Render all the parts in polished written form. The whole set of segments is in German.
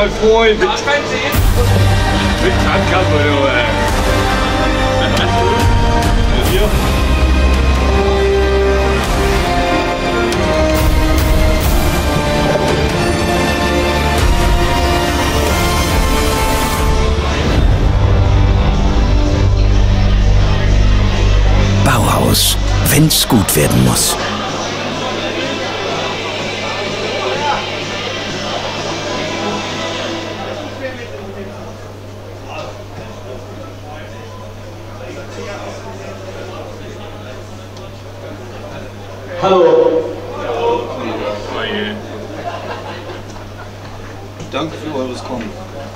mein Freund. Mit Handkappe, Junge. Hier. Bauhaus, wenn's gut werden muss. Hallo. Danke für eures Kommen.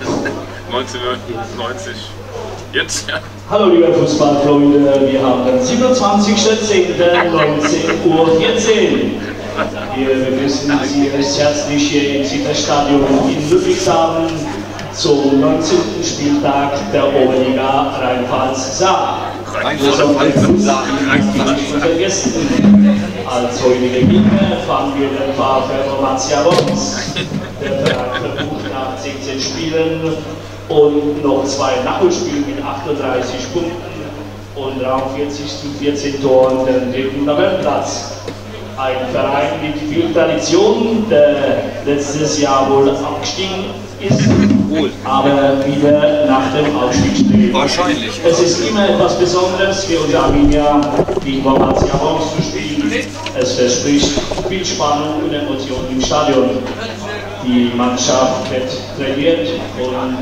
1990. Jetzt, ja. Hallo liebe Fußballfreunde, wir haben den 27.10.19:14 Uhr. Wir begrüßen Sie recht herzlich hier im Südweststadion in Ludwigshafen zum 19. Spieltag der Oberliga Rheinland-Pfalz-Saar. Vergessen. Als heutige Gegner fanden wir den VfL Romatia Worms. Der Verein verbucht nach 16 Spielen und noch 2 Nachholspiele mit 38 Punkten und 43 zu 14 Toren den dritten Tabellenplatz. Ein Verein mit viel Tradition, der letztes Jahr wohl abgestiegen ist, aber wieder nach dem Aufstieg strebt. Wahrscheinlich. Es ist immer etwas Besonderes für uns Arminia gegen Romatia Worms zu spielen. Es verspricht viel Spannung und Emotionen im Stadion. Die Mannschaft wird trainiert und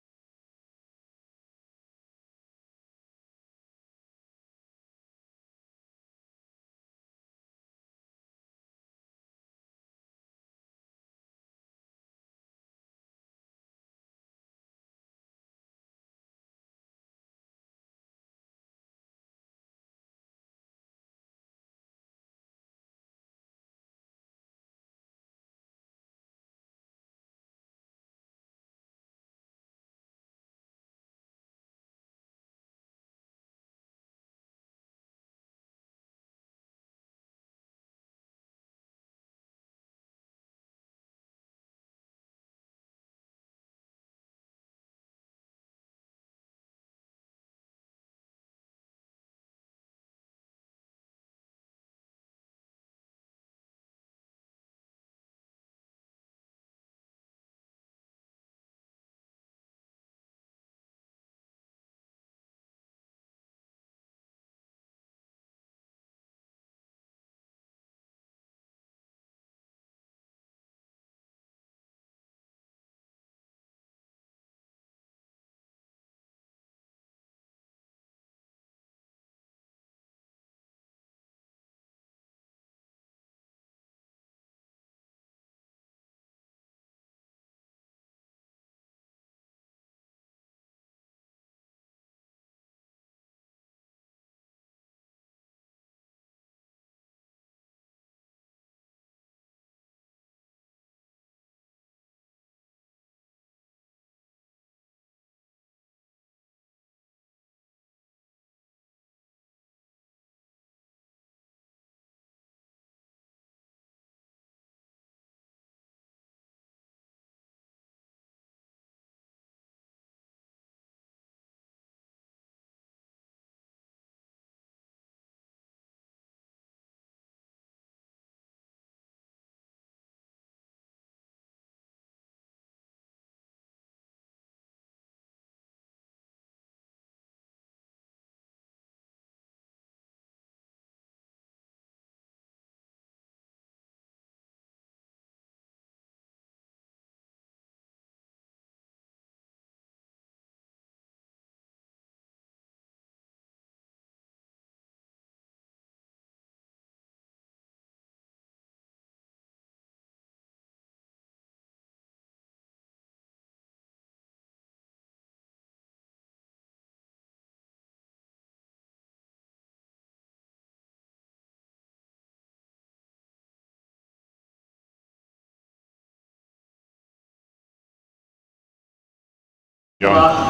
Ja.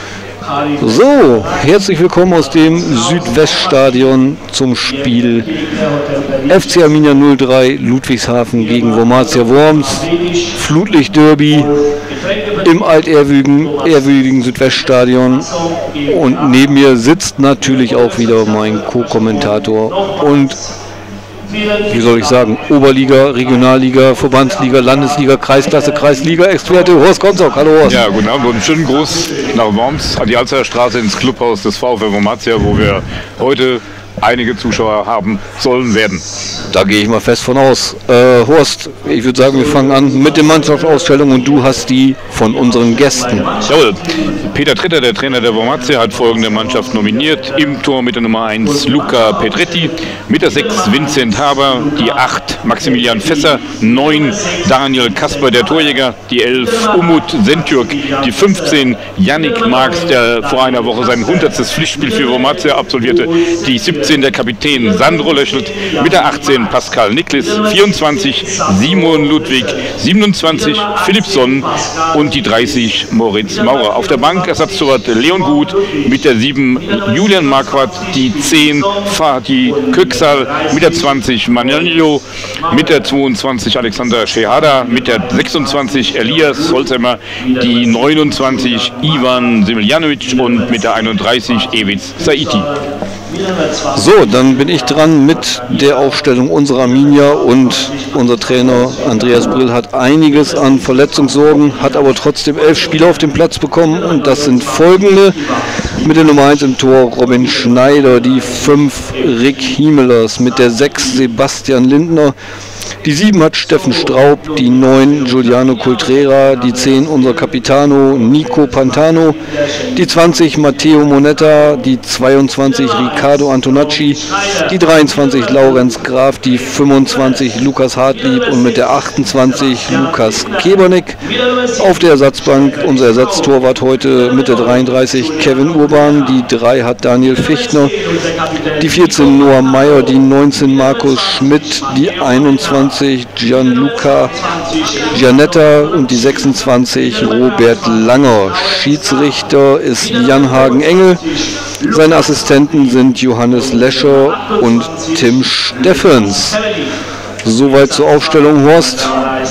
So, herzlich willkommen aus dem Südweststadion zum Spiel FC Arminia 03 Ludwigshafen gegen Romatia Worms. Flutlicht-Derby. im altehrwürdigen Südweststadion. Und neben mir sitzt natürlich auch wieder mein Co-Kommentator und, wie soll ich sagen, Oberliga, Regionalliga, Verbandsliga, Landesliga, Kreisklasse, Kreisliga-Experte Horst Gonzog. Hallo Horst. Ja, guten Abend und einen schönen Gruß nach Worms an die Alzer Straße ins Clubhaus des VfL Wormatia, wo wir heute einige Zuschauer haben sollen werden. Da gehe ich mal fest von aus. Horst, ich würde sagen, wir fangen an mit der Mannschaftsausstellung und du hast die von unseren Gästen. Jawohl, Peter Tritter, der Trainer der Wormatia, hat folgende Mannschaft nominiert. Im Tor mit der Nummer 1 Luca Pedretti, mit der 6 Vincent Haber, die 8 Maximilian Fässer, 9 Daniel Kasper, der Torjäger, die 11 Umut Sentürk, die 15 Yannick Marx, der vor einer Woche sein 100. Pflichtspiel für Wormatia absolvierte, die 17 der Kapitän Sandro Löschelt, mit der 18 Pascal Niklis, 24 Simon Ludwig, 27 Philipp Sonn und die 30 Moritz Maurer. Auf der Bank Ersatztorwart Leon Gut, mit der 7 Julian Marquardt, die 10 Fatih Köksal, mit der 20 Manjanjo, mit der 22 Alexander Shehada, mit der 26 Elias Holzheimer, die 29 Ivan Simeljanovic und mit der 31 Evic Saiti. So, dann bin ich dran mit der Aufstellung unserer Arminia und unser Trainer Andreas Brill hat einiges an Verletzungssorgen, hat aber trotzdem 11 Spieler auf den Platz bekommen und das sind folgende: mit der Nummer 1 im Tor Robin Schneider, die 5 Rick Hiemelers, mit der 6 Sebastian Lindner, die 7 hat Steffen Straub, die 9 Giuliano Coltrera, die 10 unser Capitano Nico Pantano, die 20 Matteo Monetta, die 22 Riccardo Antonacci, die 23 Laurenz Graf, die 25 Lukas Hartlieb und mit der 28 Lukas Kebernick. Auf der Ersatzbank unser Ersatztorwart heute mit der 33 Kevin Urban, die 3 hat Daniel Fichtner, die 14 Noah Meyer, die 19 Markus Schmidt, die 21 Gianluca Gianetta und die 26 Robert Langer. Schiedsrichter ist Jan-Hagen Engel. Seine Assistenten sind Johannes Lescher und Tim Steffens. Soweit zur Aufstellung, Horst.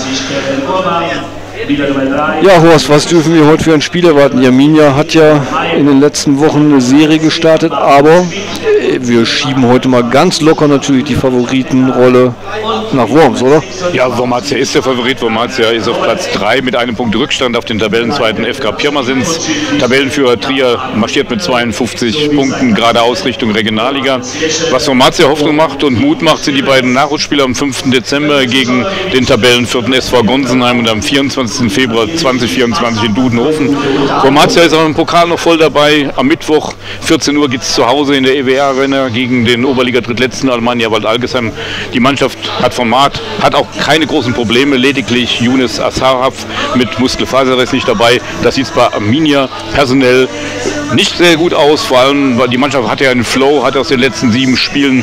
Ja, Horst, was dürfen wir heute für ein Spiel erwarten? Die Arminia hat ja in den letzten Wochen eine Serie gestartet, aber wir schieben heute mal ganz locker natürlich die Favoritenrolle nach Worms, oder? Ja, Wormatia ist der Favorit. Wormatia ist auf Platz 3 mit einem Punkt Rückstand auf den Tabellenzweiten FK Pirmasens. Tabellenführer Trier marschiert mit 52 Punkten geradeaus Richtung Regionalliga. Was Wormatia Hoffnung macht und Mut macht, sind die beiden Nachholspiele am 5. Dezember gegen den Tabellenvierten SV Gonsenheim und am 24. Februar 2024 in Dudenhofen. Wormatia ist auch im Pokal noch voll dabei. Am Mittwoch 14 Uhr geht es zu Hause in der EWR-Arena gegen den Oberliga-Drittletzten Alemannia Wald-Algesheim. Die Mannschaft hat Format, hat auch keine großen Probleme, lediglich Younes Asarhaf mit Muskelfaserriss nicht dabei. Das sieht bei Arminia personell nicht sehr gut aus, vor allem, weil die Mannschaft hat ja einen Flow, hat aus den letzten 7 Spielen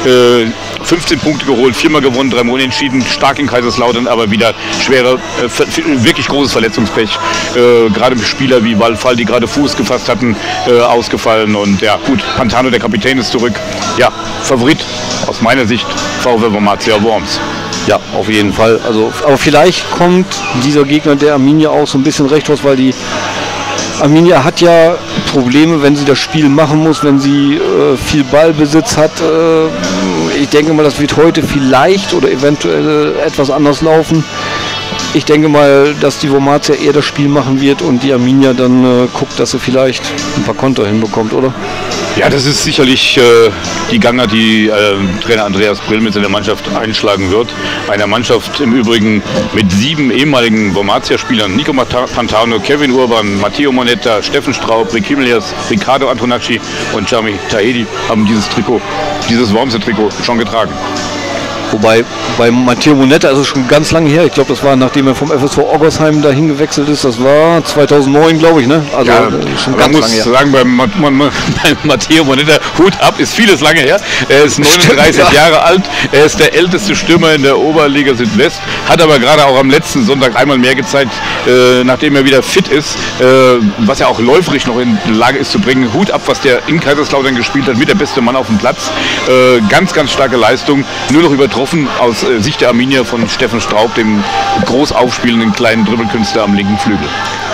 15 Punkte geholt, 4-mal gewonnen, 3-mal unentschieden, stark in Kaiserslautern, aber wieder schwere, wirklich großes Verletzungspech. Gerade Spieler wie Walfall, die gerade Fuß gefasst hatten, ausgefallen und ja gut, Pantano, der Kapitän, ist zurück. Ja, Favorit aus meiner Sicht VfL Wormatia Worms. Ja, auf jeden Fall. Also, aber vielleicht kommt dieser Gegner der Arminia auch so ein bisschen recht raus, weil die Arminia hat ja Probleme, wenn sie das Spiel machen muss, wenn sie viel Ballbesitz hat. Ich denke mal, das wird heute vielleicht oder eventuell etwas anders laufen. Ich denke mal, dass die Wormatia eher das Spiel machen wird und die Arminia dann guckt, dass sie vielleicht ein paar Konter hinbekommt, oder? Ja, das ist sicherlich die Gangart, die Trainer Andreas Brill mit seiner Mannschaft einschlagen wird. Einer Mannschaft im Übrigen mit 7 ehemaligen Wormatia-Spielern: Nico Pantano, Kevin Urban, Matteo Monetta, Steffen Straub, Rick Himelias, Riccardo Antonacci und Jami Tahedi haben dieses Wormser-Trikot schon getragen. Wobei bei Matteo Monetta ist es schon ganz lange her. Ich glaube, das war, nachdem er vom FSV Oggersheim dahin gewechselt ist. Das war 2009, glaube ich. Ne? Also ja, schon ganz lange her. Man muss sagen, bei Matteo Monetta, Hut ab, ist vieles lange her. Er ist 39 Jahre alt. Er ist der älteste Stürmer in der Oberliga Südwest. Hat aber gerade auch am letzten Sonntag einmal mehr gezeigt, nachdem er wieder fit ist, was er auch läuferisch noch in der Lage ist zu bringen. Hut ab, was der in Kaiserslautern gespielt hat, mit der beste Mann auf dem Platz. Ganz, ganz starke Leistung. Nur noch übertroffen aus Sicht der Arminia von Steffen Straub, dem groß aufspielenden kleinen Dribbelkünstler am linken Flügel.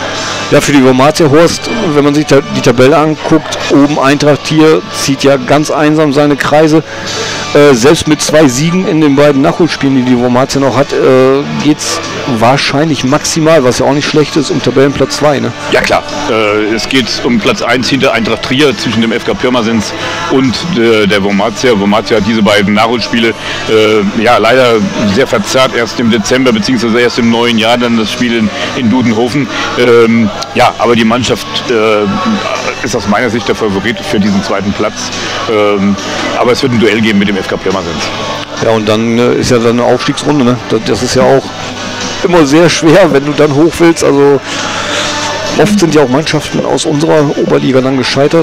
Ja, für die Wormatia, Horst, wenn man sich die Tabelle anguckt, oben Eintracht hier zieht ja ganz einsam seine Kreise. Selbst mit 2 Siegen in den beiden Nachholspielen, die Wormatia noch hat, geht es wahrscheinlich maximal, was ja auch nicht schlecht ist, um Tabellenplatz 2. Ne? Ja klar, es geht um Platz 1 hinter Eintracht Trier zwischen dem FK Pirmasens und der Wormatia. Wormatia hat diese beiden Nachholspiele ja leider sehr verzerrt, erst im Dezember bzw. erst im neuen Jahr dann das Spiel in Dudenhofen. Ja, aber die Mannschaft ist aus meiner Sicht der Favorit für diesen zweiten Platz. Aber es wird ein Duell geben mit dem FK Pirmasens. Ja, und dann ist ja dann eine Aufstiegsrunde. Ne? Das ist ja auch immer sehr schwer, wenn du dann hoch willst. Also oft sind ja auch Mannschaften aus unserer Oberliga dann gescheitert.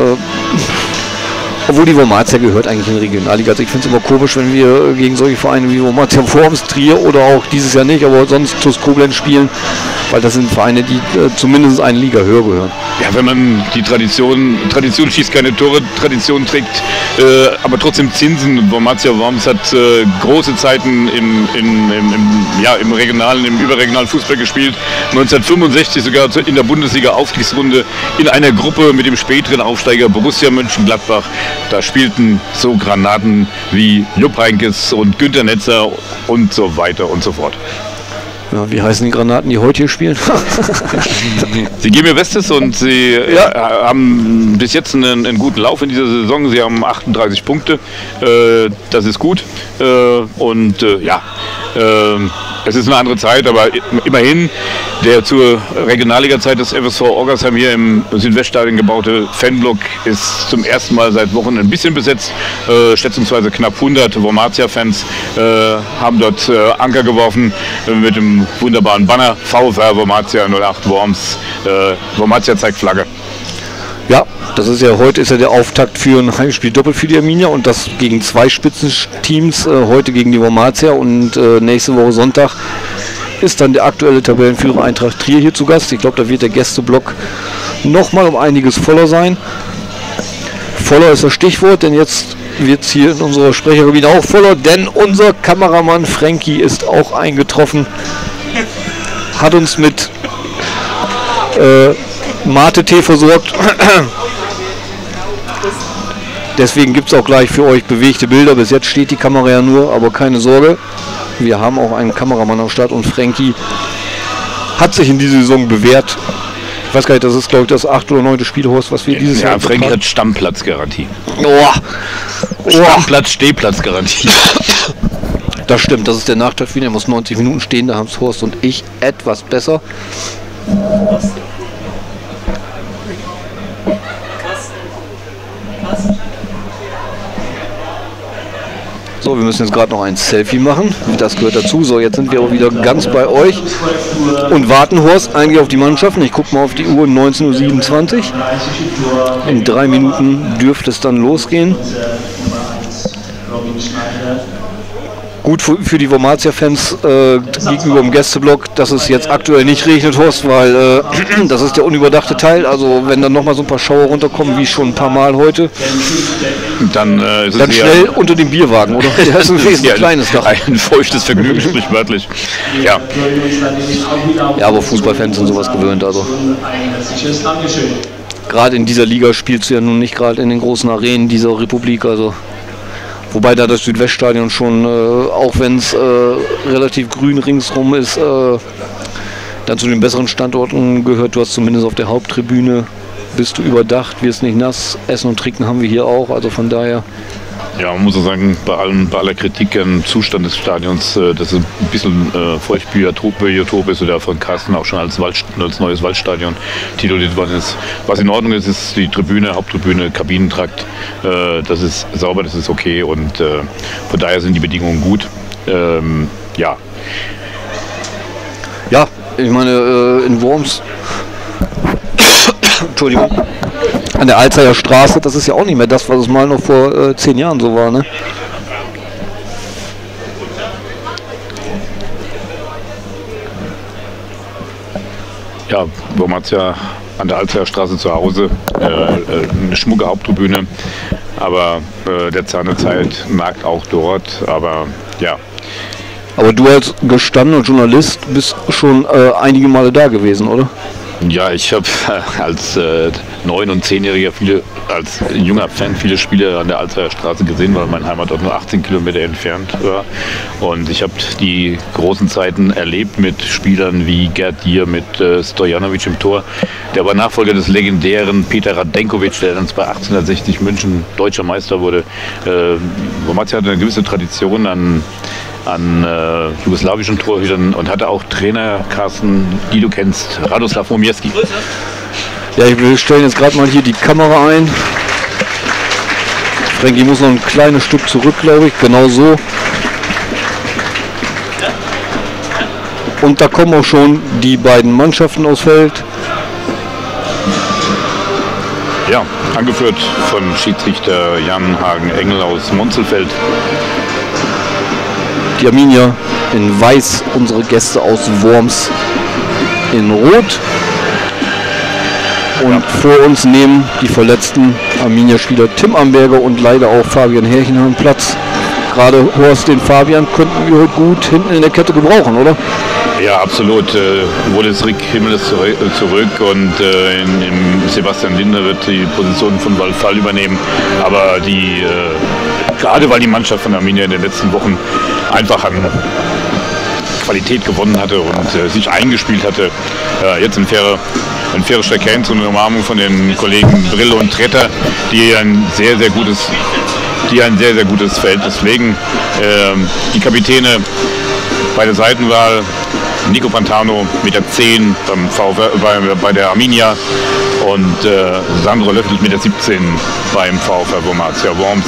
Obwohl die Wormatia gehört eigentlich in die Regionalliga. Also ich finde es immer komisch, wenn wir gegen solche Vereine wie Wormatia Worms, Trier oder auch dieses Jahr nicht, aber sonst TuS Koblenz spielen, weil das sind Vereine, die zumindest eine Liga höher gehören. Ja, wenn man die Tradition schießt keine Tore, Tradition trägt, aber trotzdem Zinsen. Und Wormatia Worms hat große Zeiten im regionalen, im überregionalen Fußball gespielt. 1965 sogar in der Bundesliga-Aufstiegsrunde in einer Gruppe mit dem späteren Aufsteiger Borussia Mönchengladbach. Da spielten so Granaten wie Jupp Heynckes und Günter Netzer und so weiter und so fort. Ja, wie heißen die Granaten, die heute hier spielen? Sie geben ihr Bestes und sie haben bis jetzt einen guten Lauf in dieser Saison. Sie haben 38 Punkte, das ist gut. Es ist eine andere Zeit, aber immerhin der zur Regionalliga-Zeit des FSV Orgersheim hier im Südweststadion gebaute Fanblock ist zum ersten Mal seit Wochen ein bisschen besetzt. Schätzungsweise knapp 100 Wormatia-Fans haben dort Anker geworfen mit dem wunderbaren Banner VfR Wormatia 08 Worms. Wormatia zeigt Flagge. Ja, das ist ja heute ist ja der Auftakt für ein Heimspiel doppelt für die Arminia und das gegen 2 Spitzenteams, heute gegen die Wormatia und nächste Woche Sonntag ist dann der aktuelle Tabellenführer Eintracht Trier hier zu Gast. Ich glaube, da wird der Gästeblock nochmal um einiges voller sein. Voller ist das Stichwort, denn jetzt wird es hier in unserer Sprecherkabine auch voller, denn unser Kameramann Frankie ist auch eingetroffen, hat uns mit Mate-Tee versorgt. Deswegen gibt es auch gleich für euch bewegte Bilder. Bis jetzt steht die Kamera ja nur, aber keine Sorge. Wir haben auch einen Kameramann am Start und Frankie hat sich in dieser Saison bewährt. Ich weiß gar nicht, das ist glaube ich das 8. oder 9. Spiel, Horst, was wir dieses Jahr. Ja, Frankie hat Stammplatzgarantie. Oh. Stammplatz, Stehplatzgarantie. Das stimmt, das ist der Nachteil für ihn. Er muss 90 Minuten stehen, da haben es Horst und ich etwas besser. So, wir müssen jetzt gerade noch ein Selfie machen. Das gehört dazu. So, jetzt sind wir auch wieder ganz bei euch und warten, Horst, eigentlich auf die Mannschaften. Ich gucke mal auf die Uhr, 19:27 Uhr. In 3 Minuten dürfte es dann losgehen. Gut für die Wormatia-Fans gegenüber dem Gästeblock, dass es jetzt aktuell nicht regnet, Horst, weil das ist der unüberdachte Teil. Also wenn dann nochmal so ein paar Schauer runterkommen, wie schon ein paar Mal heute, dann ist es schnell unter dem Bierwagen, oder? Der ist ein wesentlich kleines Dach. Ein feuchtes Vergnügen, sprichwörtlich. Ja. Ja, aber Fußballfans sind sowas gewöhnt. Also. Gerade in dieser Liga spielst du ja nun nicht gerade in den großen Arenen dieser Republik, also. Wobei da das Südweststadion schon, auch wenn es relativ grün ringsrum ist, dann zu den besseren Standorten gehört. Du hast zumindest auf der Haupttribüne, bist du überdacht, wirst nicht nass. Essen und Trinken haben wir hier auch, also von daher. Ja, man muss auch sagen, bei aller Kritik am Zustand des Stadions, dass es ein bisschen Feuchtbiotop ist oder von Carsten auch schon als neues Waldstadion tituliert worden ist. Was in Ordnung ist, ist die Tribüne, Haupttribüne, Kabinentrakt. Das ist sauber, das ist okay und von daher sind die Bedingungen gut. Ja. Ja, ich meine, in Worms, Entschuldigung, an der Alzheimer Straße, das ist ja auch nicht mehr das, was es mal noch vor 10 Jahren so war, ne? Ja, Wormatia an der Alzheimer Straße zu Hause, eine schmucke Haupttribüne, aber der Zahn der Zeit nagt auch dort, aber ja. Aber du als gestandener Journalist bist schon einige Male da gewesen, oder? Ja, ich habe als 9- und 10-Jähriger als junger Fan viele Spiele an der Alzheimer Straße gesehen, weil mein Heimatort nur 18 Kilometer entfernt war. Und ich habe die großen Zeiten erlebt mit Spielern wie Gerd Gier, mit Stojanovic im Tor. Der war Nachfolger des legendären Peter Radenkovic, der dann bei 1860 München deutscher Meister wurde. Wormatia hatte eine gewisse Tradition an jugoslawischen Torhütern und hatte auch Trainer Carsten, die du kennst, Radoslav Momierski. Ja, wir stellen jetzt gerade mal hier die Kamera ein. Frankie muss noch ein kleines Stück zurück, glaube ich, genau so. Und da kommen auch schon die beiden Mannschaften aufs Feld. Ja, angeführt von Schiedsrichter Jan Hagen-Engel aus Monzelfeld. Die Arminia in weiß, unsere Gäste aus Worms in rot. Und vor uns nehmen die verletzten Arminia-Spieler Tim Amberger und leider auch Fabian Herchenhahn Platz. Gerade Horst, den Fabian könnten wir heute gut hinten in der Kette gebrauchen, oder? Ja, absolut. Wurde es Rick Himmels zurück und Sebastian Linder wird die Position von Waldfall übernehmen. Aber gerade weil die Mannschaft von Arminia in den letzten Wochen einfach an Qualität gewonnen hatte und sich eingespielt hatte, jetzt ein faires Stärkein zu einer Umarmung von den Kollegen Brill und Tretter, die ein sehr, sehr gutes Verhältnis pflegen. Die Kapitäne bei der Seitenwahl: Nico Pantano mit der 10 bei der Arminia und Sandro Löffel mit der 17 beim VfR Wormatia Worms.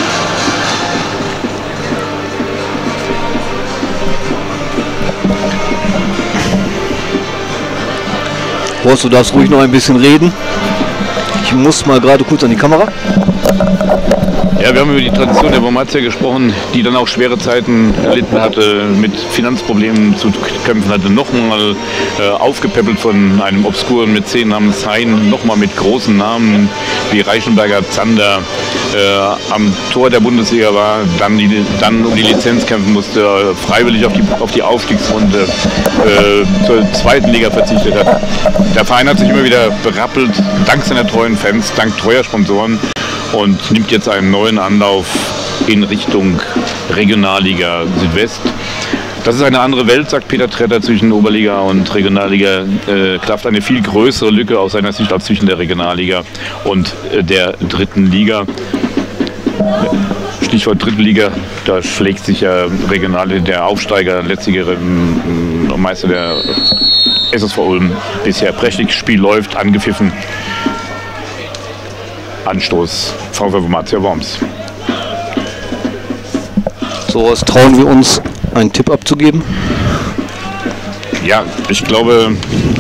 Horst, du darfst ruhig noch ein bisschen reden. Ich muss mal gerade kurz an die Kamera. Ja, wir haben über die Tradition der Wormatia gesprochen, die dann auch schwere Zeiten erlitten hatte, mit Finanzproblemen zu kämpfen hatte, nochmal aufgepäppelt von einem obskuren Mäzen namens Hein, nochmal mit großen Namen wie Reichenberger, Zander, am Tor der Bundesliga war, dann um die Lizenz kämpfen musste, freiwillig auf die Aufstiegsrunde zur zweiten Liga verzichtet hat. Der Verein hat sich immer wieder berappelt, dank seiner treuen Fans, dank treuer Sponsoren, und nimmt jetzt einen neuen Anlauf in Richtung Regionalliga Südwest. Das ist eine andere Welt, sagt Peter Tretter, zwischen Oberliga und Regionalliga. Klafft eine viel größere Lücke aus seiner Sicht als zwischen der Regionalliga und der dritten Liga. Stichwort dritte Liga, da schlägt sich ja der Aufsteiger, letztjährige Meister der SSV Ulm, bisher prächtig. Spiel läuft, angepfiffen. Anstoß VfR Wormatia Worms. So, was trauen wir uns, einen Tipp abzugeben? Ja, ich glaube,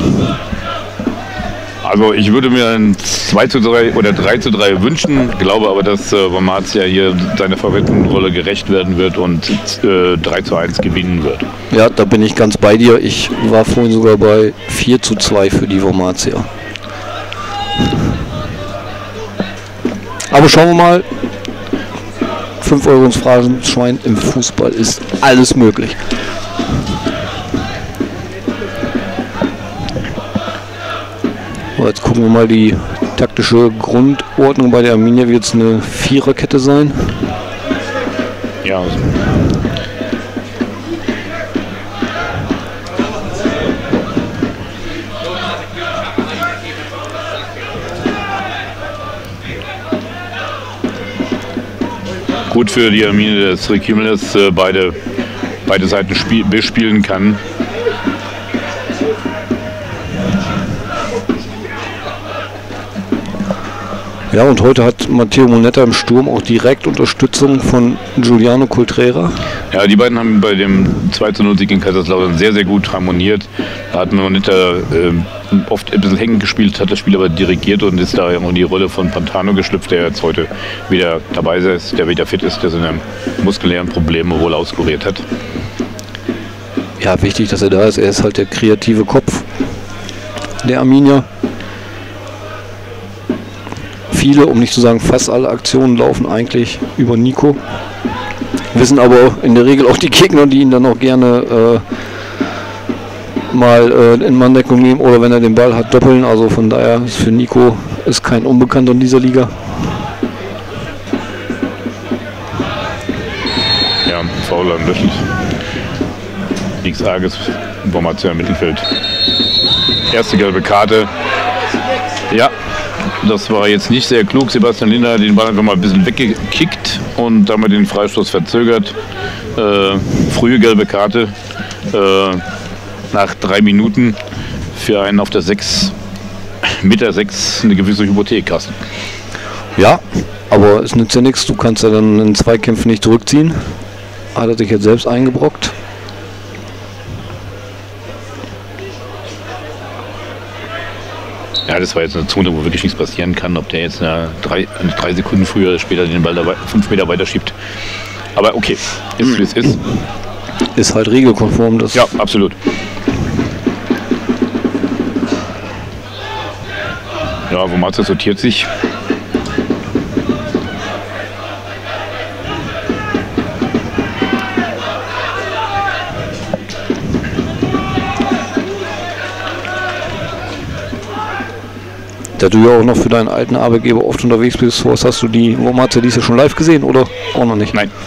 also ich würde mir ein 2:3 oder 3:3 wünschen, glaube aber, dass Wormatia hier seiner Favoritenrolle gerecht werden wird und 3:1 gewinnen wird. Ja, da bin ich ganz bei dir. Ich war vorhin sogar bei 4:2 für die Wormatia. Aber schauen wir mal, 5 Euro ins Phrasenschwein, im Fußball ist alles möglich. So, jetzt gucken wir mal die taktische Grundordnung bei der Arminia. Wird es eine Viererkette sein? Ja. Gut für die Arminia, dass Rick Himmels beide Seiten bespielen kann. Ja, und heute hat Matteo Monetta im Sturm auch direkt Unterstützung von Giuliano Coltrera. Ja, die beiden haben bei dem 2:0-Sieg in Kaiserslautern sehr, sehr gut harmoniert. Da hat Monetta oft ein bisschen hängen gespielt, hat das Spiel aber dirigiert und ist da in die Rolle von Pantano geschlüpft, der jetzt heute wieder dabei ist, der wieder fit ist, der seine muskulären Probleme wohl auskuriert hat. Ja, wichtig, dass er da ist. Er ist halt der kreative Kopf der Arminia. Viele, um nicht zu sagen fast alle Aktionen laufen eigentlich über Nico. Wissen aber in der Regel auch die Gegner, die ihn dann auch gerne mal in Manndeckung nehmen oder wenn er den Ball hat, doppeln. Also von daher ist für Nico ist kein Unbekannter in dieser Liga. Ja, Foul an Löschel. Nichts Arges, Wormatia im Mittelfeld. Erste gelbe Karte. Ja, das war jetzt nicht sehr klug. Sebastian Linder hat den Ball einfach mal ein bisschen weggekickt und damit den Freistoß verzögert. Frühe gelbe Karte nach 3 Minuten für einen auf der 6, mit der 6 eine gewisse Hypothek hast. Ja, aber es nützt ja nichts. Du kannst ja dann in Zweikämpfen nicht zurückziehen. Hat er sich jetzt selbst eingebrockt. Ja, das war jetzt eine Zone, wo wirklich nichts passieren kann, ob der jetzt 3 Sekunden früher oder später den Ball 5 Meter weiter schiebt. Aber okay, ist wie es ist. Ist halt regelkonform. Das ja, absolut. Ja, Wormatia sortiert sich. Da du ja auch noch für deinen alten Arbeitgeber oft unterwegs bist, was hast du die Wormatia dies ja schon live gesehen oder auch noch nicht? Nein.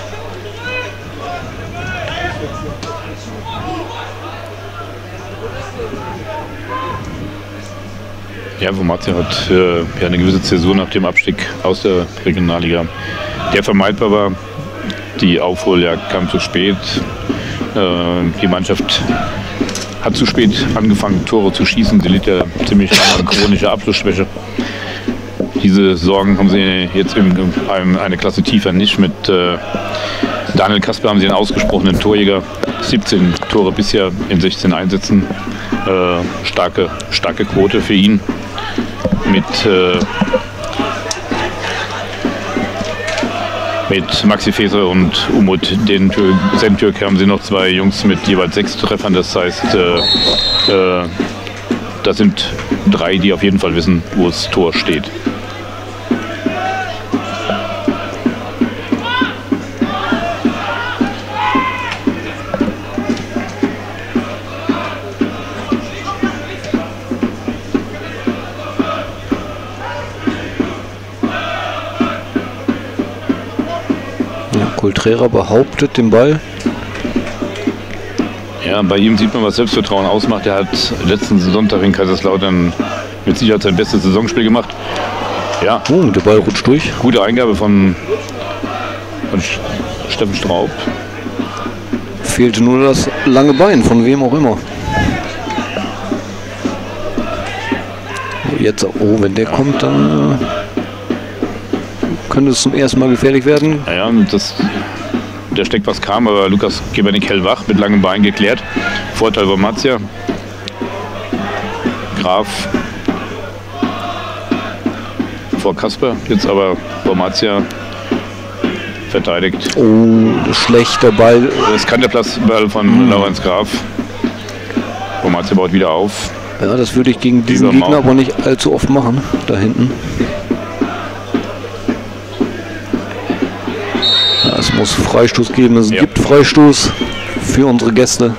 Ja, Wormatia hat ja eine gewisse Zäsur nach dem Abstieg aus der Regionalliga, der vermeidbar war. Die Aufholjagd kam zu spät. Die Mannschaft hat zu spät angefangen, Tore zu schießen. Sie litt ja ziemlich an chronischer Abschlussschwäche. Diese Sorgen haben sie jetzt eine Klasse tiefer nicht. Mit Daniel Kasper haben sie einen ausgesprochenen Torjäger. 17 Tore bisher in 16 Einsätzen. Starke Quote für ihn. Mit Maxi Feser und Umut Sentürk haben sie noch 2 Jungs mit jeweils 6 Treffern. Das heißt, das sind 3, die auf jeden Fall wissen, wo das Tor steht. Coultrera behauptet den Ball. Ja, bei ihm sieht man, was Selbstvertrauen ausmacht. Er hat letzten Sonntag in Kaiserslautern mit Sicherheit sein bestes Saisonspiel gemacht. Ja. Der Ball rutscht durch. Gute Eingabe von Steffen Straub. Fehlte nur das lange Bein, von wem auch immer. Jetzt, wenn der kommt, dann könnte es zum ersten Mal gefährlich werden. Ja, der Steck was kam, aber Lukas Gebernik hellwach mit langem Bein geklärt. Vorteil Wormatia. Graf vor Kasper, jetzt aber Wormatia verteidigt. Schlechter Ball. Das kann der Ball von Laurenz Graf. Wormatia baut wieder auf. Ja, das würde ich gegen diesen Gegner aber nicht allzu oft machen, da hinten. Ja, es muss Freistoß geben, es gibt Freistoß für unsere Gäste.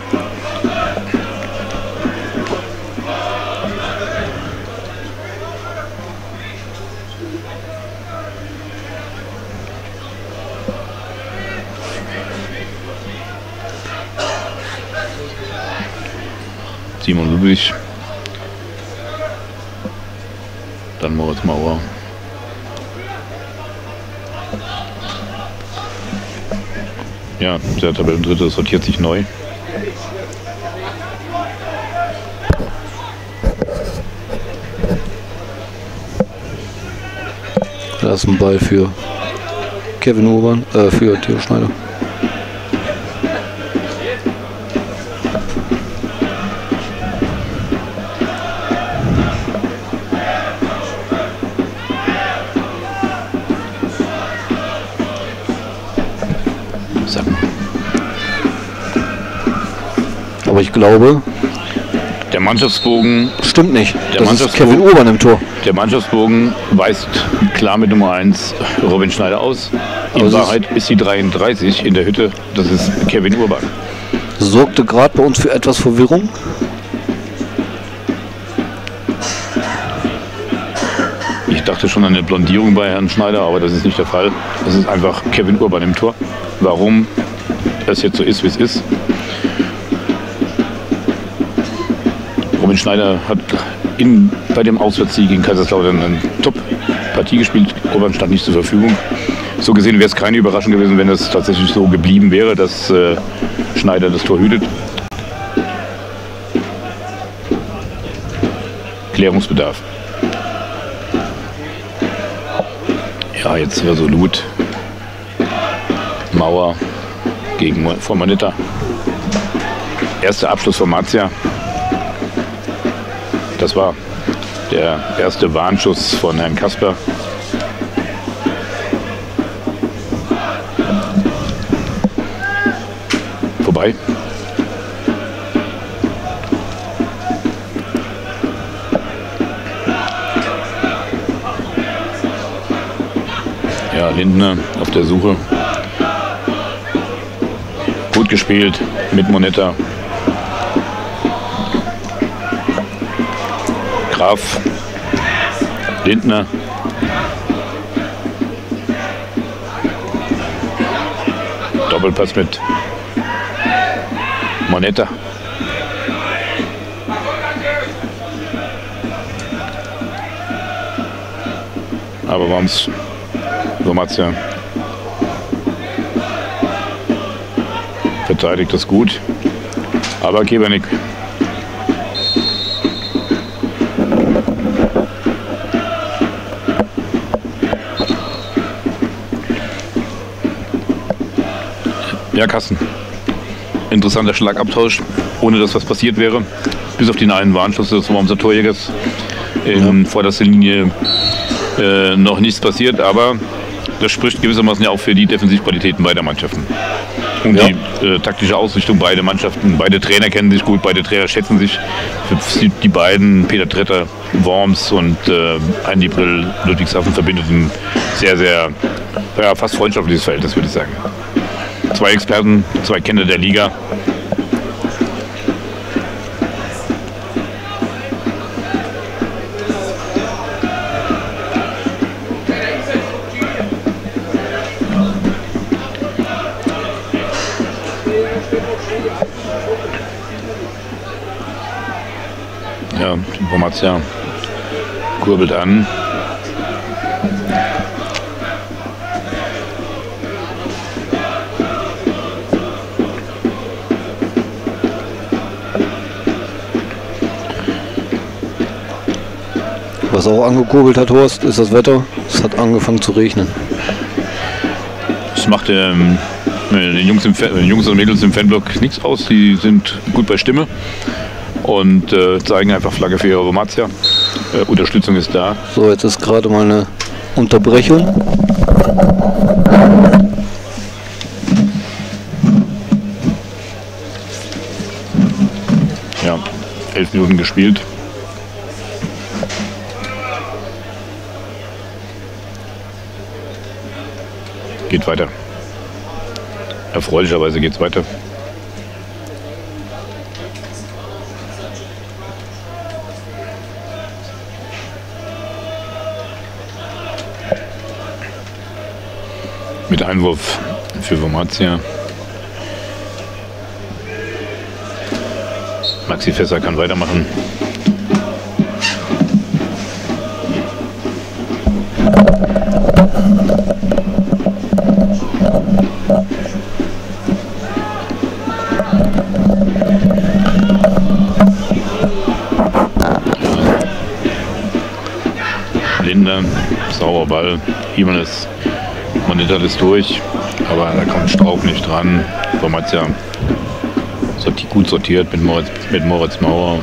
Simon Ludwig, dann Moritz Mauer. Ja, der Tabellendritte sortiert sich neu. Da ist ein Ball für Kevin Urban, für Theo Schneider. Aber ich glaube, der Mannschaftsbogen stimmt nicht. Das ist Kevin Urban im Tor. Der Mannschaftsbogen weist klar mit Nummer 1 Robin Schneider aus. In Wahrheit ist die 33 in der Hütte. Das ist Kevin Urban. sorgte gerade bei uns für etwas Verwirrung. Ich dachte schon an eine Blondierung bei Herrn Schneider, aber das ist nicht der Fall. Das ist einfach Kevin Urban im Tor. Warum es jetzt so ist, wie es ist. Robin Schneider hat bei dem Auswärtssieg gegen Kaiserslautern eine Top-Partie gespielt. Urban stand nicht zur Verfügung. So gesehen wäre es keine Überraschung gewesen, wenn es tatsächlich so geblieben wäre, dass Schneider das Tor hütet. Klärungsbedarf. Ja, jetzt resolut. Mauer gegen Formanita. Erster Abschluss von Marzia. Das war der erste Warnschuss von Herrn Kasper. Vorbei. Ja, Lindner auf der Suche. Gut gespielt mit Moneta. Graf, Lindner. Doppelpass mit Moneta. Aber waren's Wormatia verteidigt das gut. Aber Kebernick. Ja, Kasten. Interessanter Schlagabtausch, ohne dass was passiert wäre. Bis auf den einen Warnschuss des Wormser Torjägers in vorderster Linie noch nichts passiert, aber das spricht gewissermaßen ja auch für die Defensivqualitäten beider Mannschaften. Und die taktische Ausrichtung beider Mannschaften. Beide Trainer kennen sich gut, beide Trainer schätzen sich. Die beiden, Peter Tretter, Worms und Andi Brill, Ludwigshafen, verbindet ein sehr, sehr, ja, fast freundschaftliches Verhältnis, würde ich sagen. Zwei Experten, zwei Kenner der Liga. Ja, die Wormatia kurbelt an. Was auch angekurbelt hat, Horst, ist das Wetter. Es hat angefangen zu regnen. Das macht den Jungs und Mädels im Fanblock nichts aus. Die sind gut bei Stimme und zeigen einfach Flagge für ihre Wormatia. Unterstützung ist da. So, jetzt ist gerade mal eine Unterbrechung. Ja, 11 Minuten gespielt. Geht weiter. Erfreulicherweise geht es weiter. Mit Einwurf für Wormatia. Maxi Fässer kann weitermachen. Linder, sauber Ball, Jimenez, Moneta ist durch, aber da kommt Strauch nicht dran. Wormatia gut sortiert mit Moritz Mauer.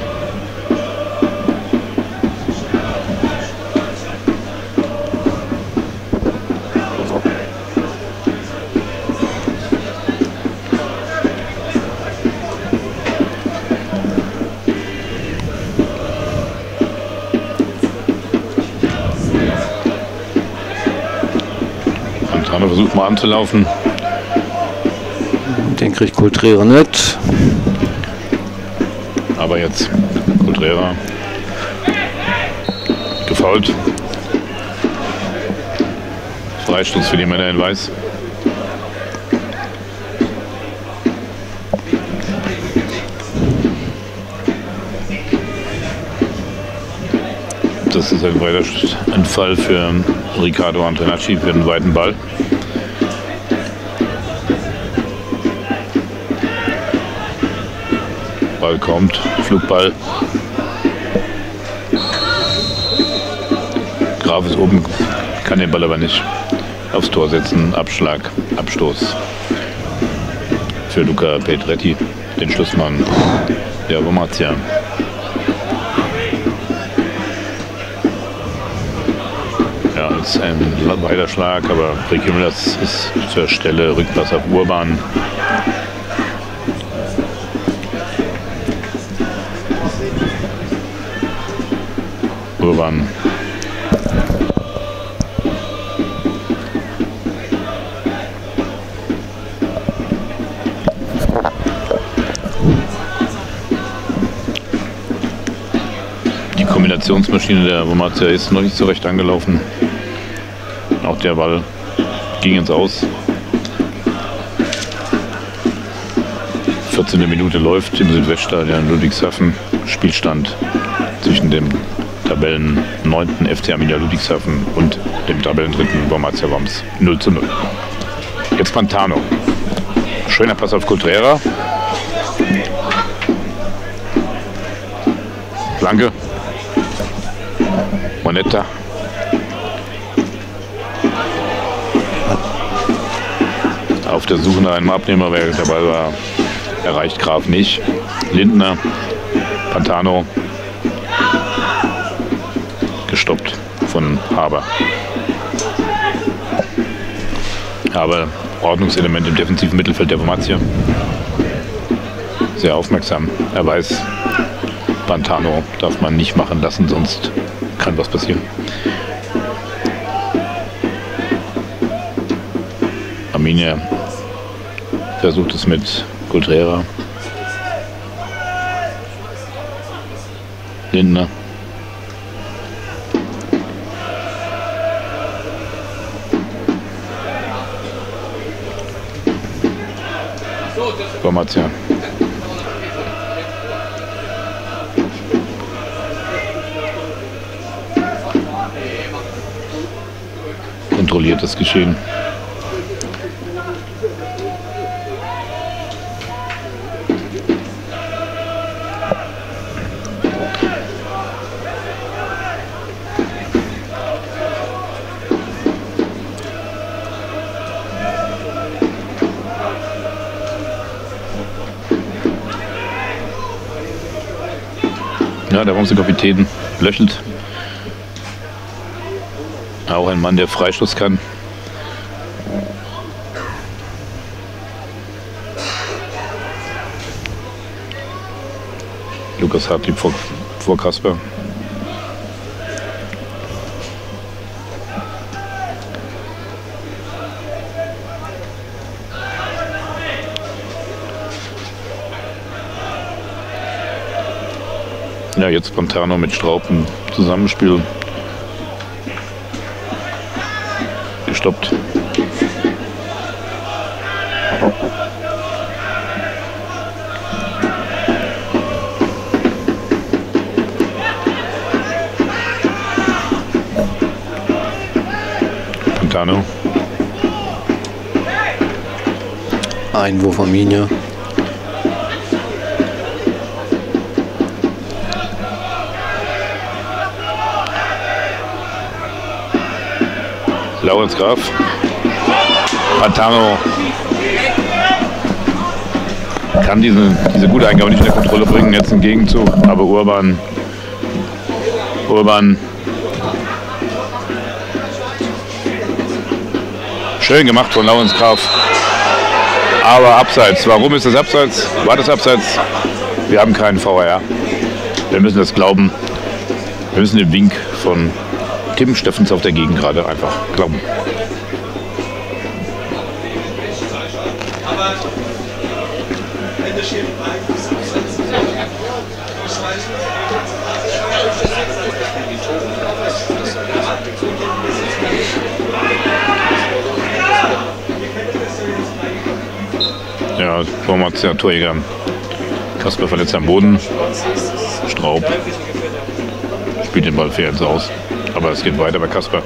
Versucht mal anzulaufen. Den kriegt Coultrera nicht. Aber jetzt Coultrera gefoult. Freistoß für die Männer in Weiß. Das ist ein Fall für Riccardo Antonacci für den weiten Ball. Ball kommt, Flugball. Graf ist oben, kann den Ball aber nicht aufs Tor setzen. Abschlag, Abstoß für Luca Pedretti, den Schlussmann der Wormatia. Ja, das ist ein weiter Schlag, aber Ricky Müller ist zur Stelle, Rückpass auf Urban. Urban. Die Kombinationsmaschine der Wormatia ist noch nicht so recht angelaufen. Auch der Ball ging ins Aus. 14. Minute läuft im Südweststadion Ludwigshafen. Spielstand zwischen dem Tabellen 9. FC Arminia Ludwigshafen und dem Tabellen 3. Wormatia Worms 0:0. Jetzt Pantano. Schöner Pass auf Coultrera. Flanke. Monetta. Auf der Suche nach einem Abnehmer, wer dabei war, erreicht Graf nicht. Lindner, Pantano, gestoppt von Haber. Aber Ordnungselement im defensiven Mittelfeld der Wormatia. Sehr aufmerksam. Er weiß, Pantano darf man nicht machen lassen, sonst kann was passieren. Arminia versucht es mit Coultrera. Lindner. Wormatia. Kontrolliert das Geschehen. Ja, der Wormser Kapitän löchelt. Auch ein Mann, der Freistoß kann. Lukas Hartlieb vor Kasper. Ja, jetzt Pantano mit Straub im Zusammenspiel. Gestoppt. Pantano. Einwurf Arminia. Laurenz Graf. Pantano kann diese gute Eingabe nicht in der Kontrolle bringen. Jetzt im Gegenzug. Aber Urban. Schön gemacht von Laurenz Graf. Aber abseits. Warum ist das abseits? War das abseits? Wir haben keinen VAR. Wir müssen das glauben. Wir müssen den Wink von Tim Steffens auf der Gegend gerade einfach glauben. Ja, Wormatia Torjäger. Kasper verletzt am Boden. Straub spielt den Ball fair ins Aus. Aber es geht weiter bei Kasper.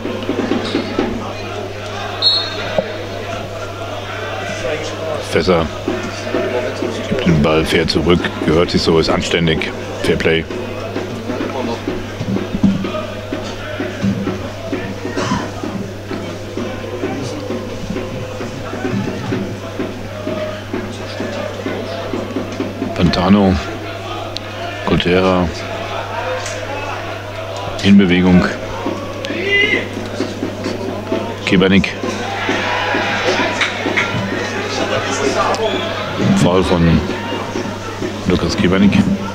Fässer gibt den Ball fair zurück. Gehört sich so, ist anständig. Fair Play. Pantano, Coltera, in Bewegung, Kebanik, Foul von Lukas Kebanik.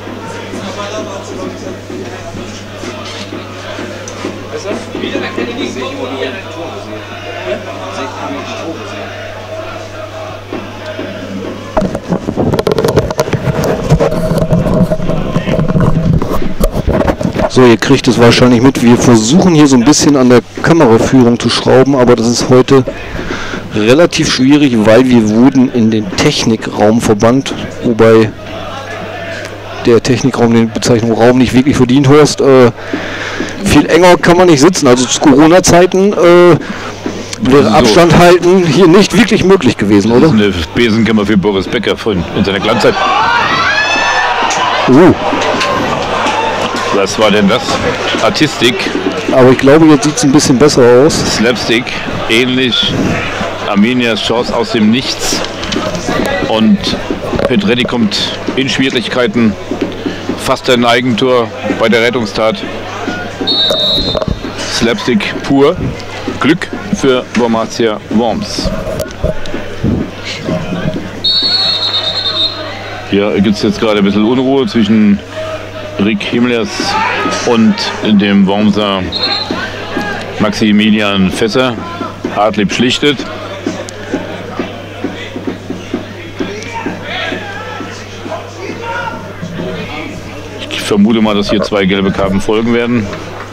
So, ihr kriegt es wahrscheinlich mit. Wir versuchen hier so ein bisschen an der Kameraführung zu schrauben, aber das ist heute relativ schwierig, weil wir wurden in den Technikraum verbannt, wobei der Technikraum den Bezeichnung Raum nicht wirklich verdient, Horst. Viel enger kann man nicht sitzen, also zu Corona-Zeiten wäre Abstand halten hier nicht wirklich möglich gewesen, oder? Das ist eine Besenkammer für Boris Becker in seiner Glanzzeit. Was war denn das? Artistik. Aber ich glaube, jetzt sieht es ein bisschen besser aus. Slapstick, ähnlich Arminias Chance aus dem Nichts. Und Pedretti kommt in Schwierigkeiten. Fast ein Eigentor bei der Rettungstat. Slapstick pur. Glück für Wormatia Worms. Hier gibt es jetzt gerade ein bisschen Unruhe zwischen Rick Himmlers und dem Wormser Maximilian Fässer. Hartlieb schlichtet. Ich vermute mal, dass hier 2 gelbe Karten folgen werden.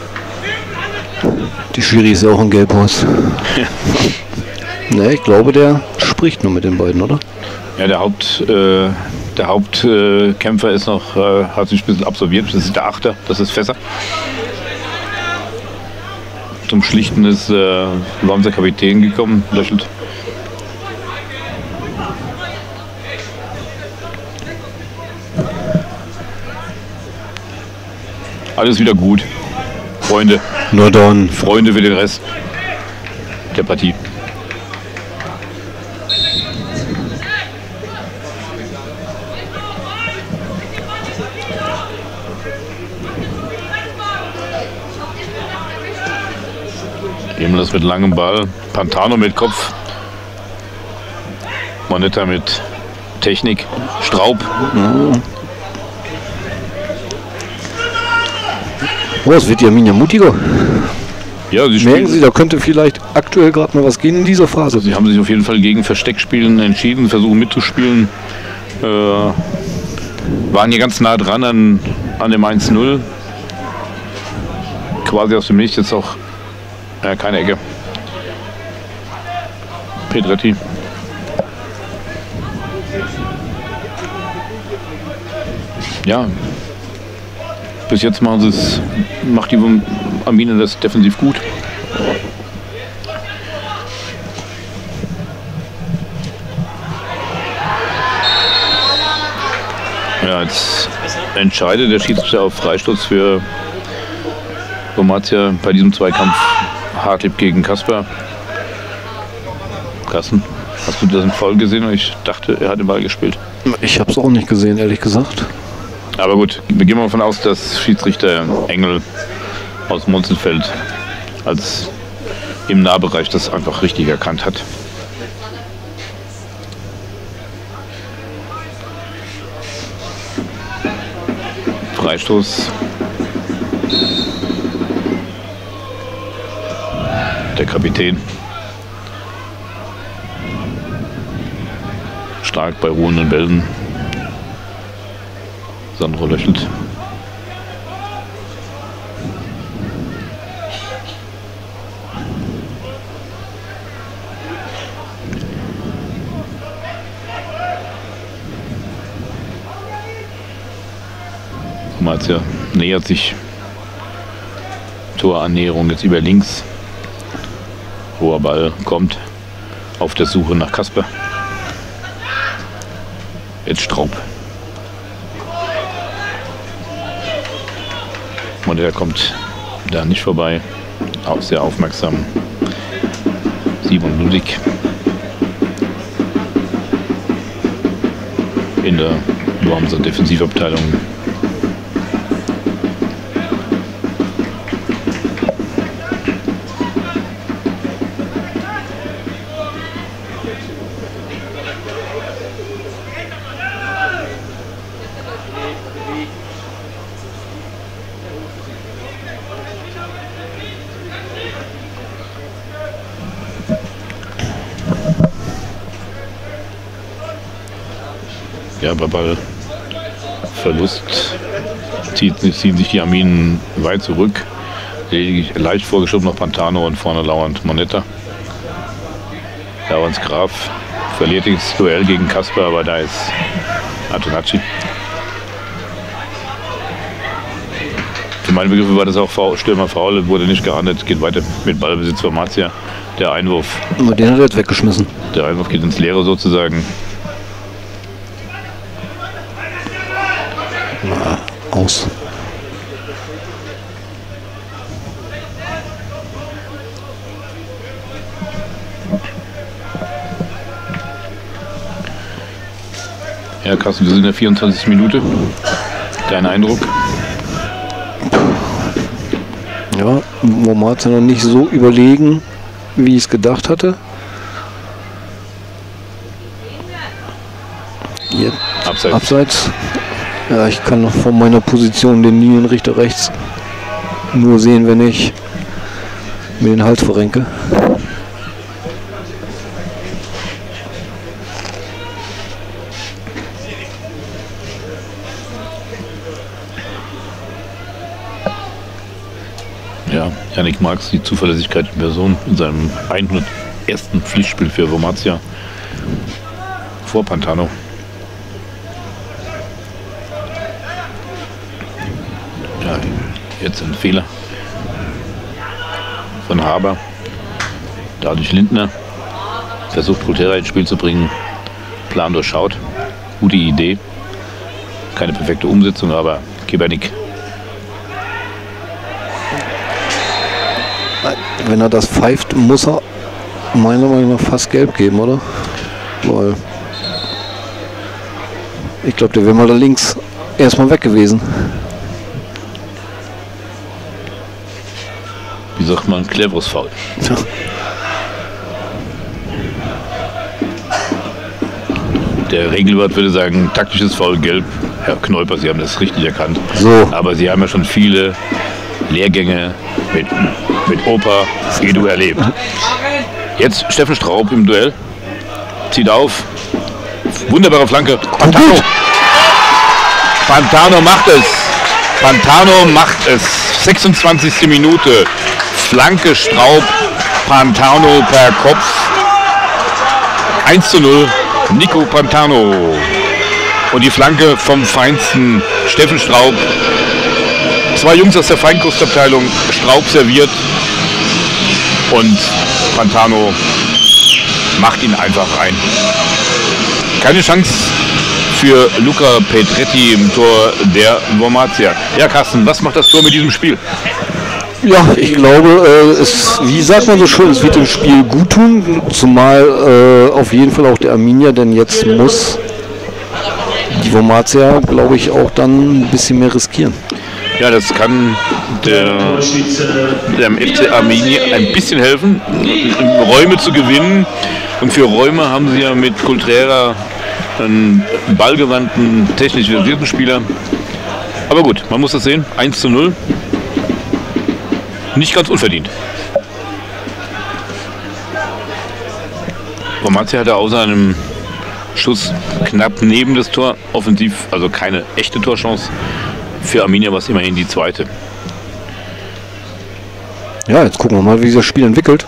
Die Schiri ist ja auch ein Gelbhorst. Ne, ich glaube, der spricht nur mit den beiden, oder? Ja, der Hauptkämpfer ist noch, hat sich ein bisschen absolviert. Das ist der Achter, das ist Fässer. Zum Schlichten ist Wormser Kapitän gekommen, lächelt. Alles wieder gut. Freunde. Nur dann. Freunde für den Rest der Partie. Himmlers mit langem Ball, Pantano mit Kopf, Moneta mit Technik, Straub. Oh, es wird ja Arminia mutiger. Ja, merken Sie, da könnte vielleicht aktuell gerade mal was gehen in dieser Phase. Sie haben sich auf jeden Fall gegen Versteckspielen entschieden, versuchen mitzuspielen. Waren hier ganz nah dran an dem 1-0. Quasi aus dem Nichts, jetzt auch keine Ecke. Pedretti. Ja, bis jetzt macht die Arminia das defensiv gut. Ja, jetzt entscheidet der Schiedsrichter auf Freistoß für Wormatia bei diesem Zweikampf. Hartlieb gegen Kasper. Carsten, hast du das im Foul gesehen? Ich dachte, er hat den Ball gespielt. Ich habe es auch nicht gesehen, ehrlich gesagt. Aber gut, wir gehen mal davon aus, dass Schiedsrichter Engel aus Munzelfeld als im Nahbereich das einfach richtig erkannt hat. Freistoß. Der Kapitän. Stark bei ruhenden Bällen. Sandro lächelt. Wormatia nähert sich. Torannäherung jetzt über links. Hoher Ball kommt auf der Suche nach Kasper. Jetzt Straub. Und er kommt da nicht vorbei. Auch sehr aufmerksam. Simon Ludwig. In der Wormser Defensivabteilung. Ja, bei Ballverlust ziehen sich die Arminen weit zurück. Leicht vorgeschoben noch Pantano und vorne lauernd Moneta. Laurens Graf verliert das Duell gegen Kasper, aber da ist Antonacci. Für meine Begriffe war das auch Stürmer faul, wurde nicht geahndet, geht weiter mit Ballbesitz für Wormatia. Der Einwurf. Aber den hat er jetzt weggeschmissen. Der Einwurf geht ins Leere sozusagen. Aus. Ja, Carsten, wir sind in der 24. Minute. Dein Eindruck? Ja, Wormatia noch nicht so überlegen, wie ich es gedacht hatte. Jetzt Abseits. Ja, ich kann noch von meiner Position den Linienrichter rechts nur sehen, wenn ich mir den Hals verrenke. Ja, Yannick Marx, die Zuverlässigkeit in Person in seinem 101. Pflichtspiel für Wormatia vor Pantano. Ja, jetzt ein Fehler von Haber. Dadurch Lindner versucht Kultera ins Spiel zu bringen. Plan durchschaut. Gute Idee. Keine perfekte Umsetzung, aber Kebernik. Wenn er das pfeift, muss er meiner Meinung nach fast gelb geben, oder? Weil ich glaube, der wäre mal da links erstmal weg gewesen. Wie sagt man, cleveres Foul. Tja. Der Regelwart würde sagen, taktisches Foul gelb. Herr Knäuper, Sie haben das richtig erkannt. So. Aber Sie haben ja schon viele Lehrgänge mit Opa Edu erlebt. Jetzt Steffen Straub im Duell. Zieht auf. Wunderbare Flanke. Pantano. Pantano macht es. Pantano macht es. 26. Minute. Flanke Straub. Pantano per Kopf. 1:0. Nico Pantano. Und die Flanke vom Feinsten. Steffen Straub. Zwei Jungs aus der Feinkostabteilung. Straub serviert. Und Pantano macht ihn einfach rein. Keine Chance für Luca Petretti im Tor der Wormatia. Ja, Carsten, was macht das Tor mit diesem Spiel? Ja, ich glaube, wie sagt man so schön, es wird dem Spiel gut tun, zumal auf jeden Fall auch der Arminia, denn jetzt muss die Wormatia, glaube ich, auch dann ein bisschen mehr riskieren. Ja, das kann dem FC Arminia ein bisschen helfen, Räume zu gewinnen. Und für Räume haben sie ja mit Cultrera einen ballgewandten, technisch versierten Spieler. Aber gut, man muss das sehen. 1:0. Nicht ganz unverdient. Wormatia hatte außer einem Schuss knapp neben das Tor, offensiv, also keine echte Torchance. Für Arminia war es immerhin die zweite. Ja, jetzt gucken wir mal, wie sich das Spiel entwickelt.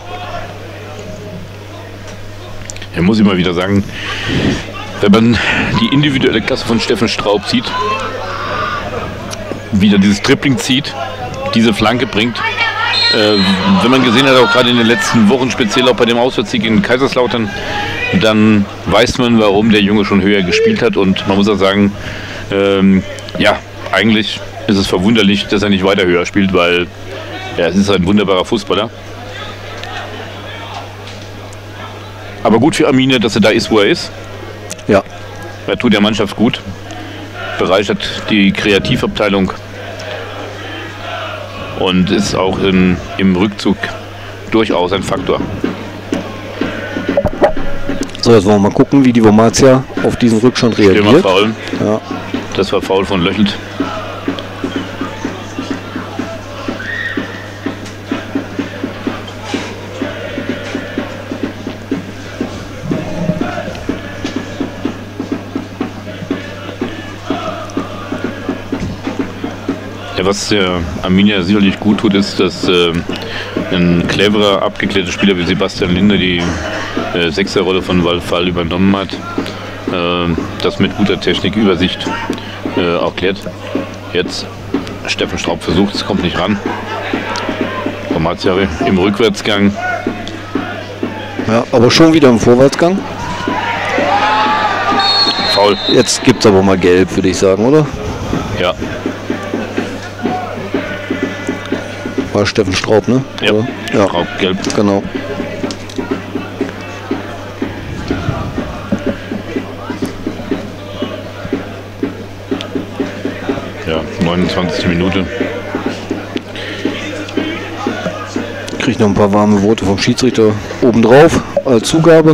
Er muss immer wieder sagen, wenn man die individuelle Klasse von Steffen Straub sieht, wieder dieses Dribbling zieht, diese Flanke bringt. Wenn man gesehen hat, auch gerade in den letzten Wochen, speziell auch bei dem Auswärtssieg in Kaiserslautern, dann weiß man, warum der Junge schon höher gespielt hat. Und man muss auch sagen, ja, eigentlich ist es verwunderlich, dass er nicht weiter höher spielt, weil ja, es ist ein wunderbarer Fußballer. Aber gut für Arminia, dass er da ist, wo er ist. Ja. Er tut der Mannschaft gut, bereichert die Kreativabteilung und ist auch im Rückzug durchaus ein Faktor. So, jetzt wollen wir mal gucken, wie die Wormatia auf diesen Rückstand reagiert. Foul. Ja. Das war Foul von Löchelt. Ja, was der Arminia sicherlich gut tut, ist, dass ein cleverer, abgeklärter Spieler wie Sebastian Linder die Sechserrolle von Waldfall übernommen hat. Das mit guter Technik, Übersicht auch klärt. Jetzt Steffen Straub versucht, es kommt nicht ran. Wormatia im Rückwärtsgang. Ja, aber schon wieder im Vorwärtsgang. Foul. Jetzt gibt es aber mal gelb, würde ich sagen, oder? Ja. War Steffen Straub, ne? Ja, oder? Ja. Straub, gelb. Genau. Ja, 29. Minute. Krieg noch ein paar warme Worte vom Schiedsrichter obendrauf als Zugabe.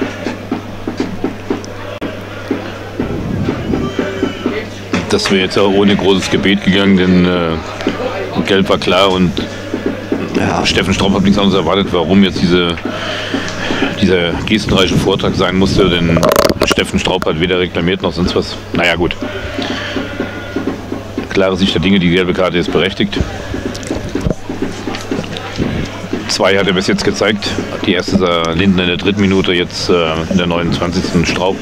Das wäre jetzt auch ohne großes Gebet gegangen, denn gelb war klar und ja, Steffen Straub hat nichts anderes erwartet, warum jetzt dieser gestenreiche Vortrag sein musste, denn Steffen Straub hat weder reklamiert noch sonst was. Naja, gut. Klare Sicht der Dinge, die gelbe Karte ist berechtigt. 2 hat er bis jetzt gezeigt. Die erste sah Linden in der 3. Minute, jetzt in der 29. Straub.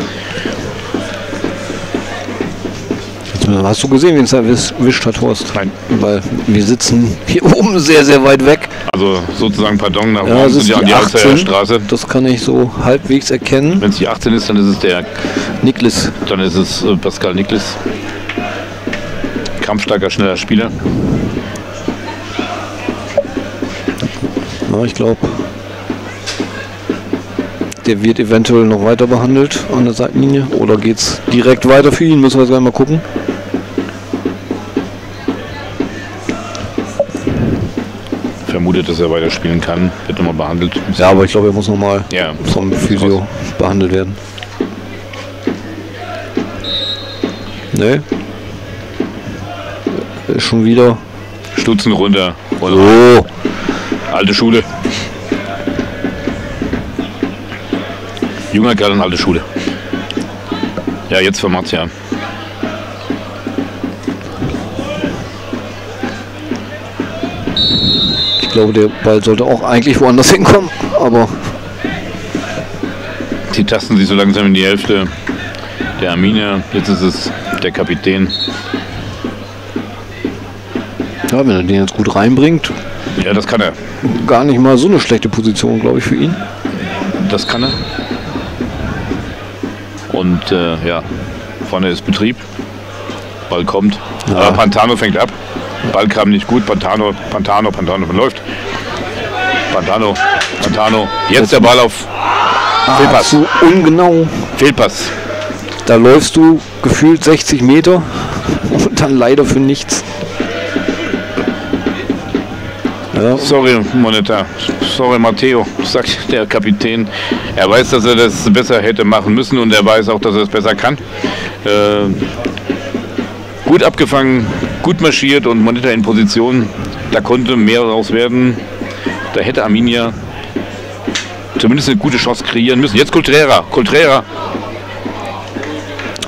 Hast du gesehen, wen es erwischt hat, Horst? Nein. Weil wir sitzen hier oben sehr, sehr weit weg. Also sozusagen Pardon nach ja, Worms an die Alzheimer Straße. Das kann ich so halbwegs erkennen. Wenn es die 18 ist, dann ist es der Niklis. Dann ist es Pascal Niklis. Kampfstarker, schneller Spieler. Ja, ich glaube, der wird eventuell noch weiter behandelt an der Seitenlinie. Oder geht es direkt weiter für ihn? Müssen wir jetzt gleich mal gucken. Vermutet, dass er weiterspielen kann. Wird nochmal behandelt. Ja, aber ich glaube, er muss nochmal vom Physio behandelt werden. Ne? Ist schon wieder. Stutzen runter. Oh. Alte Schule. Junger Kerl und alte Schule. Ja, jetzt für Wormatia. Ich glaube, der Ball sollte auch eigentlich woanders hinkommen, aber sie tasten sich so langsam in die Hälfte der Arminia. Jetzt ist es der Kapitän. Ja, wenn er den jetzt gut reinbringt. Ja, das kann er. Gar nicht mal so eine schlechte Position, glaube ich, für ihn. Das kann er. Und ja, vorne ist Betrieb. Ball kommt. Ja. Aber Pantano fängt ab. Ball kam nicht gut. Pantano verläuft. Pantano. Jetzt der Ball auf Fehlpass. So ungenau. Fehlpass. Da läufst du gefühlt 60 Meter und dann leider für nichts. Ja. Sorry, Moneta. Sorry, Matteo, sagt der Kapitän. Er weiß, dass er das besser hätte machen müssen und er weiß auch, dass er es besser kann. Gut abgefangen, gut marschiert und Moneta in Position. Da konnte mehr raus werden. Da hätte Arminia zumindest eine gute Chance kreieren müssen. Jetzt Coltrera.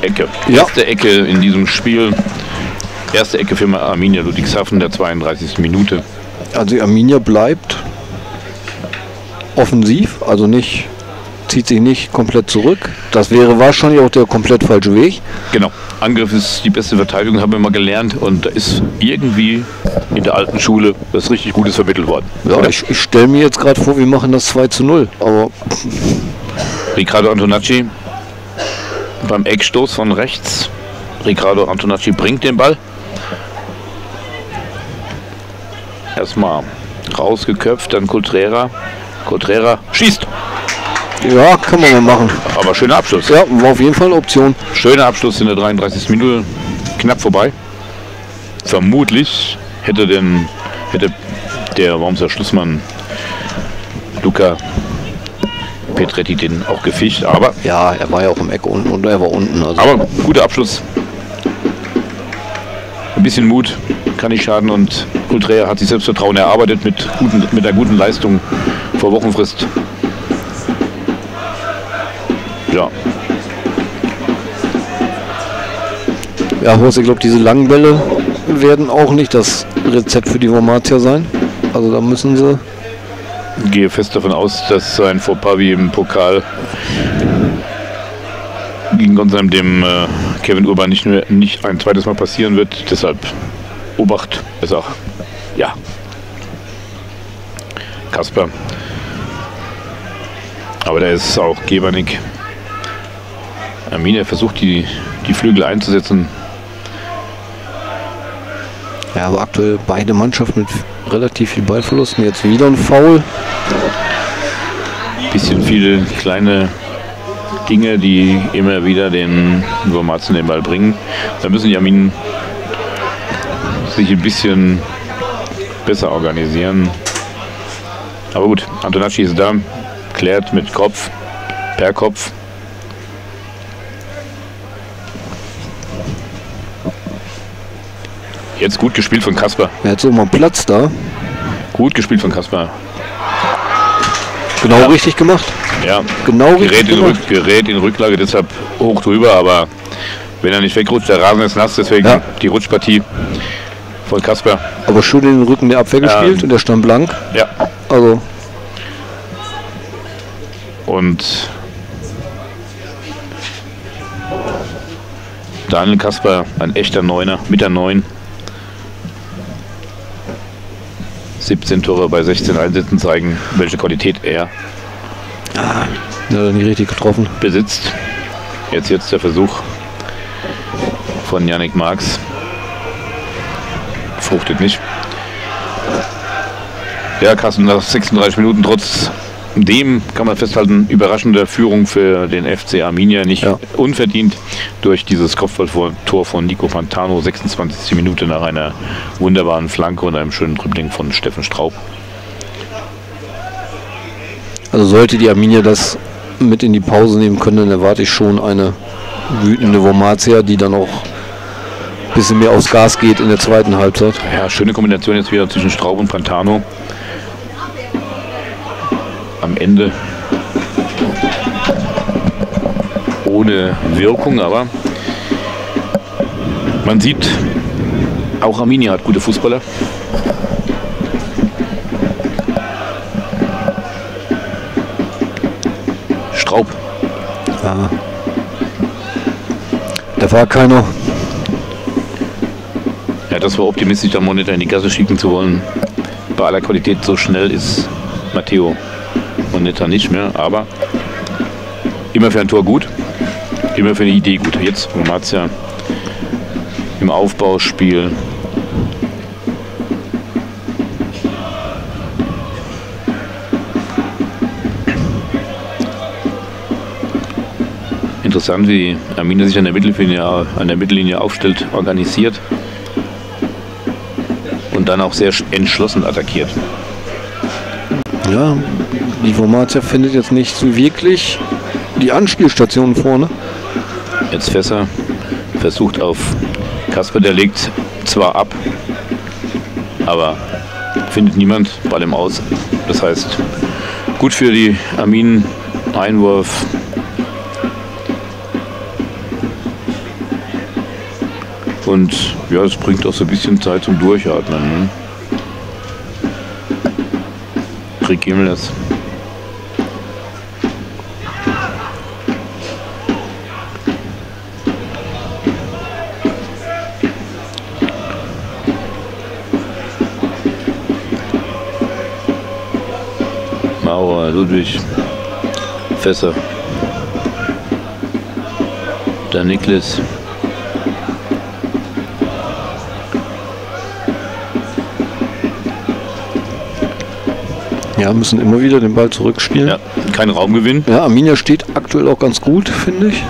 Ecke. Ja. Erste Ecke in diesem Spiel. Erste Ecke für Arminia Ludwigshafen, der 32. Minute. Also die Arminia bleibt offensiv, also nicht, zieht sich nicht komplett zurück. Das wäre wahrscheinlich auch der komplett falsche Weg. Genau. Angriff ist die beste Verteidigung, haben wir mal gelernt. Und da ist irgendwie in der alten Schule das richtig Gutes vermittelt worden. Ja, ich stelle mir jetzt gerade vor, wir machen das 2:0. Aber Riccardo Antonacci beim Eckstoß von rechts. Riccardo Antonacci bringt den Ball. Erstmal rausgeköpft, dann Cotrera. Cotrera schießt. ja, kann man mal machen. Aber schöner Abschluss. Ja, war auf jeden Fall eine Option. Schöner Abschluss in der 33. Minute. Knapp vorbei. Vermutlich hätte der Wormser Schlussmann Luca Petretti den auch gefischt. Aber, Ja, er war ja auch im Eck unten und er war unten. Also. aber guter Abschluss. Ein bisschen Mut kann nicht schaden und Cotrera hat sich Selbstvertrauen erarbeitet mit einer guten Leistung vor Wochenfrist. Ja, Ja, Horst, ich glaube, diese langen Bälle werden auch nicht das Rezept für die Wormatia sein. Also da müssen sie. gehe fest davon aus, dass ein Fauxpas wie im Pokal gegen Gonsheim dem Kevin Urban nicht ein zweites Mal passieren wird. Deshalb Obacht ist auch, ja, Kasper. Aber der ist auch Gebernick. Arminia versucht die Flügel einzusetzen. Ja, aber aktuell beide Mannschaften mit relativ viel Ballverlusten. Jetzt wieder ein Foul. Bisschen viele kleine Dinge, die immer wieder den Wormatien den Ball bringen. Da müssen die Arminen sich ein bisschen besser organisieren. Aber gut, Antonacci ist da, klärt mit Kopf, per Kopf. Jetzt gut gespielt von Kasper. Er hat so mal Platz da. Gut gespielt von Kasper. Genau richtig gemacht. Ja, Genau richtig gemacht. gerät in Rücklage, deshalb hoch drüber, aber wenn er nicht wegrutscht, der Rasen ist nass, deswegen Ja. die Rutschpartie von Kasper. Aber schön in den Rücken der Abwehr gespielt und der stand blank. Ja, Also und Daniel Kasper, ein echter Neuner, mit der 9. 17 Tore bei 16 Einsätzen zeigen, welche Qualität er hat er nicht richtig getroffen. besitzt. Jetzt der Versuch von Yannick Marx. Fruchtet nicht. Ja, Carsten, nach 36 Minuten trotzdem kann man festhalten, überraschende Führung für den FC Arminia, nicht Ja. unverdient durch dieses Kopfballtor von Nico Pantano, 26. Minute nach einer wunderbaren Flanke und einem schönen Dribbling von Steffen Straub. Also sollte die Arminia das mit in die Pause nehmen können, dann erwarte ich schon eine wütende Wormatia, die dann auch ein bisschen mehr aufs Gas geht in der zweiten Halbzeit. Ja, schöne Kombination jetzt wieder zwischen Straub und Pantano. Am Ende ohne Wirkung, aber man sieht, auch Arminia hat gute Fußballer. Straub. Ja. Da war keiner. Ja, das war optimistisch, da Monitor in die Gasse schicken zu wollen. Bei aller Qualität so schnell ist Matteo Monitor nicht mehr, aber immer für ein Tor gut, immer für eine Idee gut. Jetzt Wormatia im Aufbauspiel. Interessant, wie Arminia sich an der Mittellinie aufstellt, organisiert und dann auch sehr entschlossen attackiert. Ja, die Wormatia findet jetzt nicht so wirklich die Anspielstation vorne. Jetzt Fässer versucht auf Kasper, der legt zwar ab, aber findet niemand, Ball im Aus. Das heißt, gut für die Arminen, Einwurf. Und ja, es bringt auch so ein bisschen Zeit zum Durchatmen. Ne? Rick Gimeles. Maurer, Ludwig, Fässer, der Niklas. Ja, müssen immer wieder den Ball zurückspielen. Ja, kein Raumgewinn. Ja, Arminia steht aktuell auch ganz gut, finde ich.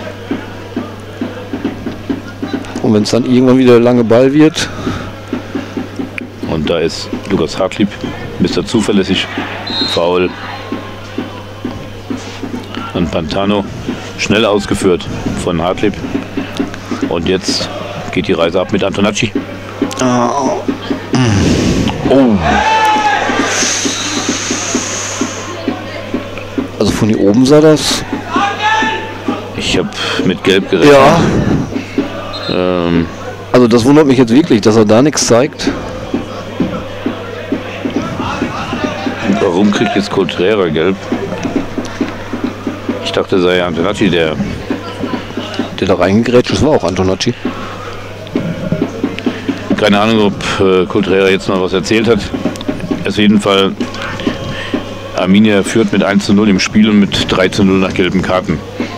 Und wenn es dann irgendwann wieder der lange Ball wird. Und da ist Lukas Hartlieb, Mr. Zuverlässig, Foul. Und Pantano, schnell ausgeführt von Hartlieb. Und jetzt geht die Reise ab mit Antonacci. Oh. Also von hier oben sah das. Ich habe mit Gelb gerechnet. Ja. Also das wundert mich jetzt wirklich, dass er da nichts zeigt. Warum kriegt jetzt Contreras Gelb? Ich dachte, es sei Antonacci, der da reingegrätscht ist, war auch Antonacci. Keine Ahnung, ob Contreras jetzt noch was erzählt hat. Auf jeden Fall, Arminia führt mit 1:0 im Spiel und mit 3:0 nach gelben Karten.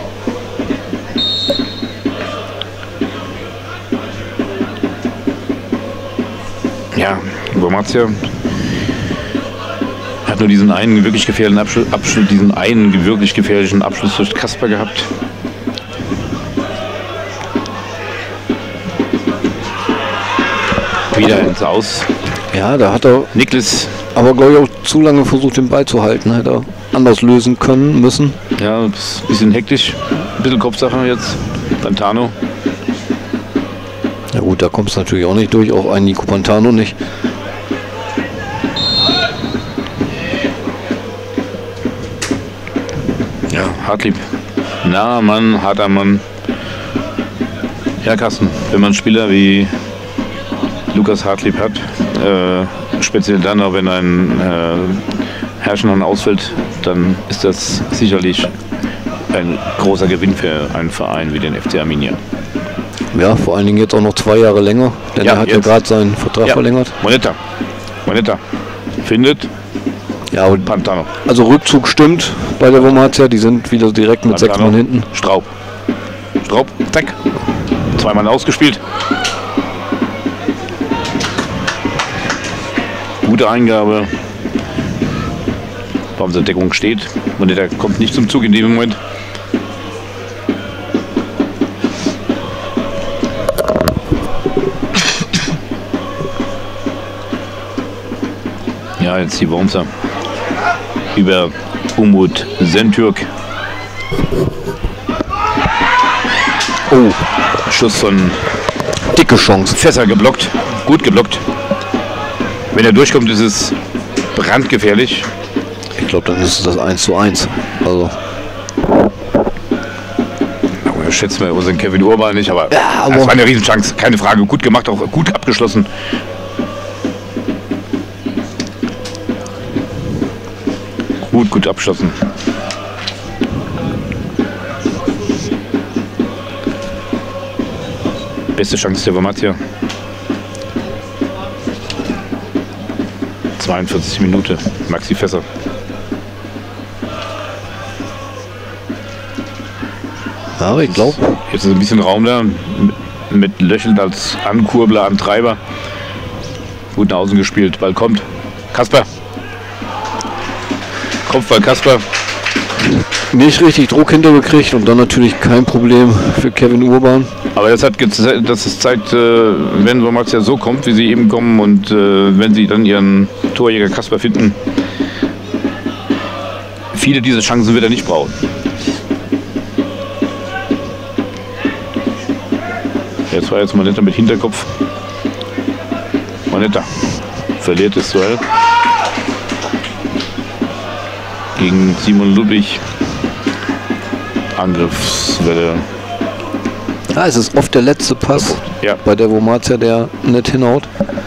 Ja, Wormatia hat nur diesen einen wirklich gefährlichen Abschluss, diesen einen wirklich gefährlichen Abschluss durch Kasper gehabt. Wieder ins Aus. Ja, da hat er Niklas. Aber glaube ich auch zu lange versucht, den Ball zu halten. Hätte er anders lösen können, müssen. Ja, ein bisschen hektisch. Ein bisschen Kopfsache jetzt. Pantano. Ja gut, da kommt es natürlich auch nicht durch. Auch ein Nico Pantano nicht. Ja, Hartlieb. Na Mann, harter Mann. Ja, Carsten, wenn man einen Spieler wie Lukas Hartlieb hat, speziell dann auch, wenn ein Herrschenhorn ausfällt, dann ist das sicherlich ein großer Gewinn für einen Verein wie den FC Arminia. Ja, vor allen Dingen jetzt auch noch 2 Jahre länger, denn er hat ja gerade seinen Vertrag verlängert. Moneta findet ja, und Pantano. Also Rückzug stimmt bei der Wormatia, die sind wieder direkt mit Pantano, 6 Mann hinten. Straub, zack, 2 Mann ausgespielt. Gute Eingabe. Warum unsere Deckung steht. Moneta kommt nicht zum Zug in dem Moment. Ja, jetzt die Wormser über Umut Sentürk. Oh, Schuss von dicke Chance. Fässer geblockt. Gut geblockt. Wenn er durchkommt, ist es brandgefährlich. Ich glaube, dann ist es das 1:1. Also. Aber schätzt mal unseren Kevin Urban nicht, aber, ja, das war eine Riesenchance. Keine Frage. Gut gemacht, auch gut abgeschlossen. Gut abgeschlossen. Beste Chance der Wormatia. 42 Minuten. Maxi Fässer. Ja, ich glaube. Jetzt ist ein bisschen Raum da. Mit Löchelt als Ankurbler, Antreiber. Gut nach außen gespielt. Ball kommt. Kasper. Kopfball Kasper. Nicht richtig Druck hintergekriegt und dann natürlich kein Problem für Kevin Urban. Aber das zeigt, wenn Wormatia so kommt, wie sie eben kommen und wenn sie dann ihren Torjäger Kasper finden, viele dieser Chancen wird er nicht brauchen. Jetzt war jetzt Moneta mit Hinterkopf. Moneta verliert das Duell gegen Simon Ludwig. Angriffswelle. Ja, es ist oft der letzte Pass Ja. bei der Wormatia, der nicht hinhaut.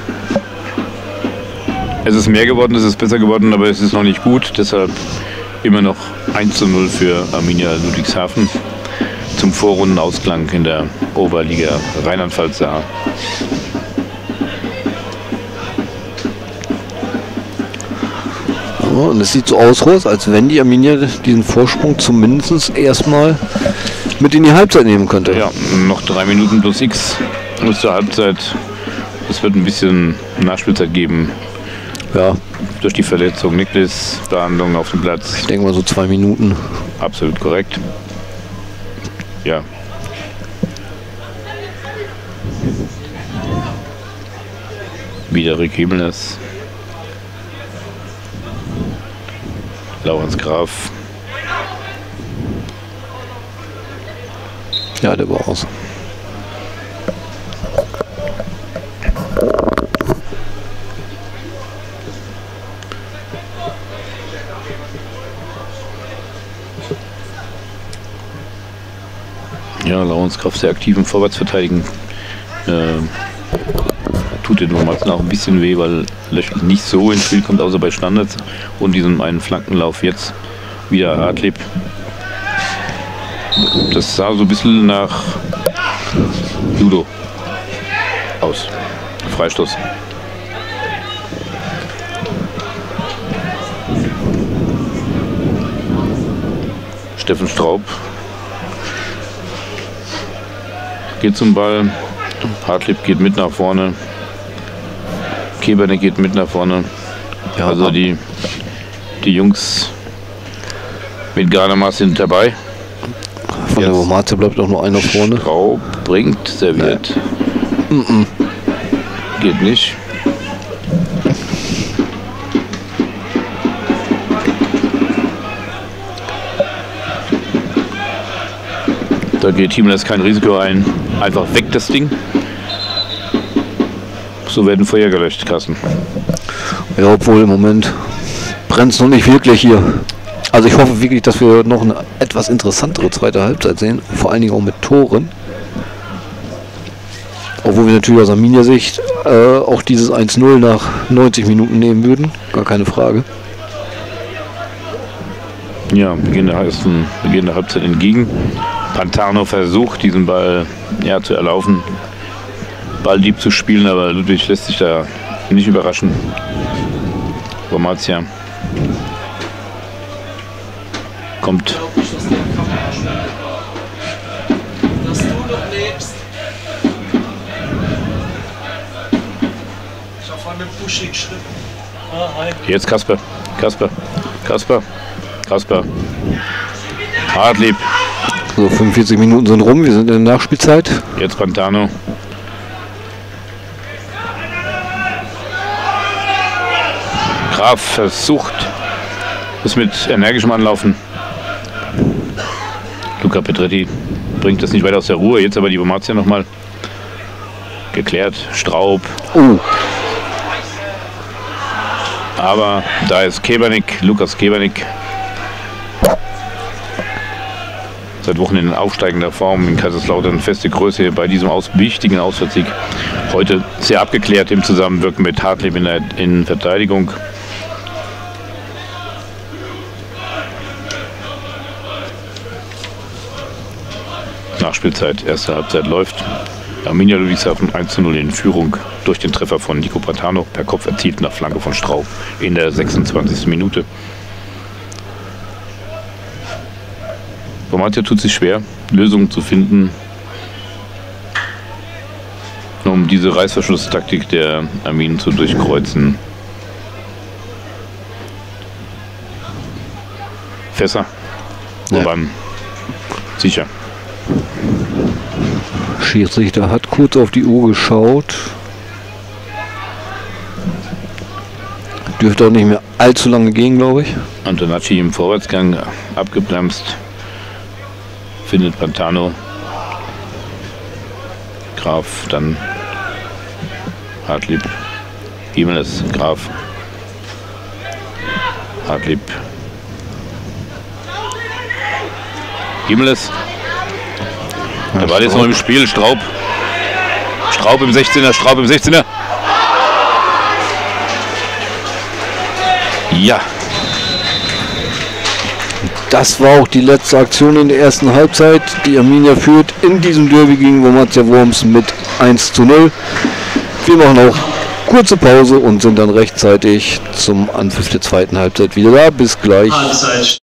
Es ist mehr geworden, es ist besser geworden, aber es ist noch nicht gut. Deshalb immer noch 1:0 für Arminia Ludwigshafen zum Vorrundenausklang in der Oberliga Rheinland-Pfalz. Ja, und es sieht so aus, als wenn die Arminia diesen Vorsprung zumindest erstmal mit in die Halbzeit nehmen könnte. Ja, noch 3 Minuten plus X bis zur Halbzeit. Es wird ein bisschen Nachspielzeit geben. Ja, Durch die Verletzung, Niklas, Behandlung auf dem Platz. ich denke mal so 2 Minuten. Absolut korrekt. Ja. Wieder Rick Himmelnes. Laurens Graf. Ja, der war aus. Ja, Laurens Graf sehr aktiv im Vorwärtsverteidigen. Tut den Wormatia auch ein bisschen weh, weil Löchel nicht so ins Spiel kommt, außer bei Standards und diesem einen Flankenlauf jetzt. Wieder Hartlieb. Das sah so ein bisschen nach Judo aus. Freistoß. Steffen Straub geht zum Ball. Hartlieb geht mit nach vorne. Kebernick geht mit nach vorne. Ja, Also die Jungs mit Gardamas sind dabei. Von der Jetzt Wormatia bleibt auch nur einer vorne. Straub bringt, serviert. Geht nicht. Da geht Himmelnes kein Risiko ein. Einfach weg das Ding. So werden Feuer gelöscht, Carsten. Ja, obwohl im Moment brennt es noch nicht wirklich hier. Also ich hoffe wirklich, dass wir noch eine etwas interessantere zweite Halbzeit sehen. Vor allen Dingen auch mit Toren. Obwohl wir natürlich aus Arminia-Sicht auch dieses 1:0 nach 90 Minuten nehmen würden. Gar keine Frage. Ja, wir gehen der Halbzeit entgegen. Pantano versucht, diesen Ball zu erlaufen, Balldieb zu spielen, aber Ludwig lässt sich da nicht überraschen. Wormatia kommt. Dass du noch lebst. Ich habe vorhin mit Buschi geschrieben. Ah, hi. Jetzt Kasper. Hartlieb. So, 45 Minuten sind rum, wir sind in der Nachspielzeit. Jetzt Pantano. Graf versucht es mit energischem Anlaufen. Luca Petretti bringt das nicht weiter aus der Ruhe. Jetzt aber die Wormatia nochmal geklärt. Straub. Oh, Aber da ist Kebernick, Lukas Kebernick. Seit Wochen in aufsteigender Form in Kaiserslautern, feste Größe bei diesem wichtigen Auswärtssieg. Heute sehr abgeklärt im Zusammenwirken mit Hartlieb in der Innenverteidigung. Nachspielzeit, erste Halbzeit läuft. Arminia Ludwigshafen 1:0 in Führung durch den Treffer von Nico Pantano, per Kopf erzielt nach Flanke von Straub in der 26. Minute. Wormatia tut sich schwer, Lösungen zu finden, um diese Reißverschlusstaktik der Arminen zu durchkreuzen. Fässer, Urban, sicher. Schiedsrichter hat kurz auf die Uhr geschaut. Dürfte auch nicht mehr allzu lange gehen, glaube ich. Antonacci im Vorwärtsgang abgebremst. Findet Pantano. Graf, dann Hartlieb. Himmelnes, Graf. Hartlieb. Himmelnes. Der Ball ist noch im Spiel. Straub im 16er, Straub im 16er. Ja. Das war auch die letzte Aktion in der ersten Halbzeit. Die Arminia führt in diesem Derby gegen Wormatia Worms mit 1:0. Wir machen auch kurze Pause und sind dann rechtzeitig zum Anpfiff der zweiten Halbzeit wieder da. Bis gleich. Halbzeit.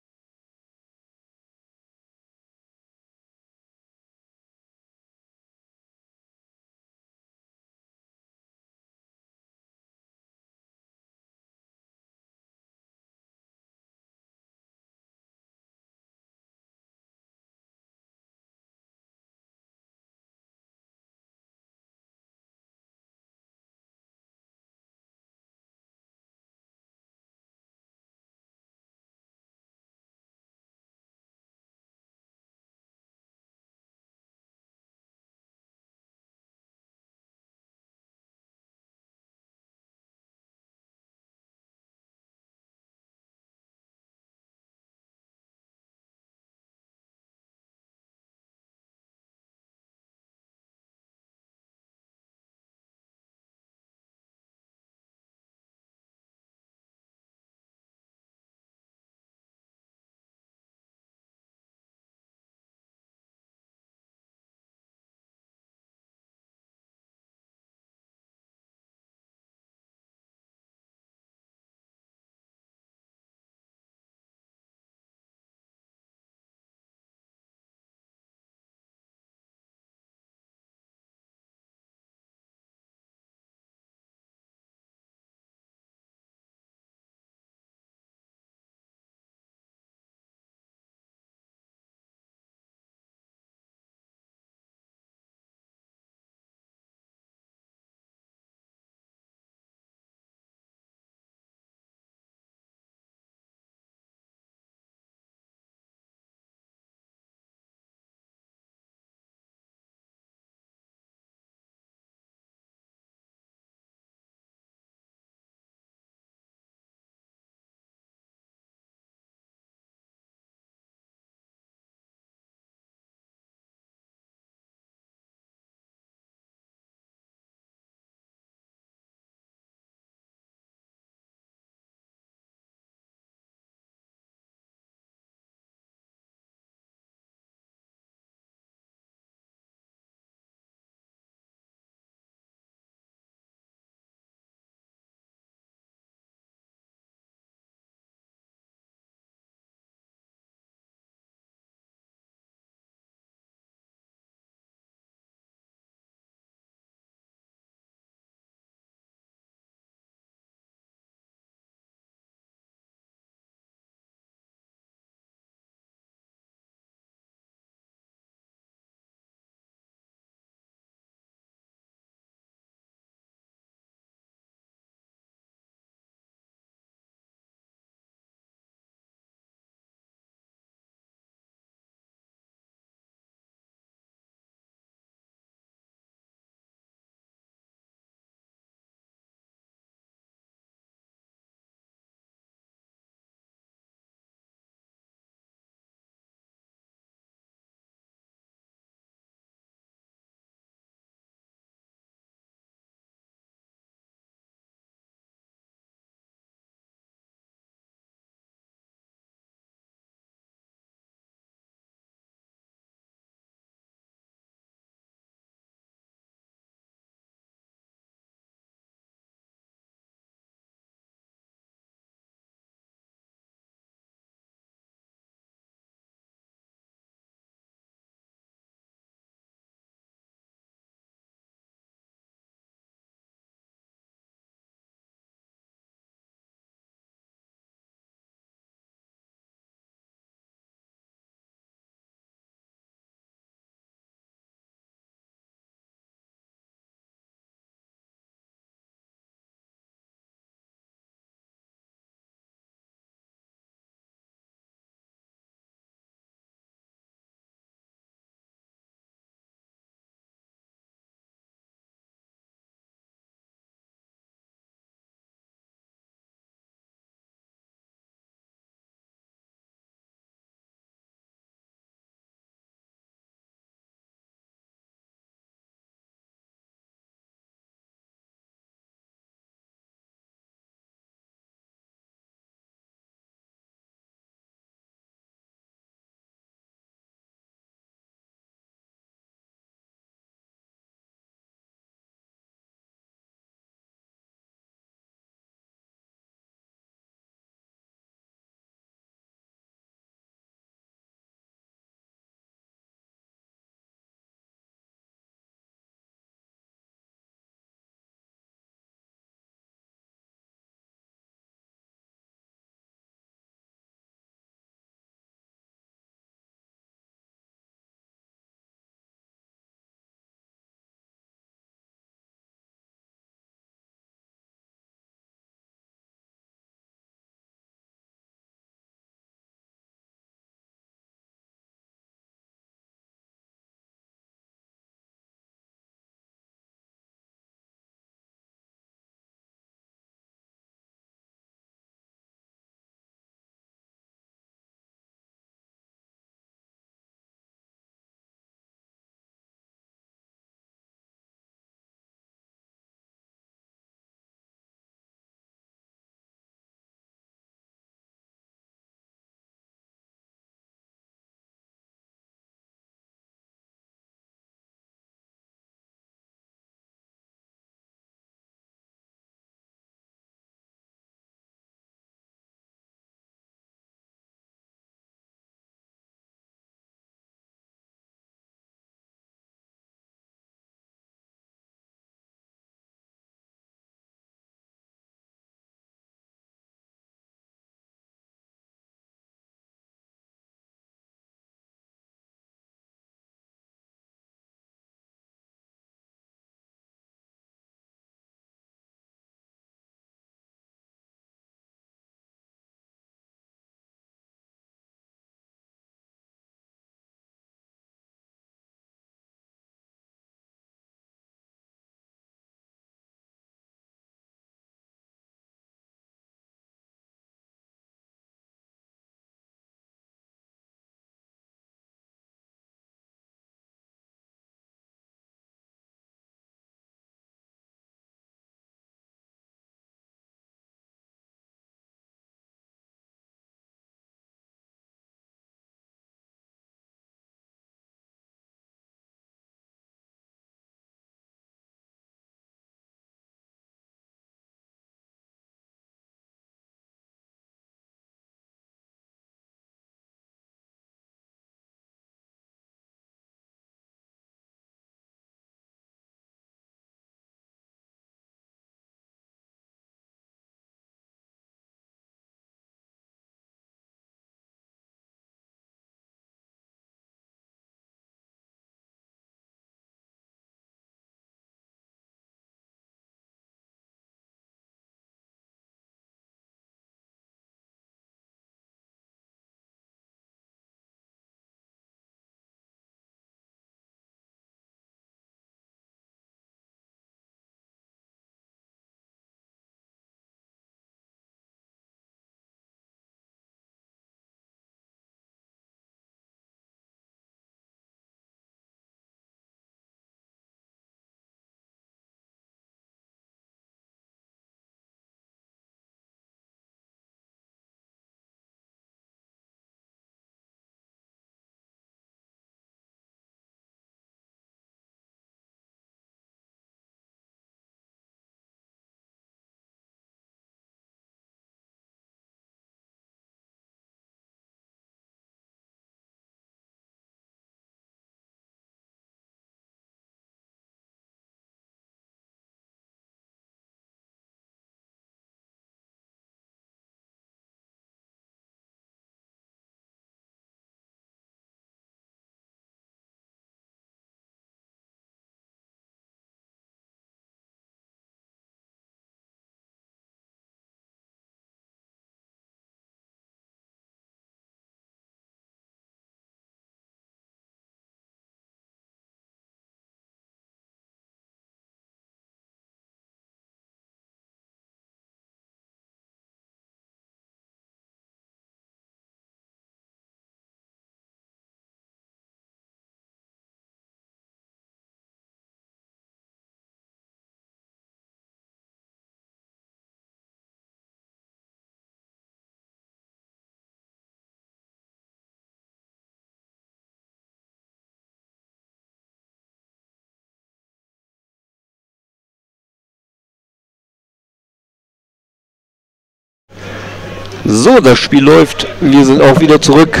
So, das Spiel läuft. Wir sind auch wieder zurück.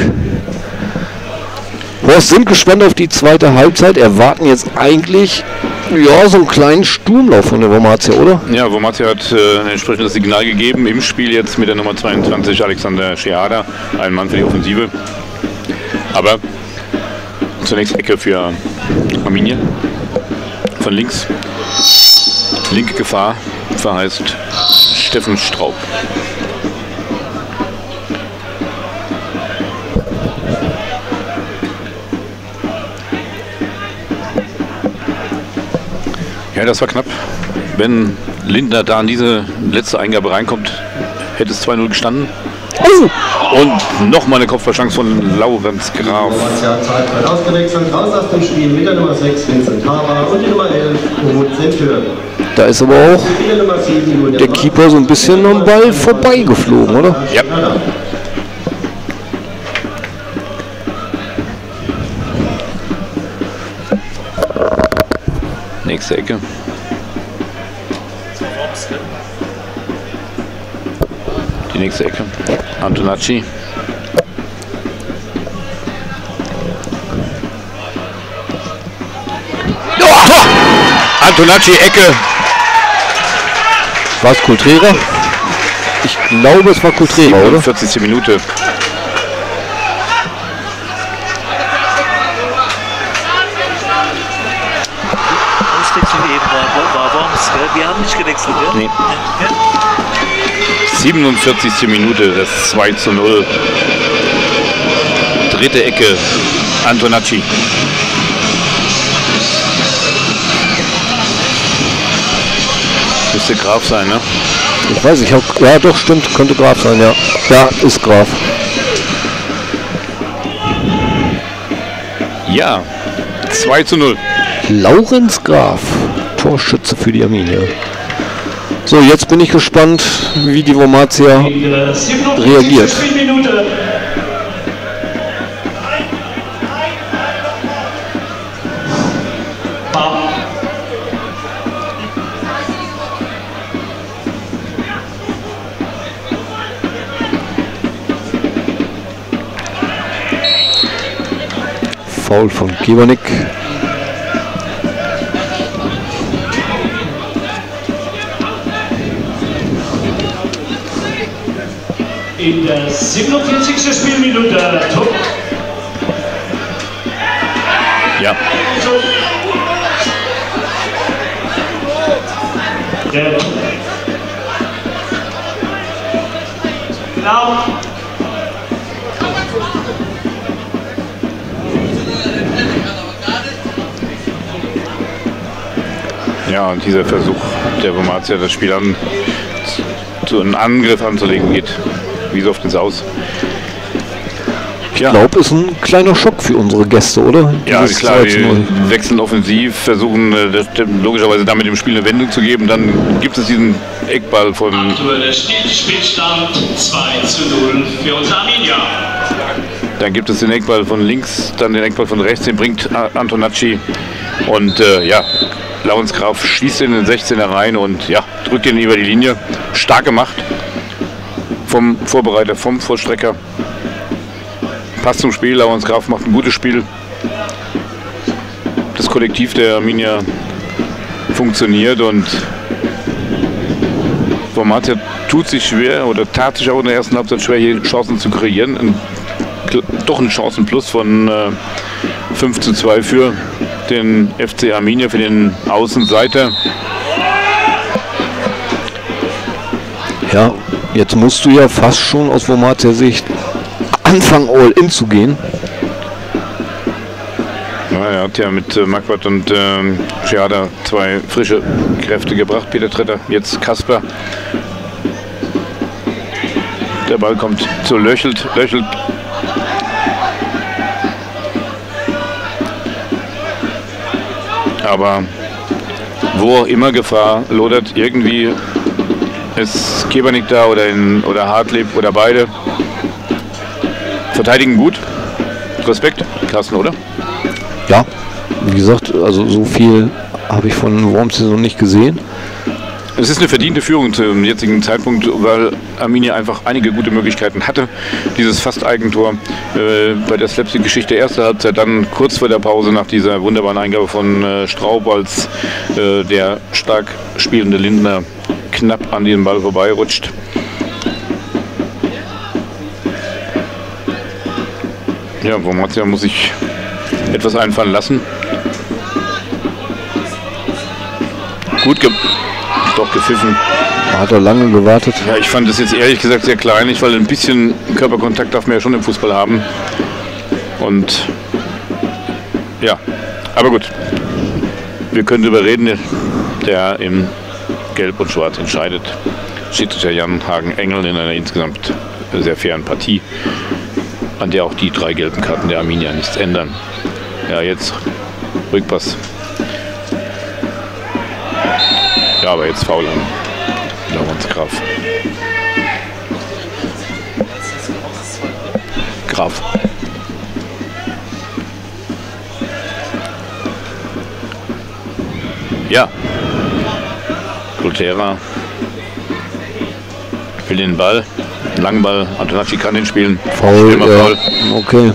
Horst, sind gespannt auf die zweite Halbzeit. Erwarten jetzt eigentlich ja, so einen kleinen Sturmlauf von der Wormatia, oder? Ja, Wormatia hat ein entsprechendes Signal gegeben. Im Spiel jetzt mit der Nummer 22 Alexander Scheada. Ein Mann für die Offensive. Aber zunächst Ecke für Arminia. Von links. Linke Gefahr verheißt Steffen Straub. Ja, das war knapp. Wenn Lindner da an diese letzte Eingabe reinkommt, hätte es 2-0 gestanden. Und nochmal eine Kopfballchance von Laurenz Graf. Zeit wird ausgewechselt, raus aus dem Spiel mit der Nummer 6 Vincent Haber und die Nummer 11 Umut Sentür. Da ist aber auch der Keeper so ein bisschen am Ball vorbeigeflogen, oder? Ja. Nächste Ecke. Die nächste Ecke. Antonacci. Oh! Antonacci, Ecke. War es Cultrera? Ich glaube, es war Cultrera, oder? 40. Minute. Wir haben nicht gewechselt, ja? Nee. 47. Minute, das 2:0. Dritte Ecke, Antonacci. Müsste Graf sein, ne? Ich weiß, ja doch, stimmt, könnte Graf sein, ja. Ja, ist Graf. Ja, 2:0. Laurenz Graf, Torschütze für die Arminia. So, jetzt bin ich gespannt, wie die Wormatia reagiert. Foul von Kiwanik. In der 47. Spielminute Tuck. Ja. Genau. Ja, und dieser Versuch der Wormatia, das Spiel zu einem Angriff anzulegen, geht wie so oft ins Aus. Ich glaube, ist ein kleiner Schock für unsere Gäste, oder? Ja, klar, die wechseln offensiv, versuchen logischerweise damit dem Spiel eine Wendung zu geben. Dann gibt es diesen Eckball von... Aktueller Spielstand 2:0 für uns Arminia. Dann gibt es den Eckball von links, dann den Eckball von rechts, den bringt Antonacci. Und ja, Laurenz Graf schießt in den 16er rein und ja, drückt ihn über die Linie. Stark gemacht vom Vorbereiter, vom Vollstrecker. Passt zum Spiel, Laurenz Graf macht ein gutes Spiel. Das Kollektiv der Arminia funktioniert und Wormatia tut sich schwer oder tat sich auch in der ersten Halbzeit schwer, hier Chancen zu kreieren. Doch ein Chancenplus von 5:2 für den FC Arminia, für den Außenseiter. Ja, jetzt musst du ja fast schon aus Wormatia Sicht anfangen, All-In zu gehen. Ja, er hat ja mit Marquardt und Scheada zwei frische Kräfte gebracht. Peter Tretter, jetzt Kasper. Der Ball kommt zu Löchelt. Löchelt aber wo auch immer Gefahr lodert, irgendwie ist Kebernik da oder Hartleb oder beide. Verteidigen gut. Respekt, Carsten, oder? Ja, wie gesagt, also so viel habe ich von Worms noch nicht gesehen. Es ist eine verdiente Führung zum jetzigen Zeitpunkt, weil Arminia einfach einige gute Möglichkeiten hatte. Dieses Fast-Eigentor bei der Slapstick-Geschichte erste Halbzeit, dann kurz vor der Pause nach dieser wunderbaren Eingabe von Straub, als der stark spielende Lindner knapp an diesem Ball vorbeirutscht. Ja, Wormatia muss sich etwas einfallen lassen. Gut doch gepfiffen. Hat er lange gewartet. Ja, ich fand das jetzt ehrlich gesagt sehr kleinlich, weil ein bisschen Körperkontakt darf man ja schon im Fußball haben. Und ja, aber gut. Wir können darüber reden, der in Gelb und Schwarz entscheidet. Schiedsrichter Jan Hagen-Engel in einer insgesamt sehr fairen Partie, an der auch die 3 gelben Karten der Arminia nichts ändern. Ja, jetzt Rückpass. Ja, aber jetzt faul an Laurens Graf. Graf. Ja. Klotera will den Ball. Langen Ball. Antonacci kann den spielen. Foul, ja. Okay.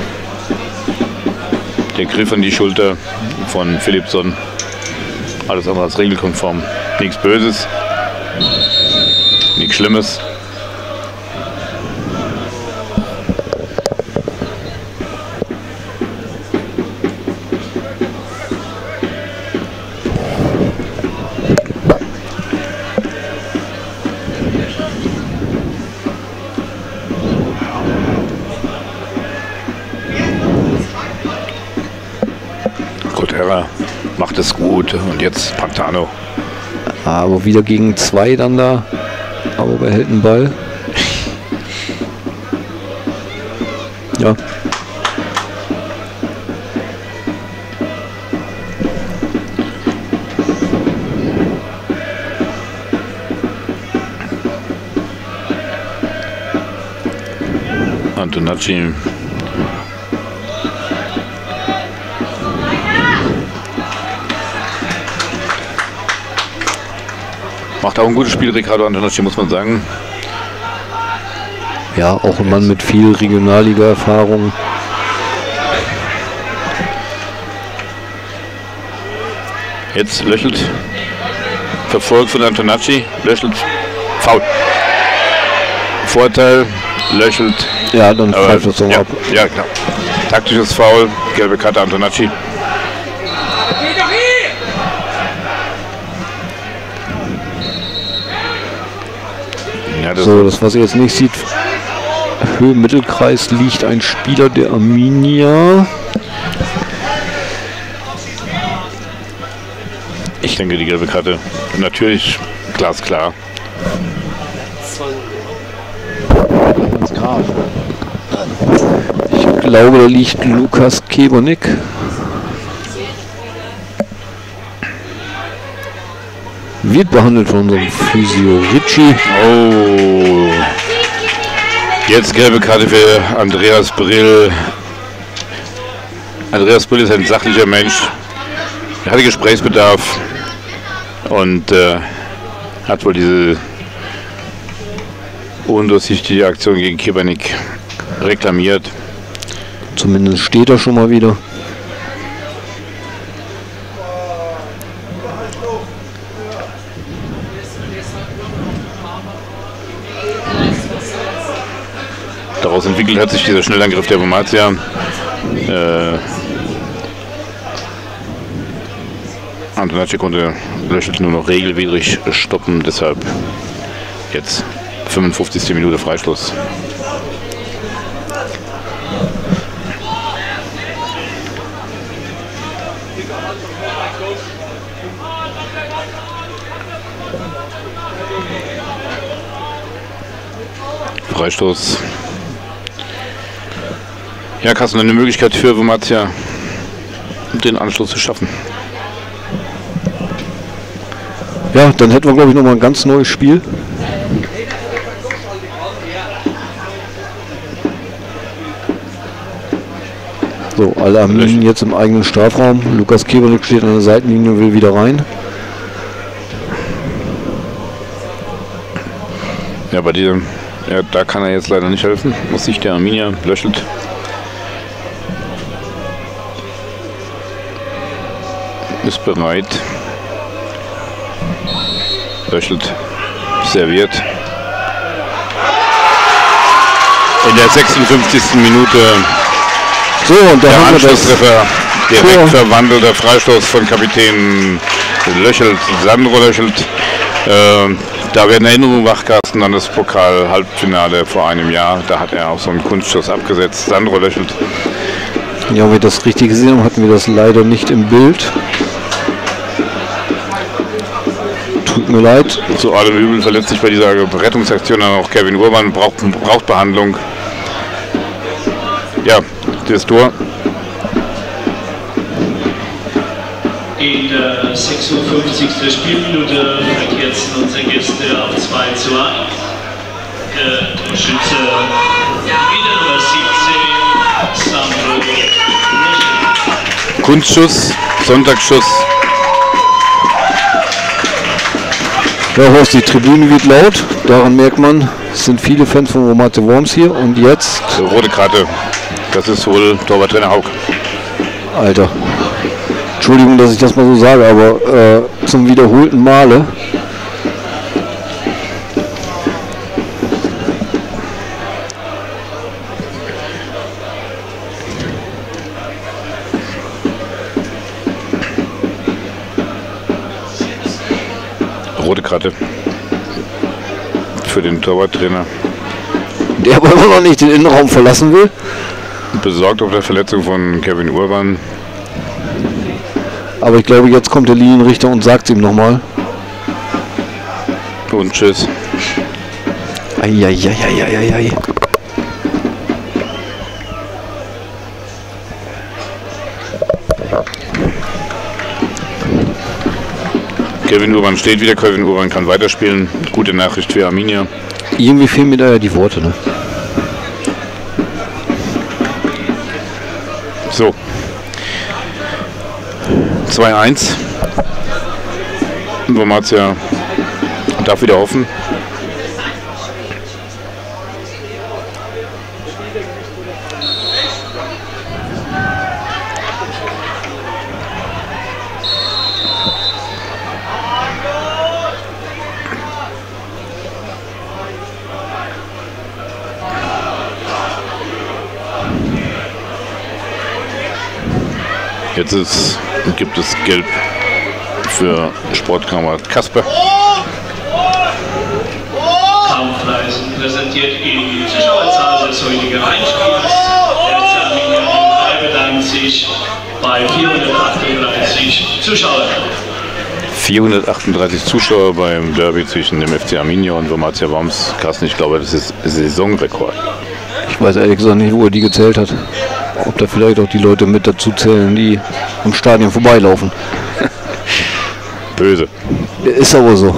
Der Griff an die Schulter von Philipsson. Alles andere als regelkonform. Nichts Böses. Nichts Schlimmes. Kotera macht es gut und jetzt Pantano. Aber wieder gegen 2 dann da. Aber behält den Ball. Ja. Antonacci. Macht auch ein gutes Spiel, Ricardo Antonacci, muss man sagen. Ja, auch ein Mann mit viel Regionalliga-Erfahrung. Jetzt Löchelt. Verfolgt von Antonacci. Löchelt. Foul. Vorteil. Löchelt. Ja, dann pfeift das so ab. Ja, klar. Taktisches Foul. Gelbe Karte Antonacci. Ja, das was ihr jetzt nicht sieht, Höhe-Mittelkreis liegt ein Spieler der Arminia. Ich denke, die gelbe Karte natürlich glasklar. Ich glaube, da liegt Lukas Kebernick. Wird behandelt von unserem Physio Ricci. Oh. Jetzt gelbe Karte für Andreas Brill. Andreas Brill ist ein sachlicher Mensch. Er hatte Gesprächsbedarf und hat wohl diese undurchsichtige Aktion gegen Kebernick reklamiert. Zumindest steht er schon mal wieder. Daraus entwickelt hat sich dieser Schnellangriff der Wormatia. Antonacci konnte Löchelt nur noch regelwidrig stoppen, deshalb jetzt 55. Minute Freistoß. Freistoß. Ja, Kassel, eine Möglichkeit für Wormatia, den Anschluss zu schaffen. Ja, dann hätten wir, glaube ich, nochmal ein ganz neues Spiel. So, alle Arminen jetzt im eigenen Strafraum. Lukas Kebernick steht an der Seitenlinie und will wieder rein. Ja, bei diesem, ja, da kann er jetzt leider nicht helfen. Muss sich der Arminia löchelt. Ist bereit. Löchelt. Serviert. In der 56. Minute. So, und da der haben wir das Anschlusstreffer. Direkt verwandelter Freistoß von Kapitän Löchelt, Sandro Löchelt. Da werden Erinnerungen wach, Carsten, an das Pokal-Halbfinale vor einem Jahr. Da hat er auch so einen Kunstschuss abgesetzt. Sandro Löchelt. Ja, wenn wir das richtig gesehen haben, hatten wir das leider nicht im Bild. Tut mir leid. Zu allem Übel verletzt sich bei dieser Rettungsaktion dann auch Kevin Urban, braucht Behandlung. Ja, das Tor. In der 56. Spielminute verkürzen unsere Gäste auf 2:1. Der Torschütze wieder Nummer 17, Sandro Löchelt. Kunstschuss, Sonntagsschuss. Ja, Horst, die Tribüne wird laut. Daran merkt man, es sind viele Fans von Wormatia Worms hier. Und jetzt... Rote Karte. Das ist wohl Torwarttrainer Haug. Alter. Entschuldigung, dass ich das mal so sage, aber zum wiederholten Male. Rote Karte für den Torwarttrainer. Der aber immer noch nicht den Innenraum verlassen will. Besorgt auf der Verletzung von Kevin Urban. Aber ich glaube, jetzt kommt der Linienrichter und sagt es ihm nochmal. Und tschüss. Eieieiei. Kevin Urban steht wieder, Kevin Urban kann weiterspielen. Gute Nachricht für Arminia. Irgendwie fehlen mir da ja die Worte, ne? So. 2:1. Wormatia darf wieder hoffen. Jetzt gibt es Gelb für Sportkamerad Kasper. Kampfleisen präsentiert die Zuschauerzahl des heutigen Einspiels. Der Arminia bedankt sich bei 438 Zuschauern. 438 Zuschauer beim Derby zwischen dem FC Arminia und Wormatia Worms. Carsten, ich glaube, das ist Saisonrekord. Ich weiß ehrlich gesagt nicht, wo er die gezählt hat. Ob da vielleicht auch die Leute mit dazu zählen, die am Stadion vorbeilaufen. Böse. Ist aber so.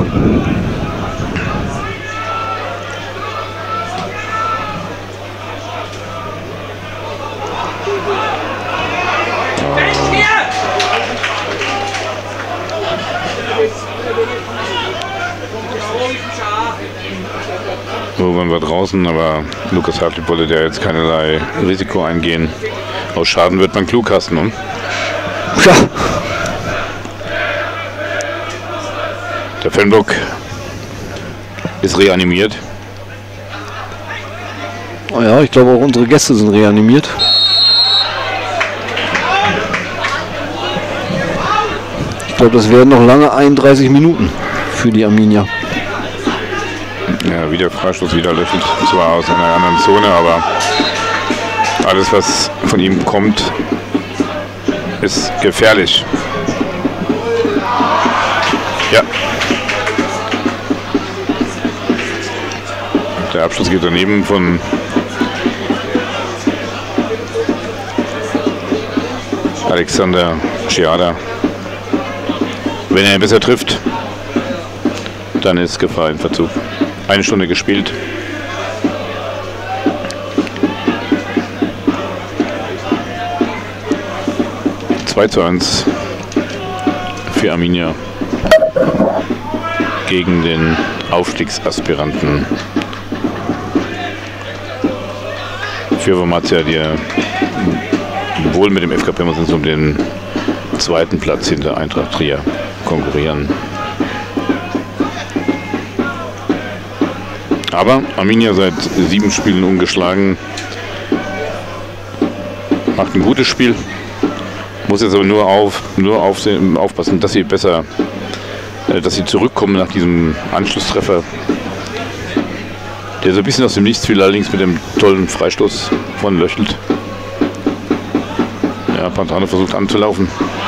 Urban war draußen, aber Lukas Hartlieb wollte der jetzt keinerlei Risiko eingehen. Aus Schaden wird man klug, Carsten, ne? Ja. Der Fanblock ist reanimiert. Oh ja, ich glaube auch unsere Gäste sind reanimiert. Ich glaube, das werden noch lange 31 Minuten für die Arminia. Ja, wieder Freistoß, wieder Löchelt. Zwar aus einer anderen Zone, aber alles, was von ihm kommt, ist gefährlich. Ja. Der Abschluss geht daneben von Alexander Schiada. Wenn er besser trifft, dann ist Gefahr in Verzug. 1 Stunde gespielt. (2:1) für Arminia gegen den Aufstiegsaspiranten für Wormatia, die wohl mit dem FK Pirmasens um den zweiten Platz hinter Eintracht Trier konkurrieren. Aber Arminia seit 7 Spielen ungeschlagen, macht ein gutes Spiel, muss jetzt aber nur aufpassen, dass sie besser, dass sie zurückkommen nach diesem Anschlusstreffer, der so ein bisschen aus dem Nichts fiel, allerdings mit dem tollen Freistoß von Löchelt. Ja, Pantano versucht anzulaufen.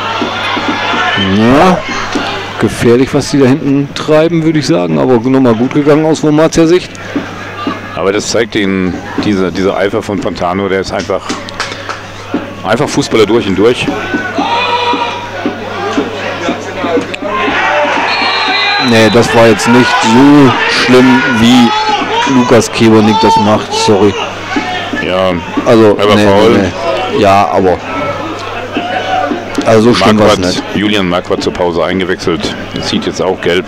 Ja, gefährlich, was die da hinten treiben, würde ich sagen, aber nochmal gut gegangen aus Wormatia Sicht. Aber das zeigt ihnen dieser Eifer von Pantano, der ist einfach Fußballer durch und durch. Nee, das war jetzt nicht so schlimm, wie Lukas Kebernick das macht, sorry. Ja, also, aber faul. Nee. Ja, aber also so schlimm war es nicht. Julian Marquardt zur Pause eingewechselt. Das sieht jetzt auch gelb.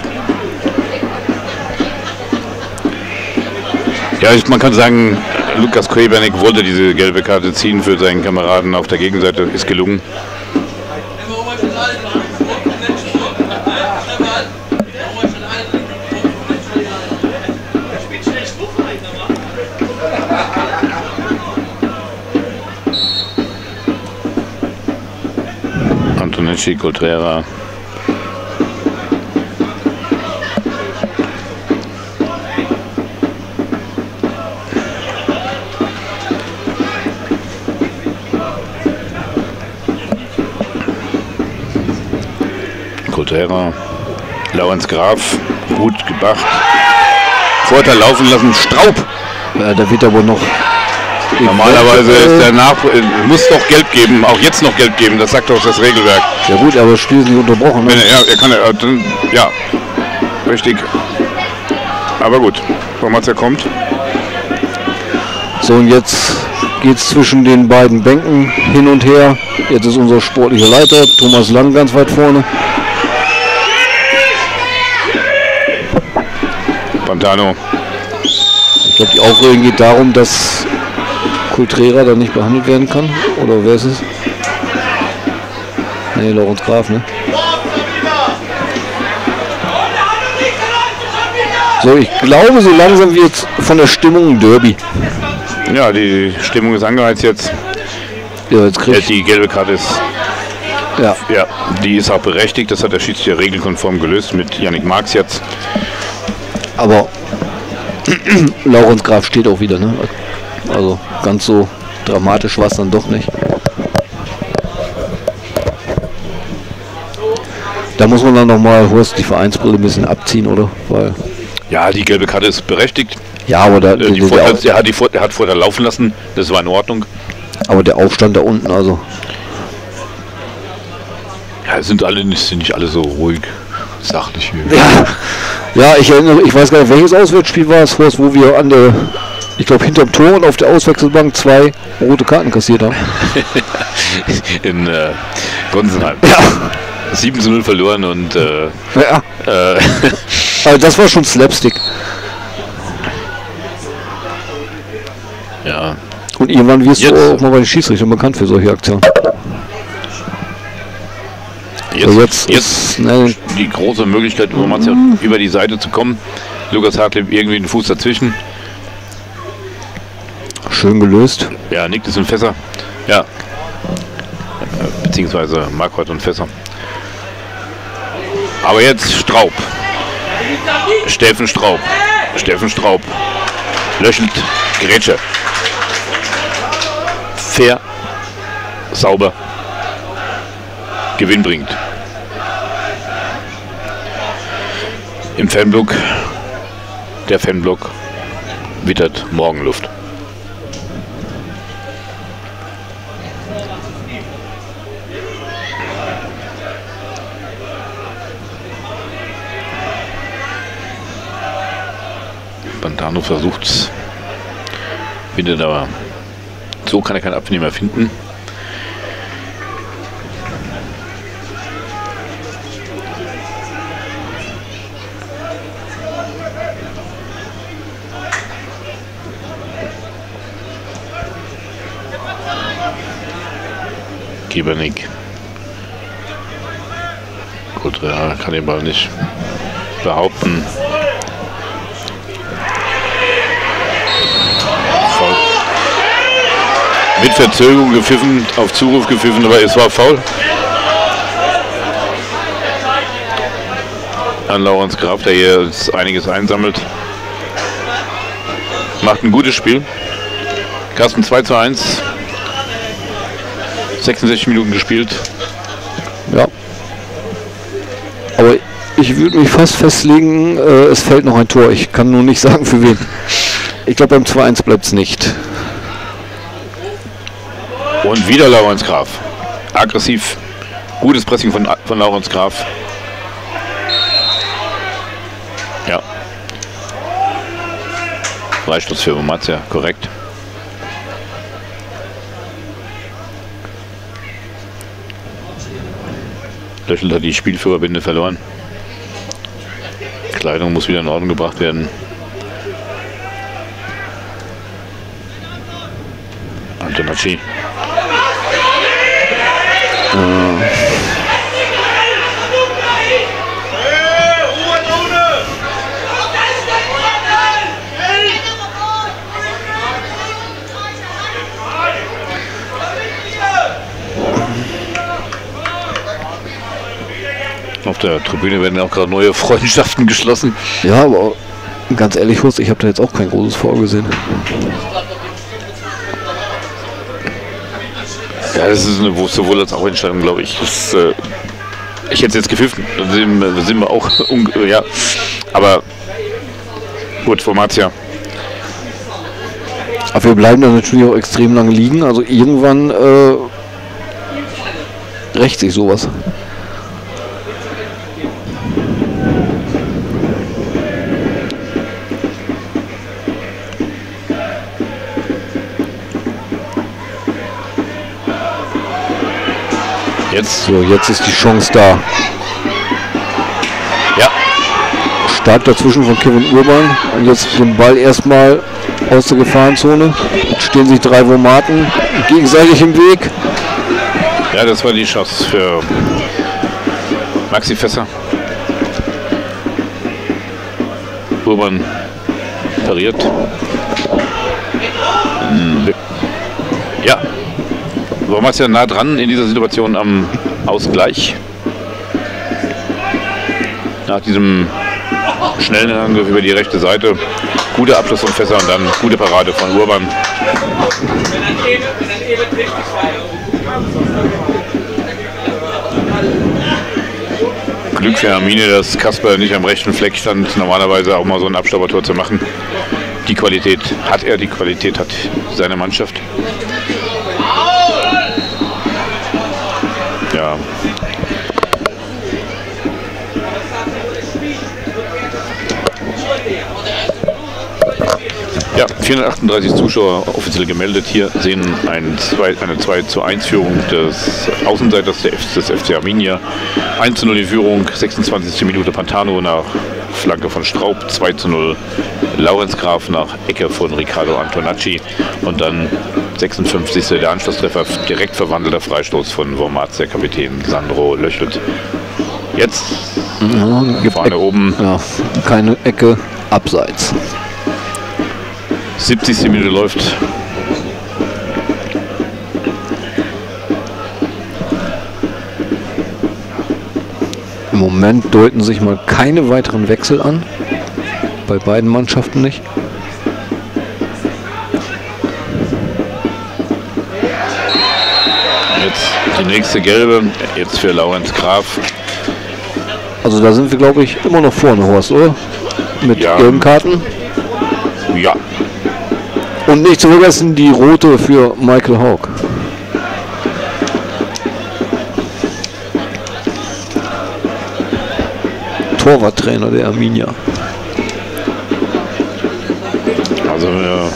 Ja, man kann sagen, Lukas Kebernick wollte diese gelbe Karte ziehen für seinen Kameraden auf der Gegenseite. Ist gelungen. Antonecci, Coltrera. Coltrera, Laurenz Graf, gut gemacht. Vorteil laufen lassen, Straub. Ja, da wird aber noch. Normalerweise ist der muss doch gelb geben, auch jetzt noch gelb geben, das sagt doch das Regelwerk. Ja gut, aber das Spiel ist nicht unterbrochen. Ne? Er kann ja, richtig. Aber gut, Wormatia kommt. So, und jetzt geht es zwischen den beiden Bänken hin und her. Jetzt ist unser sportlicher Leiter, Thomas Lang, ganz weit vorne. Pantano. Ich glaube, die Aufregung geht darum, dass Coltrera da nicht behandelt werden kann. Oder wer ist es? Nee, Laurenz Graf, ne? So, ich glaube, so langsam wird von der Stimmung ein Derby. Ja, die Stimmung ist angeheizt jetzt. Ja, jetzt kriegt die gelbe Karte ist. Ja. Ja, die ist auch berechtigt. Das hat der Schiedsrichter regelkonform gelöst mit Yannick Marx jetzt. Aber Laurenz Graf steht auch wieder, ne? Also ganz so dramatisch war es dann doch nicht. Da muss man dann nochmal, Horst, die Vereinsbrille ein bisschen abziehen, oder? Weil ja, die gelbe Karte ist berechtigt. Ja, aber er hat Vorteil laufen lassen, das war in Ordnung. Aber der Aufstand da unten, also. Ja, sind nicht alle so ruhig, sachlich. Ja, ich erinnere, ich weiß gar nicht, welches Auswärtsspiel war es, wo wir an der, ich glaube, hinterm Tor und auf der Auswechselbank 2 rote Karten kassiert haben. In Gonsenheim. Ja. 7:0 verloren und also das war schon Slapstick. Ja. Und irgendwann wirst du auch mal bei den Schiedsrichtern bekannt für solche Aktionen. Jetzt ist die große Möglichkeit, über die Seite zu kommen. Lukas Hartlieb irgendwie den Fuß dazwischen. Schön gelöst. Ja, nickt es in Fässer. Ja. Beziehungsweise Marquardt und Fässer. Aber jetzt Straub. Steffen Straub. Löchelt. Grätsche. Fair. Sauber. Gewinn bringt. Im Fanblock. Der Fanblock wittert Morgenluft. Pantano versucht's. Findet aber, so kann er keinen Abnehmer finden. Kiebernick. Gut, ja, kann den Ball nicht behaupten. Foul. Mit Verzögerung gepfiffen, auf Zuruf gepfiffen, aber es war faul. An Laurens Graf, der hier jetzt einiges einsammelt. Macht ein gutes Spiel. Carsten 2:1. 66 Minuten gespielt. Ja. Aber ich würde mich fast festlegen, es fällt noch ein Tor. Ich kann nur nicht sagen, für wen. Ich glaube, beim 2:1 bleibt es nicht. Und wieder Laurens Graf. Aggressiv. Gutes Pressing von Laurens Graf. Ja. Freistoß für Wormatia, korrekt. Löchelt hat die Spielführerbinde verloren. Kleidung muss wieder in Ordnung gebracht werden. Antonacci. Auf der Tribüne werden auch gerade neue Freundschaften geschlossen. Ja, aber ganz ehrlich, Horst, ich habe da jetzt auch kein großes vorgesehen. Ja, das ist eine sowohl als auch Entscheidung, glaube ich. Das, ich hätte es jetzt gepfiffen. Da sind wir auch, ja. Aber gut, Wormatia. Aber wir bleiben da natürlich auch extrem lange liegen. Also irgendwann rächt sich sowas. Jetzt. So, jetzt ist die Chance da. Ja. Stark dazwischen von Kevin Urban. Und jetzt den Ball erstmal aus der Gefahrenzone. Jetzt stehen sich 3 Wormaten gegenseitig im Weg. Ja, das war die Chance für Maxi Fässer. Urban pariert. Ja. Wormatia nah dran in dieser Situation am Ausgleich. Nach diesem schnellen Angriff über die rechte Seite. Guter Abschluss von Fässer und dann gute Parade von Urban. Glück für Hermine, dass Kasper nicht am rechten Fleck stand, normalerweise auch mal so ein Abstaubertor zu machen. Die Qualität hat er, die Qualität hat seine Mannschaft. Ja. Ja, 438 Zuschauer offiziell gemeldet. Hier sehen eine 2:1 Führung des Außenseiters des FC Arminia. 1:0 die Führung, 26. Minute Pantano nach Flanke von Straub, 2:0 Laurens Graf nach Ecke von Riccardo Antonacci und dann 56. der Anschlusstreffer, direkt verwandelter Freistoß von Wormatia Kapitän Sandro Löchelt. Jetzt vorne oben. Ja, keine Ecke, abseits. 70. Minute läuft. Im Moment deuten sich mal keine weiteren Wechsel an. Bei beiden Mannschaften nicht. Jetzt die nächste gelbe, jetzt für Laurens Graf. Also da sind wir, glaube ich, immer noch vorne, Horst, oder? Mit gelben Karten. Ja. Und nicht zu vergessen die rote für Michael Hawk. Torwarttrainer der Arminia. Also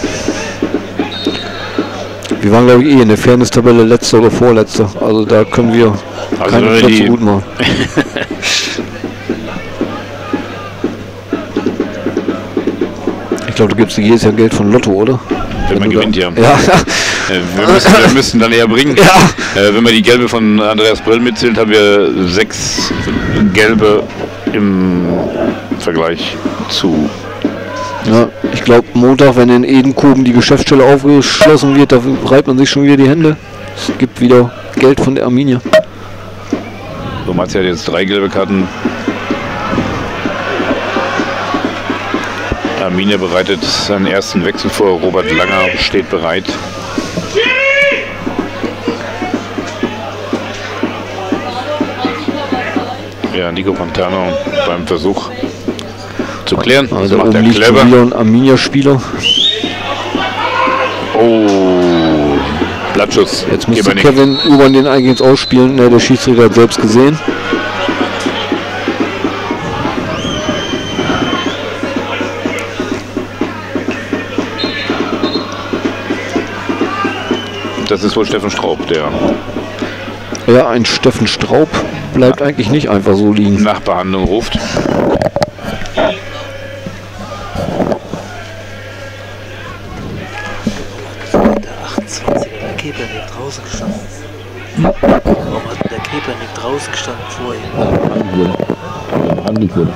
wir waren, glaube ich, in der Fairness-Tabelle letzter oder vorletzter. Also da können wir keine Plätze gut machen. Ich glaube, du gibst jedes Jahr Geld von Lotto, oder? Wenn man gewinnt, ja. Ja. Wir müssen dann eher bringen. Ja. Wenn man die gelbe von Andreas Brill mitzählt, haben wir 6 gelbe im Vergleich zu. Ja, ich glaube, Montag, wenn in Edenkoben die Geschäftsstelle aufgeschlossen wird, da reibt man sich schon wieder die Hände. Es gibt wieder Geld von der Arminia. So, Matze hat jetzt 3 gelbe Karten. Arminia bereitet seinen ersten Wechsel vor. Robert Langer steht bereit. Ja, Nico Pantano beim Versuch zu klären. Also macht er clever. Wieder ein Arminia-Spieler. Oh, Blattschuss. Jetzt müsste Kevin Urban den eigentlich ausspielen. Ne, der Schiedsrichter hat selbst gesehen. Das ist wohl Steffen Straub, der. Ja, ein Steffen Straub bleibt eigentlich nicht einfach so liegen. Nach Behandlung ruft. Der 28er, der Keeper nicht draußen gestanden. Warum hat der Keeper nicht draußen gestanden vor ihm?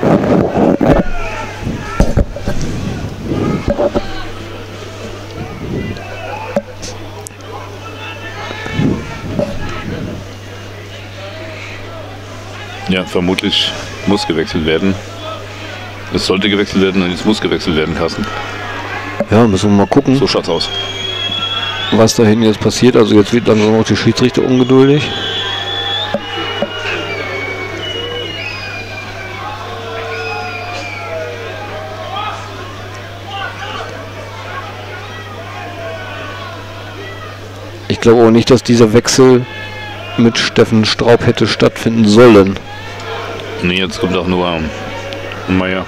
Ja, vermutlich muss gewechselt werden. Es sollte gewechselt werden und es muss gewechselt werden, Carsten. Ja, müssen wir mal gucken. So schaut's aus. Was da hinten jetzt passiert. Also jetzt wird langsam auch die Schiedsrichter ungeduldig. Ich glaube auch nicht, dass dieser Wechsel mit Steffen Straub hätte stattfinden sollen. Nee, jetzt kommt auch nur Meier.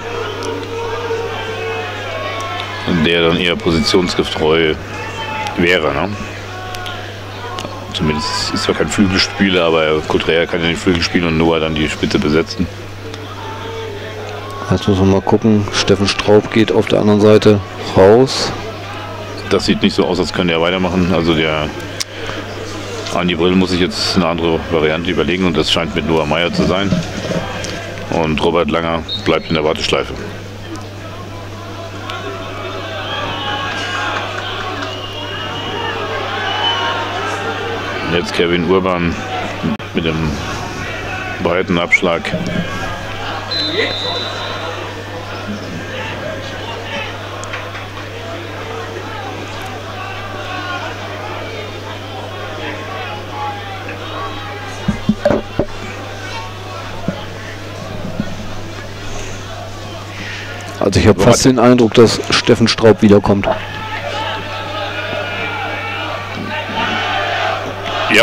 Der dann eher positionsgetreu wäre, ne? Zumindest ist er kein Flügelspieler, aber Coutrea kann ja nicht Flügel spielen und Noah dann die Spitze besetzen. Jetzt müssen wir mal gucken. Steffen Straub geht auf der anderen Seite raus. Das sieht nicht so aus, als könnte er weitermachen. Also der Andi Brill muss sich jetzt eine andere Variante überlegen und das scheint mit Noah Meier zu sein. Und Robert Langer bleibt in der Warteschleife. Jetzt Kevin Urban mit dem breiten Abschlag. Also ich habe fast den Eindruck, dass Steffen Straub wiederkommt. Ja.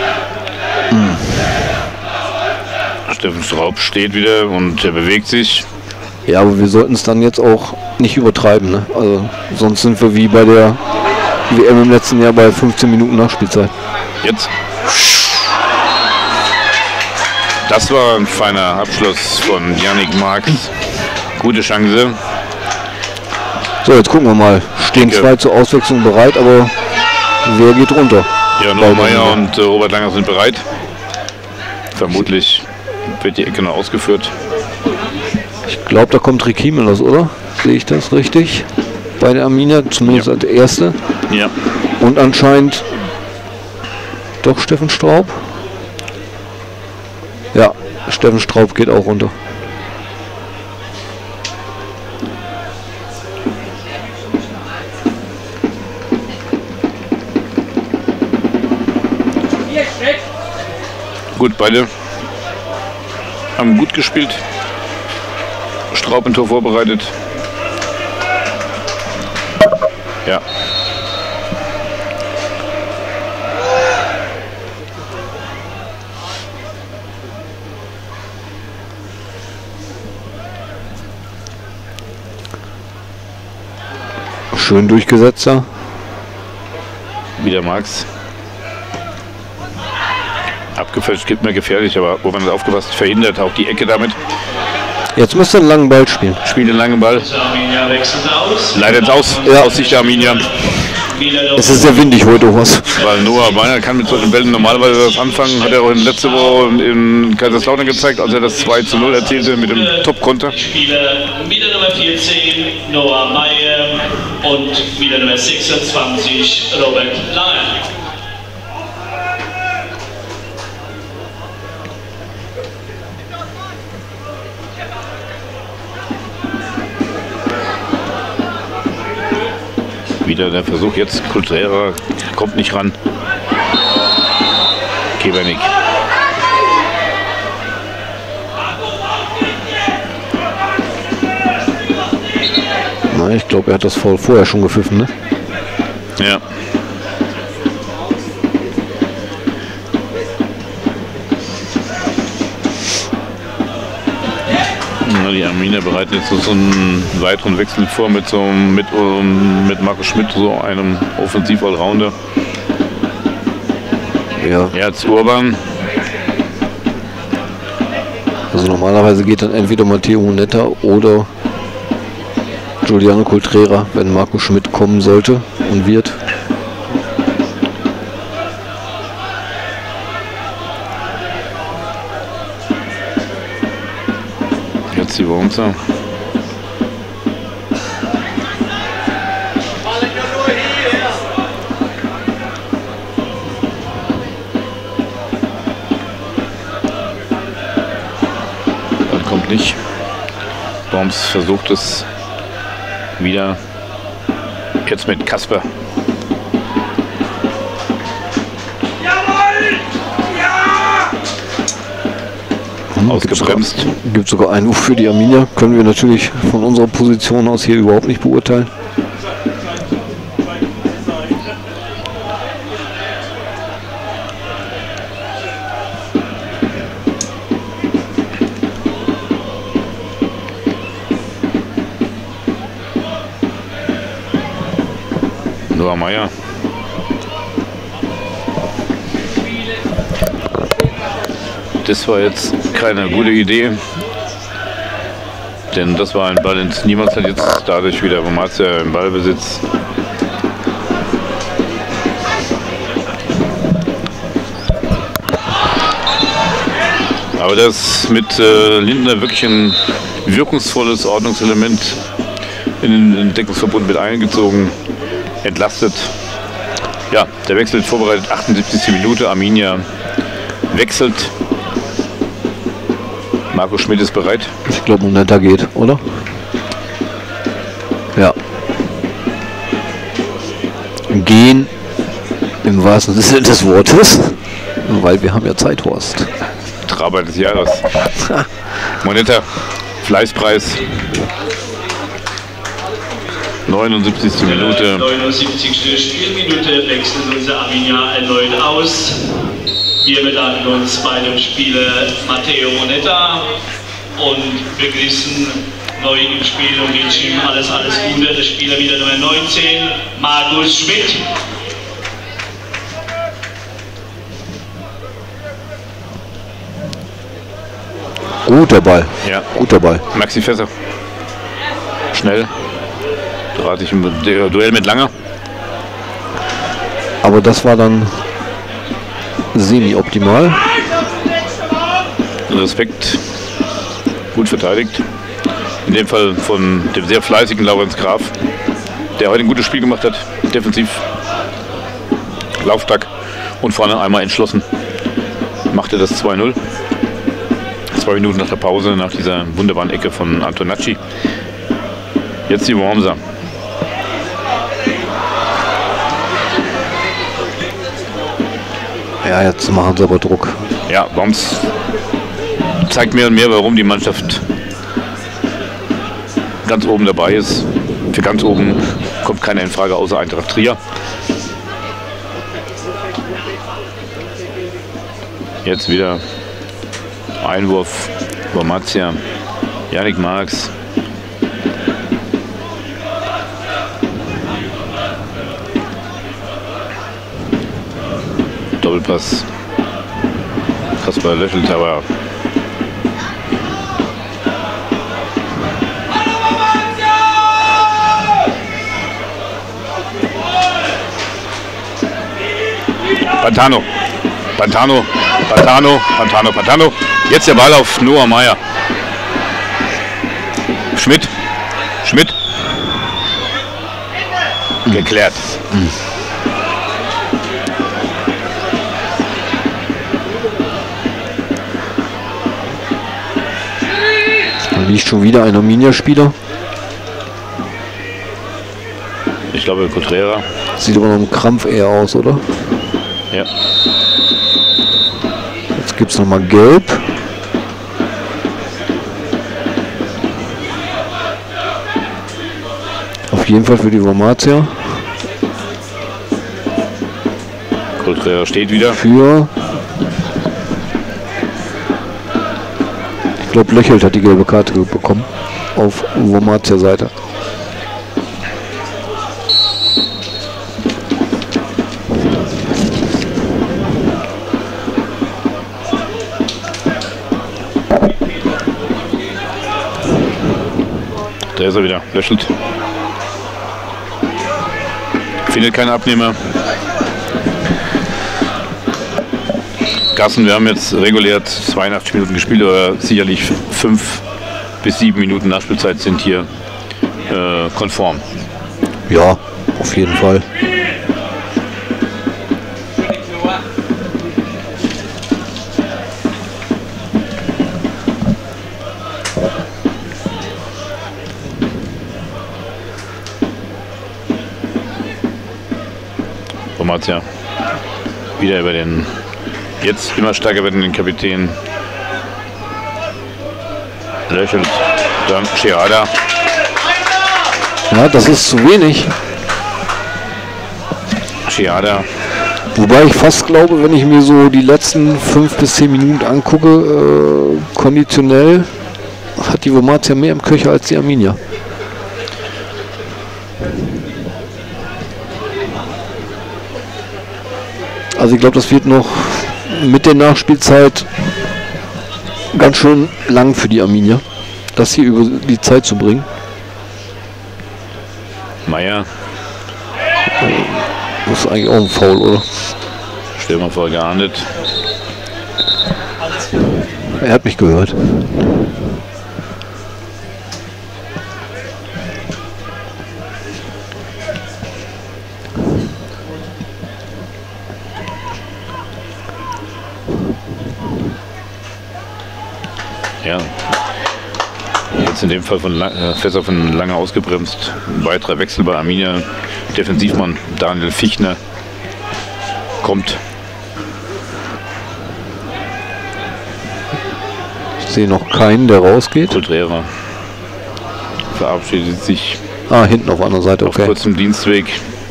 Steffen Straub steht wieder und er bewegt sich. Ja, aber wir sollten es dann jetzt auch nicht übertreiben, ne? Also sonst sind wir wie bei der WM im letzten Jahr bei 15 Minuten Nachspielzeit. Jetzt. Das war ein feiner Abschluss von Yannick Marx. Gute Chance. So, jetzt gucken wir mal. Stehen zwei zur Auswechslung bereit, aber wer geht runter? Ja, Noah Meier und Robert Langer sind bereit. Vermutlich wird die Ecke noch ausgeführt. Ich glaube, da kommt Ricky Millers, oder? Sehe ich das richtig? Bei der Arminia, zumindest als Erste. Ja. Und anscheinend doch Steffen Straub. Ja, Steffen Straub geht auch runter. Gut, beide haben gut gespielt. Straub ein Tor vorbereitet. Ja. Schön durchgesetzter. Wieder Marx. Abgefälscht, gibt mir gefährlich, aber wo man das aufgepasst, verhindert auch die Ecke damit. Jetzt müsste einen langen Ball spielen. Spielt den langen Ball. Leidet aus, aus Sicht der Arminia. Es ist sehr windig heute, was. Weil Noah Weiner kann mit solchen Bällen normalerweise was anfangen, hat er auch letzte Woche in Kaiserslautern gezeigt, als er das 2:0 erzielte mit dem Top-Konter. Spieler mit der Nummer 14 Noah Meyer und mit der Nummer 26 Robert Lange. Wieder der Versuch jetzt, Coulthera kommt nicht ran. Kebernick. Na, ich glaube, er hat das Foul vorher schon gepfiffen, ne? Ja. Die Arminia bereiten jetzt so einen weiteren Wechsel vor mit Markus Schmidt, so einem Offensiv-Allrounder. Ja. Jetzt Urban. Also normalerweise geht dann entweder Matteo Monetta oder Giuliano Coulthera, wenn Markus Schmidt kommen sollte und wird. Jetzt die Wormser. Dann kommt nicht. Worms versucht es wieder. Jetzt mit Kasper. Ausgebremst. Gibt sogar einen Einwurf für die Arminia. Können wir natürlich von unserer Position aus hier überhaupt nicht beurteilen. Noah Meyer. Das war jetzt keine gute Idee, denn das war ein Ball ins Niemals, hat jetzt dadurch wieder Wormatia im Ballbesitz. Aber das mit Lindner wirklich ein wirkungsvolles Ordnungselement in den Deckungsverbund mit eingezogen, entlastet. Ja, der Wechsel ist vorbereitet, 78. Minute, Arminia wechselt. Markus Schmidt ist bereit. Ich glaube, Monetta geht, oder? Ja. Gehen im wahrsten Sinne des Wortes, weil wir haben ja Zeit, Horst. Traber des Jahres. Monetta, Fleißpreis. 79. Minute. 79. Spielminute wechselt unser Arminia erneut aus. Wir bedanken uns bei dem Spieler Matteo Monetta und begrüßen neu im Spiel und wünschen ihm alles Gute. Der Spieler wieder Nummer 19, Markus Schmidt. Guter Ball. Ja. Guter Ball. Maxi Fässer. Schnell. Drahtig im Duell mit Langer. Aber das war dann semi-optimal. Respekt. Gut verteidigt. In dem Fall von dem sehr fleißigen Laurenz Graf, der heute ein gutes Spiel gemacht hat. Defensiv. Laufstark und vorne einmal entschlossen. Machte das 2:0. 2 Minuten nach der Pause, nach dieser wunderbaren Ecke von Antonacci. Jetzt die Wormser. Ja, jetzt machen sie aber Druck. Ja, Worms zeigt mehr und mehr, warum die Mannschaft ganz oben dabei ist. Für ganz oben kommt keiner in Frage außer Eintracht Trier. Jetzt wieder Einwurf, Wormatia, Yannick Marx. Doppelpass. Kasper lächelt, aber Pantano. Pantano. Pantano. Pantano. Pantano. Jetzt der Ball auf Noah Meyer. Schmidt. Schmidt. Geklärt. Da liegt schon wieder ein Arminia-Spieler. Ich glaube, Cotrera. Sieht aber noch ein Krampf eher aus, oder? Ja. Jetzt gibt es nochmal Gelb. Auf jeden Fall für die Wormatia. Cotrera steht wieder. Für... Ich glaube, Löchelt hat die gelbe Karte bekommen. Auf Wormatia Seite. Da ist er wieder. Löchelt. Findet keinen Abnehmer. Gassen, wir haben jetzt regulär 82 Minuten gespielt, aber sicherlich 5 bis 7 Minuten Nachspielzeit sind hier konform. Ja, auf jeden Fall. Wormatia wieder über den jetzt immer stärker werdenden Kapitän Löchelt, dann Scheada. Ja, das ist zu wenig. Scheada. Wobei ich fast glaube, wenn ich mir so die letzten 5 bis 10 Minuten angucke, konditionell hat die Wormatia mehr im Köcher als die Arminia. Also ich glaube, das wird noch mit der Nachspielzeit ganz schön lang für die Arminia, das hier über die Zeit zu bringen. Meier. Das ist eigentlich auch ein Foul, oder? Stürmer voll geahndet. Er hat mich gehört. Ja. Jetzt in dem Fall von Fässer von lange ausgebremst. Ein weiterer Wechsel bei Arminia. Defensivmann Daniel Fichtner kommt. Ich sehe noch keinen, der rausgeht. Cotrera verabschiedet sich. Ah, hinten auf der anderen Seite, okay. Auf kurzem Dienstweg.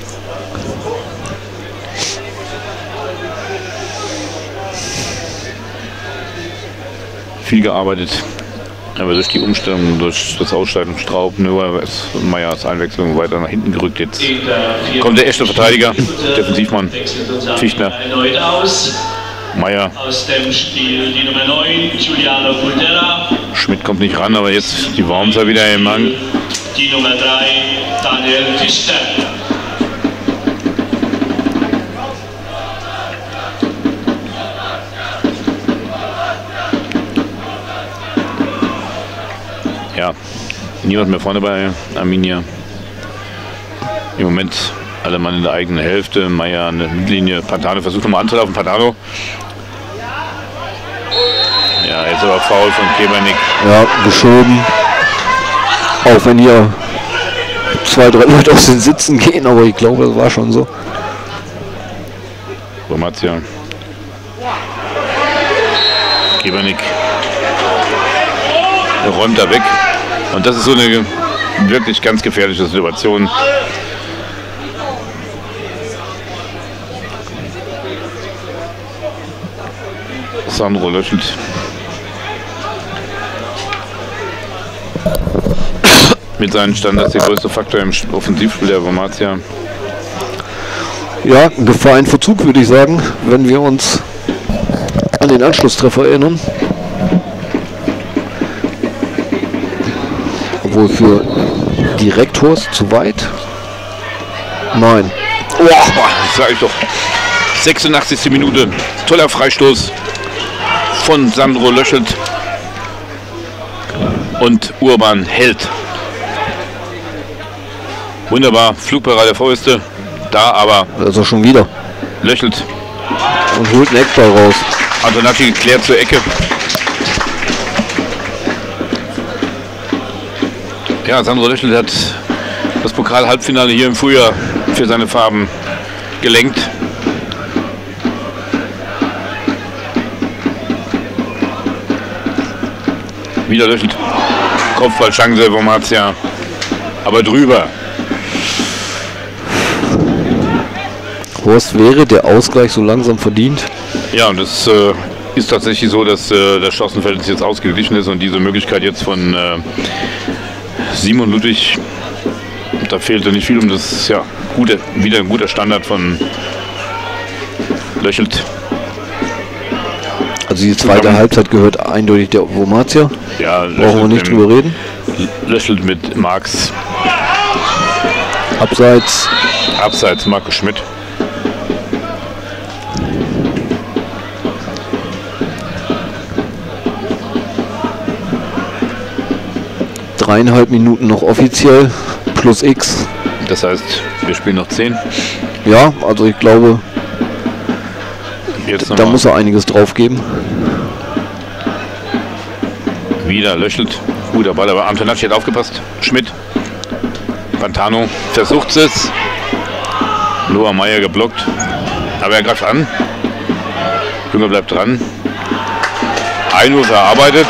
Viel gearbeitet, aber durch die Umstellung, durch das Ausscheiden Straub, nur ist Meyers Einwechslung weiter nach hinten gerückt. Jetzt kommt der echte Verteidiger, Defensivmann Fichtner. Meyer. Aus dem Spiel die Nummer 9, Giuliano Caldera. Schmidt kommt nicht ran, aber jetzt die Wormser wieder im Mann. Die Nummer 3, Daniel Fichtner. Ja, niemand mehr vorne bei Arminia. Im Moment alle Mann in der eigenen Hälfte. Meyer an der Mittellinie. Pantano versucht nochmal anzulaufen. Pantano. Ja, jetzt aber Foul von Kebernick. Ja, geschoben. Auch wenn hier 2, 3 Leute aus den Sitzen gehen, aber ich glaube, das war schon so. Wormatia. Kebernick. Er räumt da weg. Und das ist so eine wirklich ganz gefährliche Situation. Sandro Löchelt. Mit seinen Standards der größte Faktor im Offensivspiel der Wormatia. Ja, Gefahr in Verzug, würde ich sagen, wenn wir uns an den Anschlusstreffer erinnern. Obwohl für Direktors zu weit. Nein. Oh, sag ich doch. 86. Minute. Toller Freistoß von Sandro Löschelt. Und Urban hält. Wunderbar. Flugparade der Fäuste. Da aber. Also schon wieder. Löschelt. Und holt einen Eckball raus. Antonacci klärt zur Ecke. Ja, Sandro Löschelt hat das Pokal-Halbfinale hier im Frühjahr für seine Farben gelenkt. Wieder Löschelt. Kopfballchance, Wormatia. Aber drüber. Horst, wäre der Ausgleich so langsam verdient? Ja, und es ist tatsächlich so, dass das Chancenverhältnis jetzt ausgeglichen ist und diese Möglichkeit jetzt von Simon Ludwig, da fehlte nicht viel, um das ja wieder ein guter Standard von Löschelt. Also die zweite Halbzeit gehört eindeutig der Wormatia. Ja, brauchen wir nicht drüber reden. Löschelt mit Marx. Abseits Markus Schmidt. Dreieinhalb Minuten noch offiziell plus X. Das heißt, wir spielen noch 10. Ja, also ich glaube, jetzt da muss er einiges drauf geben. Wieder Löschelt. Guter Ball, aber Antonacci hat aufgepasst. Schmidt. Pantano versucht es. Noah Meyer geblockt. Aber er greift an. Junge bleibt dran. Einwurf erarbeitet.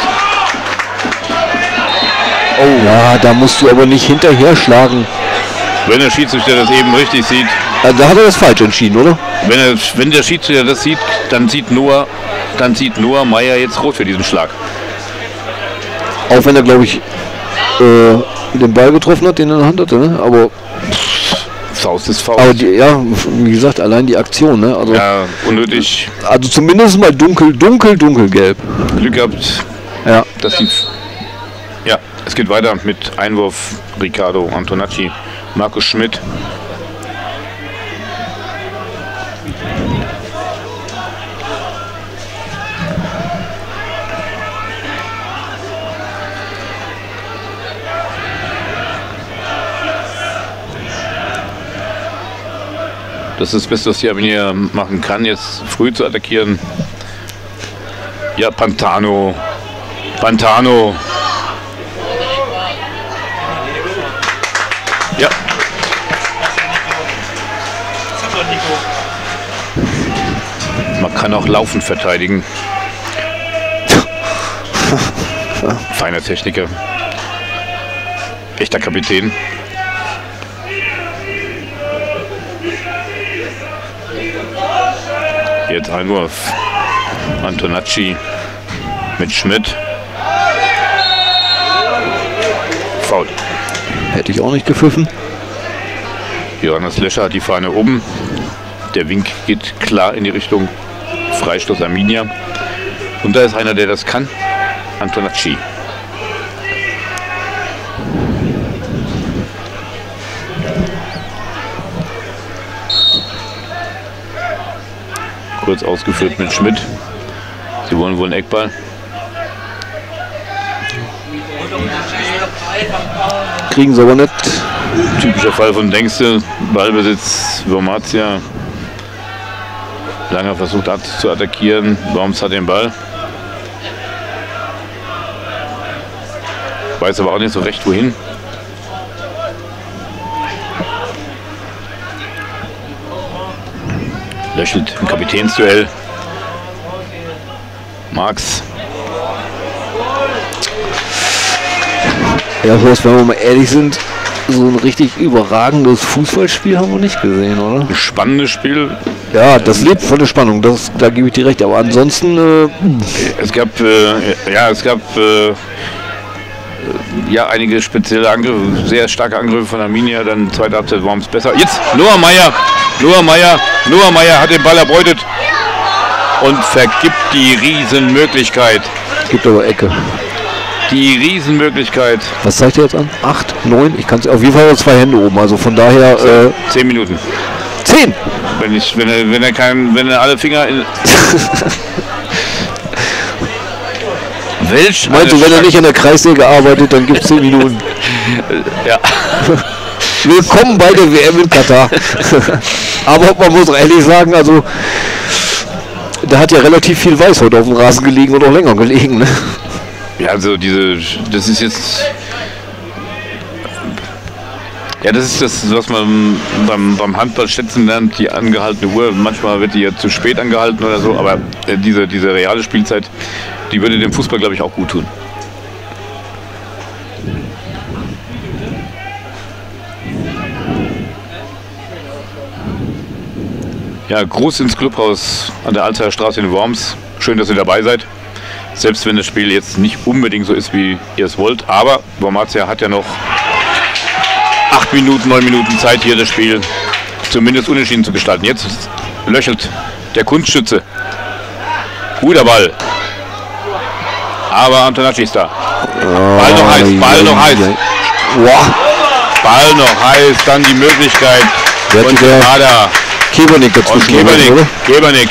Oh. Ja, da musst du aber nicht hinterher schlagen. Wenn der Schiedsrichter das eben richtig sieht. Also da hat er das falsch entschieden, oder? Wenn der Schiedsrichter das sieht, dann sieht Noah Meyer jetzt rot für diesen Schlag. Auch wenn er, glaube ich, den Ball getroffen hat, den er in der Hand hatte, ne? Aber Faust ist Faust. Aber ja, wie gesagt, allein die Aktion, ne? Also, ja, unnötig. Also zumindest mal dunkelgelb. Glück gehabt, ja. Dass die. Ja, es geht weiter mit Einwurf Riccardo Antonacci, Markus Schmidt. Das ist das Beste, was die Arminia machen kann, jetzt früh zu attackieren. Ja, Pantano. Ja. Man kann auch laufend verteidigen. Feiner Techniker. Echter Kapitän. Jetzt Einwurf. Antonacci mit Schmidt. Foul. Hätte ich auch nicht gepfiffen. Johannes Lescher hat die Fahne oben. Der Wink geht klar in die Richtung Freistoß Arminia. Und da ist einer, der das kann. Antonacci. Kurz ausgeführt mit Schmidt. Sie wollen wohl einen Eckball. Kriegen sie aber nicht. Typischer Fall von Denkste. Ballbesitz Wormatia. Langer versucht zu attackieren. Worms hat den Ball. Weiß aber auch nicht so recht wohin. Löschelt im Kapitänsduell. Marx. Ja, Horst, wenn wir mal ehrlich sind, so ein richtig überragendes Fußballspiel haben wir nicht gesehen, oder? Ein spannendes Spiel. Ja, das lebt von der Spannung, da gebe ich dir recht. Aber ansonsten... Es gab einige spezielle Angriffe, sehr starke Angriffe von Arminia, dann zweite Halbzeit war es besser. Jetzt Noah Meyer hat den Ball erbeutet und vergibt die Riesenmöglichkeit. Gibt aber Ecke. Die Riesenmöglichkeit. Was zeigt er jetzt an? 8, 9? Ich kann es auf jeden Fall 2 Hände oben, also von daher... 10 Minuten. 10? wenn er alle Finger in... Welch? Meinst du, wenn er nicht an der Kreissäge arbeitet, dann gibt es 10 Minuten. Ja. Willkommen bei der WM in Katar. Aber man muss auch ehrlich sagen, also da hat ja relativ viel Weiß heute auf dem Rasen gelegen und auch länger gelegen. Ne? Ja, also das ist jetzt... Ja, das ist das, was man beim Handball schätzen lernt, die angehaltene Uhr. Manchmal wird die ja zu spät angehalten oder so, aber diese reale Spielzeit, die würde dem Fußball, glaube ich, auch gut tun. Ja, Gruß ins Clubhaus an der Alter Straße in Worms. Schön, dass ihr dabei seid. Selbst wenn das Spiel jetzt nicht unbedingt so ist, wie ihr es wollt. Aber Wormatia hat ja noch 8 Minuten, 9 Minuten Zeit, hier das Spiel zumindest unentschieden zu gestalten. Jetzt löchelt der Kunstschütze. Guter Ball. Aber Antonacci ist da. Ball noch heiß, Ball noch heiß. Ball noch heiß, dann die Möglichkeit. Und Granada. Kebernick dazwischen. Kebernick.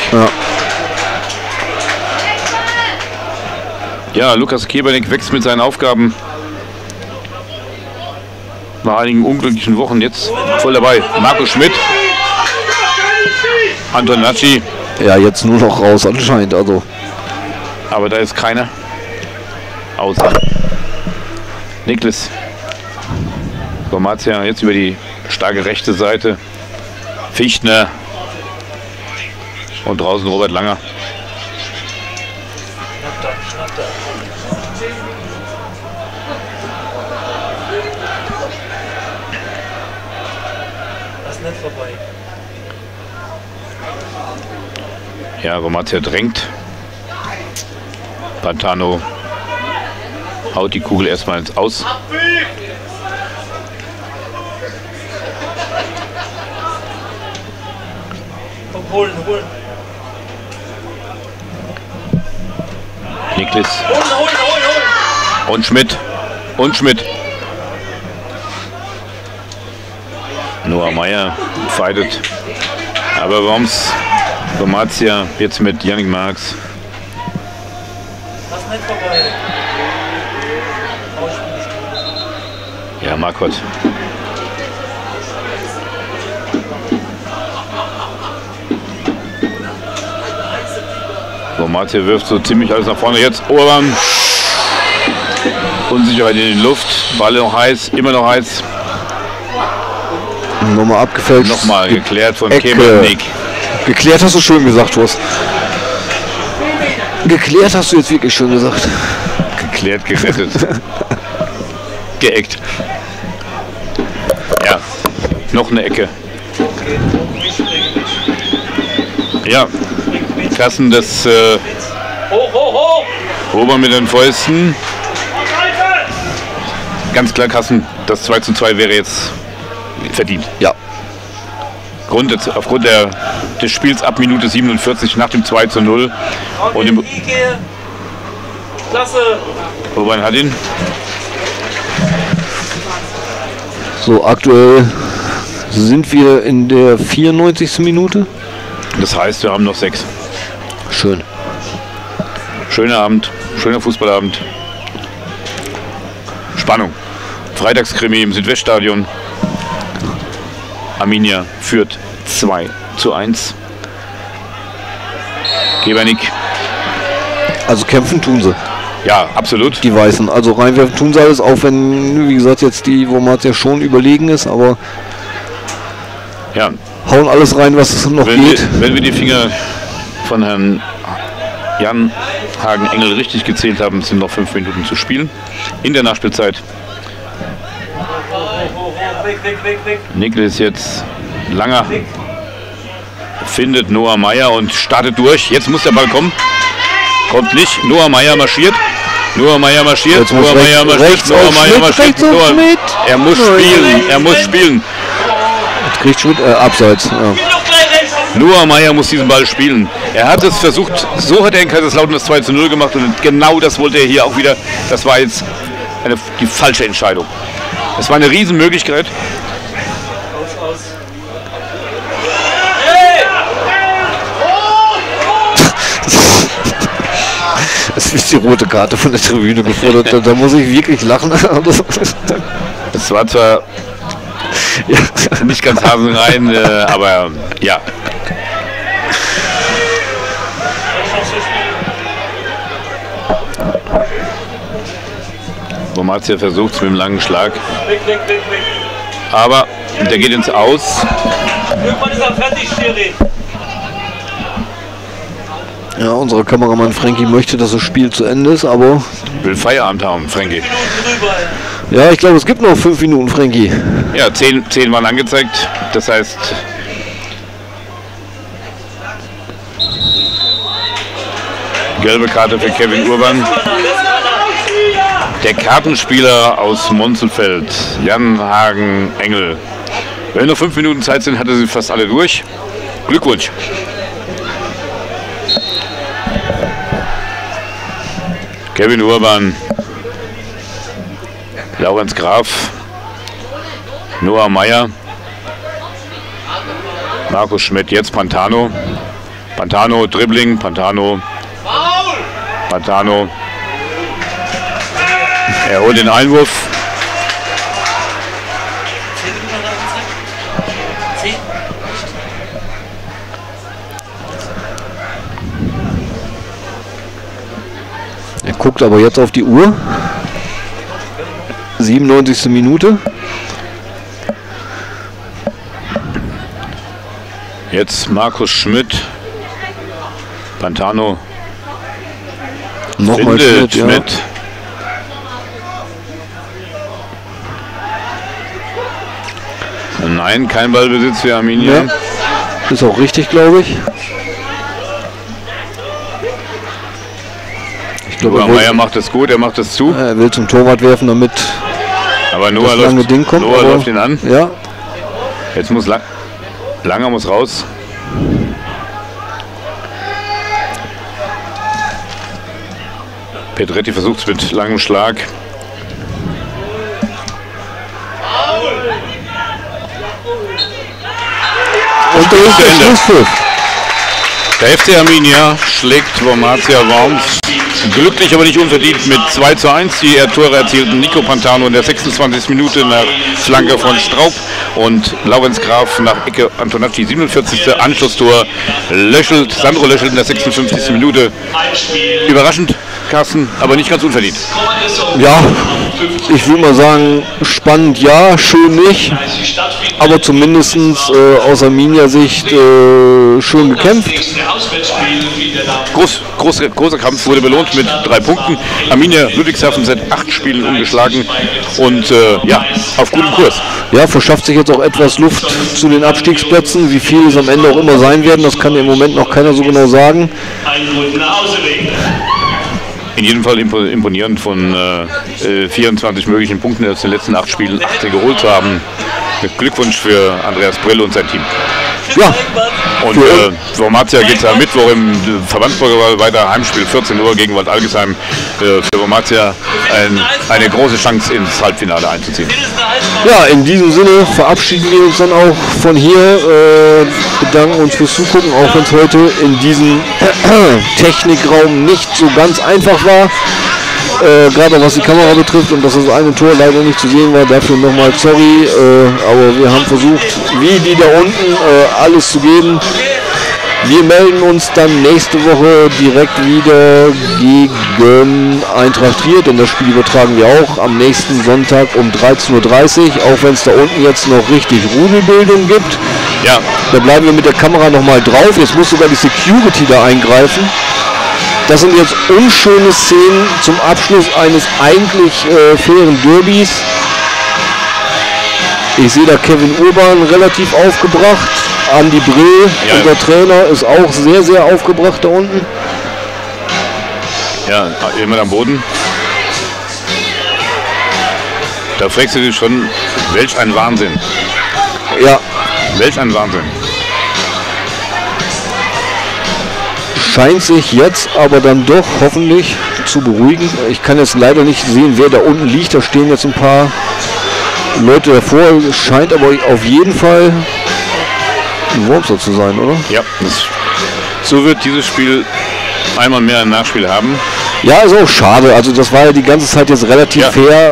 Ja, Lukas Kebernick wächst mit seinen Aufgaben. Nach einigen unglücklichen Wochen jetzt voll dabei. Marco Schmidt. Antonacci. Ja, jetzt nur noch raus anscheinend. Also. Aber da ist keiner. Außer Niklas. Wormatia jetzt über die starke rechte Seite. Fichtner. Und draußen Robert Langer. Vorbei. Ja, Wormatia drängt. Pantano haut die Kugel erstmal ins Aus. Holen. Niklas. Holen. Und Schmidt. Noah Meyer fightet. Aber Wormatia jetzt mit Yannick Marx. Was nicht vorbei. Ja, Marquardt. Wormatia wirft so ziemlich alles nach vorne. Jetzt Orban. Unsicherheit in die Luft. Ball noch heiß, immer noch heiß. Nochmal abgefälscht. Nochmal geklärt von Kebernick. Geklärt hast du schön gesagt, Horst. Geklärt hast du jetzt wirklich schön gesagt. Geklärt, gerettet. Geeckt. Ja, noch eine Ecke. Ja, Kassen das Ober mit den Fäusten. Ganz klar, Kassen, das 2:2 wäre jetzt verdient. Ja. Aufgrund des Spiels ab Minute 47 nach dem 2:0. Und im Klasse. Urban hat ihn. So, aktuell sind wir in der 94. Minute. Das heißt, wir haben noch 6. Schön. Schöner Abend, schöner Fußballabend. Spannung. Freitagskrimi im Südweststadion. Arminia führt 2:1. Kebernick. Also kämpfen tun sie. Ja, absolut. Die Weißen. Also reinwerfen tun sie alles, auch wenn, wie gesagt, jetzt die Wormatia schon überlegen ist, aber ja. Hauen alles rein, was es noch geht. Wenn wir die Finger von Herrn Jan Hagen-Engel richtig gezählt haben, sind noch 5 Minuten zu spielen. In der Nachspielzeit. Weg. Niklas jetzt Langer. Findet Noah Meyer und startet durch. Jetzt muss der Ball kommen. Kommt nicht. Noah Meyer marschiert. Er muss spielen. Kriegt schon abseits. Ja. Noah Meyer muss diesen Ball spielen. Er hat es versucht. So hat er in Kaiserslautern das 2:0 gemacht und genau das wollte er hier auch wieder. Das war jetzt die falsche Entscheidung. Es war eine Riesenmöglichkeit. ist die rote Karte von der Tribüne gefordert. Da muss ich wirklich lachen. Es war zwar nicht ganz hasenrein, aber ja. Wormatia versucht es mit einem langen Schlag. Aber der geht ins Aus. Irgendwann ist er fertig, Schiri. Ja, unser Kameramann Frankie möchte, dass das Spiel zu Ende ist, aber... Will Feierabend haben, Frankie. Ja, ich glaube, es gibt noch 5 Minuten, Frankie. Ja, 10 waren angezeigt. Das heißt... Gelbe Karte für Kevin Urban. Der Kartenspieler aus Monzelfeld, Jan Hagen Engel. Wenn noch 5 Minuten Zeit sind, hat er sie fast alle durch. Glückwunsch. Kevin Urban, Laurenz Graf, Noah Meyer, Markus Schmidt, jetzt Pantano. Pantano, Dribbling, Pantano. Er holt den Einwurf. Er guckt aber jetzt auf die Uhr. 97. Minute. Jetzt Markus Schmidt. Pantano. Nochmal Schmidt. Ja. Nein, kein Ballbesitz für Arminia. Ja. Ist auch richtig, glaube ich. Ich glaube, Meyer macht es gut, er macht es zu. Er will zum Torwart werfen, damit aber Noah das lange Ding kommt. Noah läuft ihn an. Ja. Jetzt muss Langer muss raus. Pedretti versucht es mit langem Schlag. Und der ist der Schlusspfiff. Der FC Arminia schlägt Wormatia Worms glücklich, aber nicht unverdient mit 2:1. Die Tore erzielten Nico Pantano in der 26. Minute nach Flanke von Straub und Laurenz Graf nach Ecke Antonacci 47. Anschlusstor Sandro Löschelt in der 56. Minute. Überraschend, Carsten, aber nicht ganz unverdient. Ja, ich würde mal sagen, spannend ja, schön nicht, aber zumindest aus Arminia-Sicht schön gekämpft. Großer Kampf, wurde belohnt mit 3 Punkten. Arminia Ludwigshafen seit 8 Spielen ungeschlagen und ja, auf gutem Kurs. Ja, verschafft sich jetzt auch etwas Luft zu den Abstiegsplätzen. Wie viel es am Ende auch immer sein werden, das kann im Moment noch keiner so genau sagen. In jedem Fall imponierend von 24 möglichen Punkten aus den letzten 8 Spielen 18 geholt zu haben. Glückwunsch für Andreas Brill und sein Team. Ja. Und Wormatia geht es am Mittwoch im Verbandspokal weiter. Heimspiel 14 Uhr gegen Wald Algesheim. Für Wormatia eine große Chance ins Halbfinale einzuziehen. Ja, in diesem Sinne verabschieden wir uns dann auch von hier. Bedanken uns fürs Zugucken, auch wenn es heute in diesem Technikraum nicht so ganz einfach war. Gerade was die Kamera betrifft und dass das eine Tor leider nicht zu sehen war, dafür nochmal sorry, aber wir haben versucht, wie die da unten, alles zu geben. Wir melden uns dann nächste Woche direkt wieder gegen Eintracht Trier, denn das Spiel übertragen wir auch am nächsten Sonntag um 13:30 Uhr, auch wenn es da unten jetzt noch richtig Rudelbildung gibt. Ja. Da bleiben wir mit der Kamera nochmal drauf, jetzt muss sogar die Security da eingreifen. Das sind jetzt unschöne Szenen zum Abschluss eines eigentlich fairen Derbys. Ich sehe da Kevin Urban relativ aufgebracht. Andi Brill, ja, unser Trainer, ist auch sehr, sehr aufgebracht da unten. Ja, immer am Boden. Da fragst du dich schon, welch ein Wahnsinn. Ja. Welch ein Wahnsinn. Scheint sich jetzt aber dann doch hoffentlich zu beruhigen. Ich kann jetzt leider nicht sehen, wer da unten liegt. Da stehen jetzt ein paar Leute davor. Scheint aber auf jeden Fall ein Wormser zu sein, oder? Ja, so wird dieses Spiel einmal mehr ein Nachspiel haben. Ja, ist auch schade. Also das war ja die ganze Zeit jetzt relativ fair.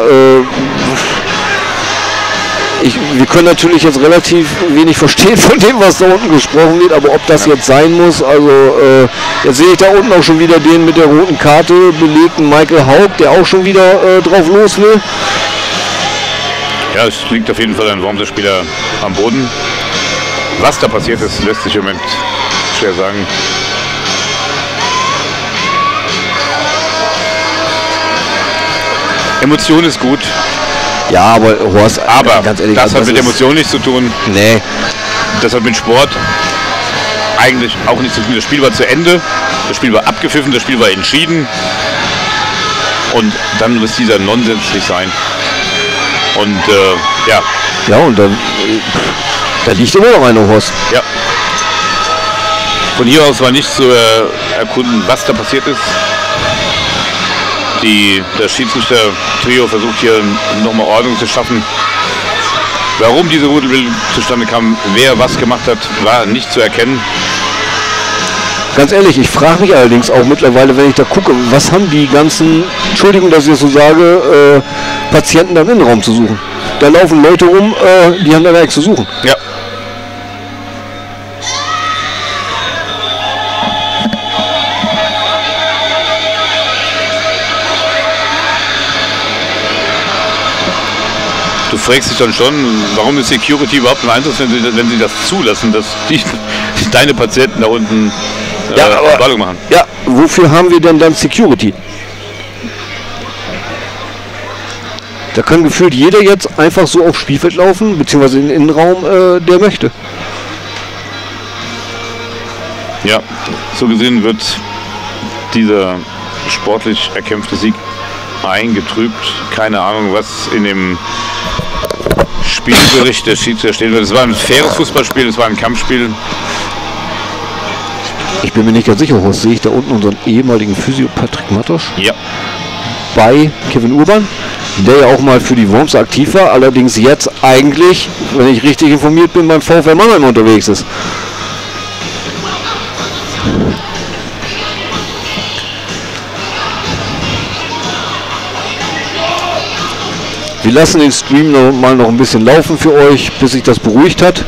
Wir können natürlich jetzt relativ wenig verstehen von dem, was da unten gesprochen wird, aber ob das jetzt sein muss, also jetzt sehe ich da unten auch schon wieder den mit der roten Karte belegten Michael Haug, der auch schon wieder drauf los will. Ja, es liegt auf jeden Fall ein Wormser-Spieler am Boden. Was da passiert ist, lässt sich im Moment schwer sagen. Emotion ist gut. Ja, aber Horst, aber ganz ehrlich, das hat mit Emotion nichts zu tun. Nee. Das hat mit Sport eigentlich auch nichts zu tun. Das Spiel war zu Ende, das Spiel war abgepfiffen, das Spiel war entschieden. Und dann muss dieser Nonsens nicht sein. Und ja. Ja, und dann da liegt immer noch einer, Horst. Ja. Von hier aus war nicht zu erkunden, was da passiert ist. Das Schiedsrichter-Trio versucht hier nochmal Ordnung zu schaffen. Warum diese Rudelbildung zustande kam, wer was gemacht hat, war nicht zu erkennen. Ganz ehrlich, ich frage mich allerdings auch mittlerweile, wenn ich da gucke, was haben die ganzen, Entschuldigung, dass ich das so sage, Patienten da im Innenraum zu suchen. Da laufen Leute rum, die haben da gar nichts zu suchen. Ja. Du fragst dich dann schon, warum ist Security überhaupt im Einsatz, wenn sie das zulassen, dass deine Patienten da unten Ballung machen. Ja, wofür haben wir denn dann Security? Da kann gefühlt jeder jetzt einfach so aufs Spielfeld laufen, beziehungsweise in den Innenraum, der möchte. Ja, so gesehen wird dieser sportlich erkämpfte Sieg eingetrübt. Keine Ahnung, was in dem Spielbericht der Schiedsrichter stehen wird. Es war ein faires Fußballspiel, es war ein Kampfspiel. Ich bin mir nicht ganz sicher, Horst, sehe ich da unten unseren ehemaligen Physio Patrick Mattosch? Ja. Bei Kevin Urban, der ja auch mal für die Worms aktiv war, allerdings jetzt eigentlich, wenn ich richtig informiert bin, beim VfL Mannheim unterwegs ist. Wir lassen den Stream noch ein bisschen laufen für euch, bis sich das beruhigt hat.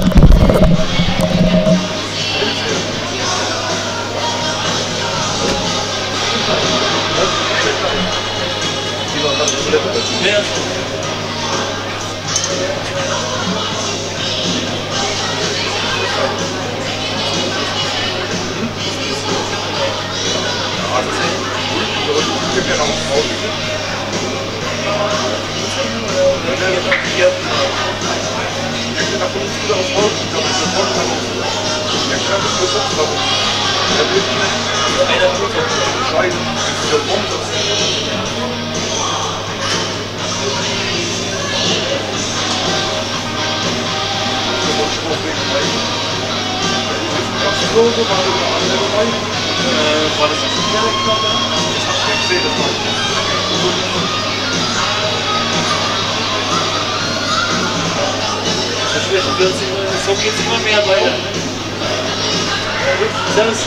So geht es immer mehr weiter. Servus.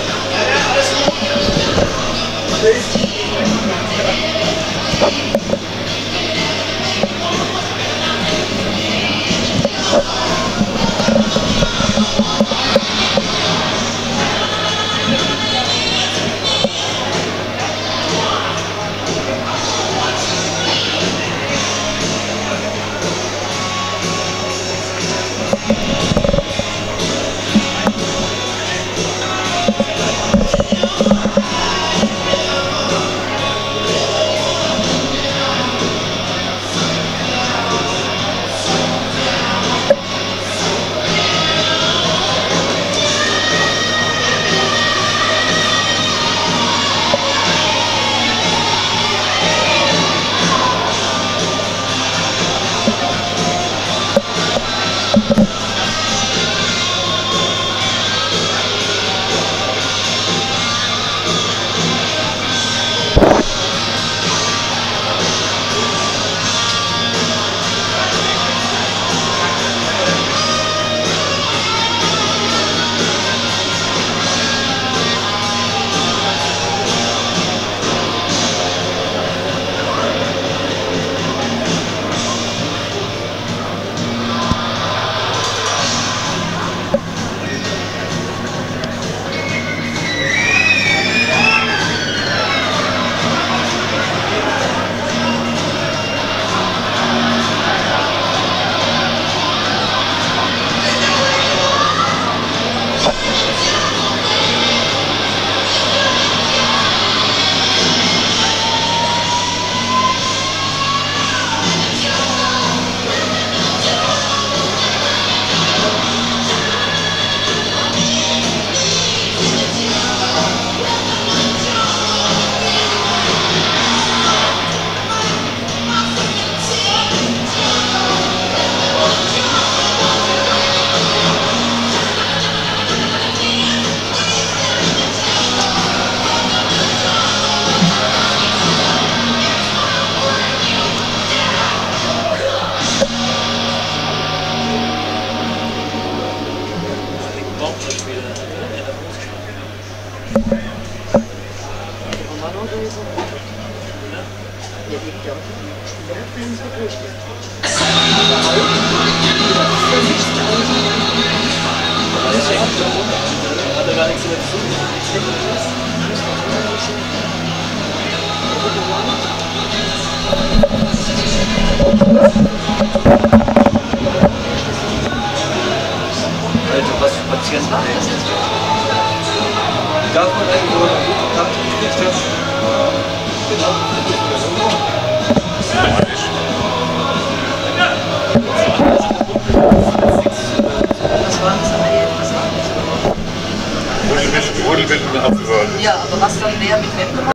Hat er gar nichts mehr zu. Alter, was spazieren da jetzt? Darf man eigentlich nur noch gut Kontakt gekriegt haben? Was war das? Rudelbitten mit Abgehört. Ja, aber was dann wer mit wem gemacht?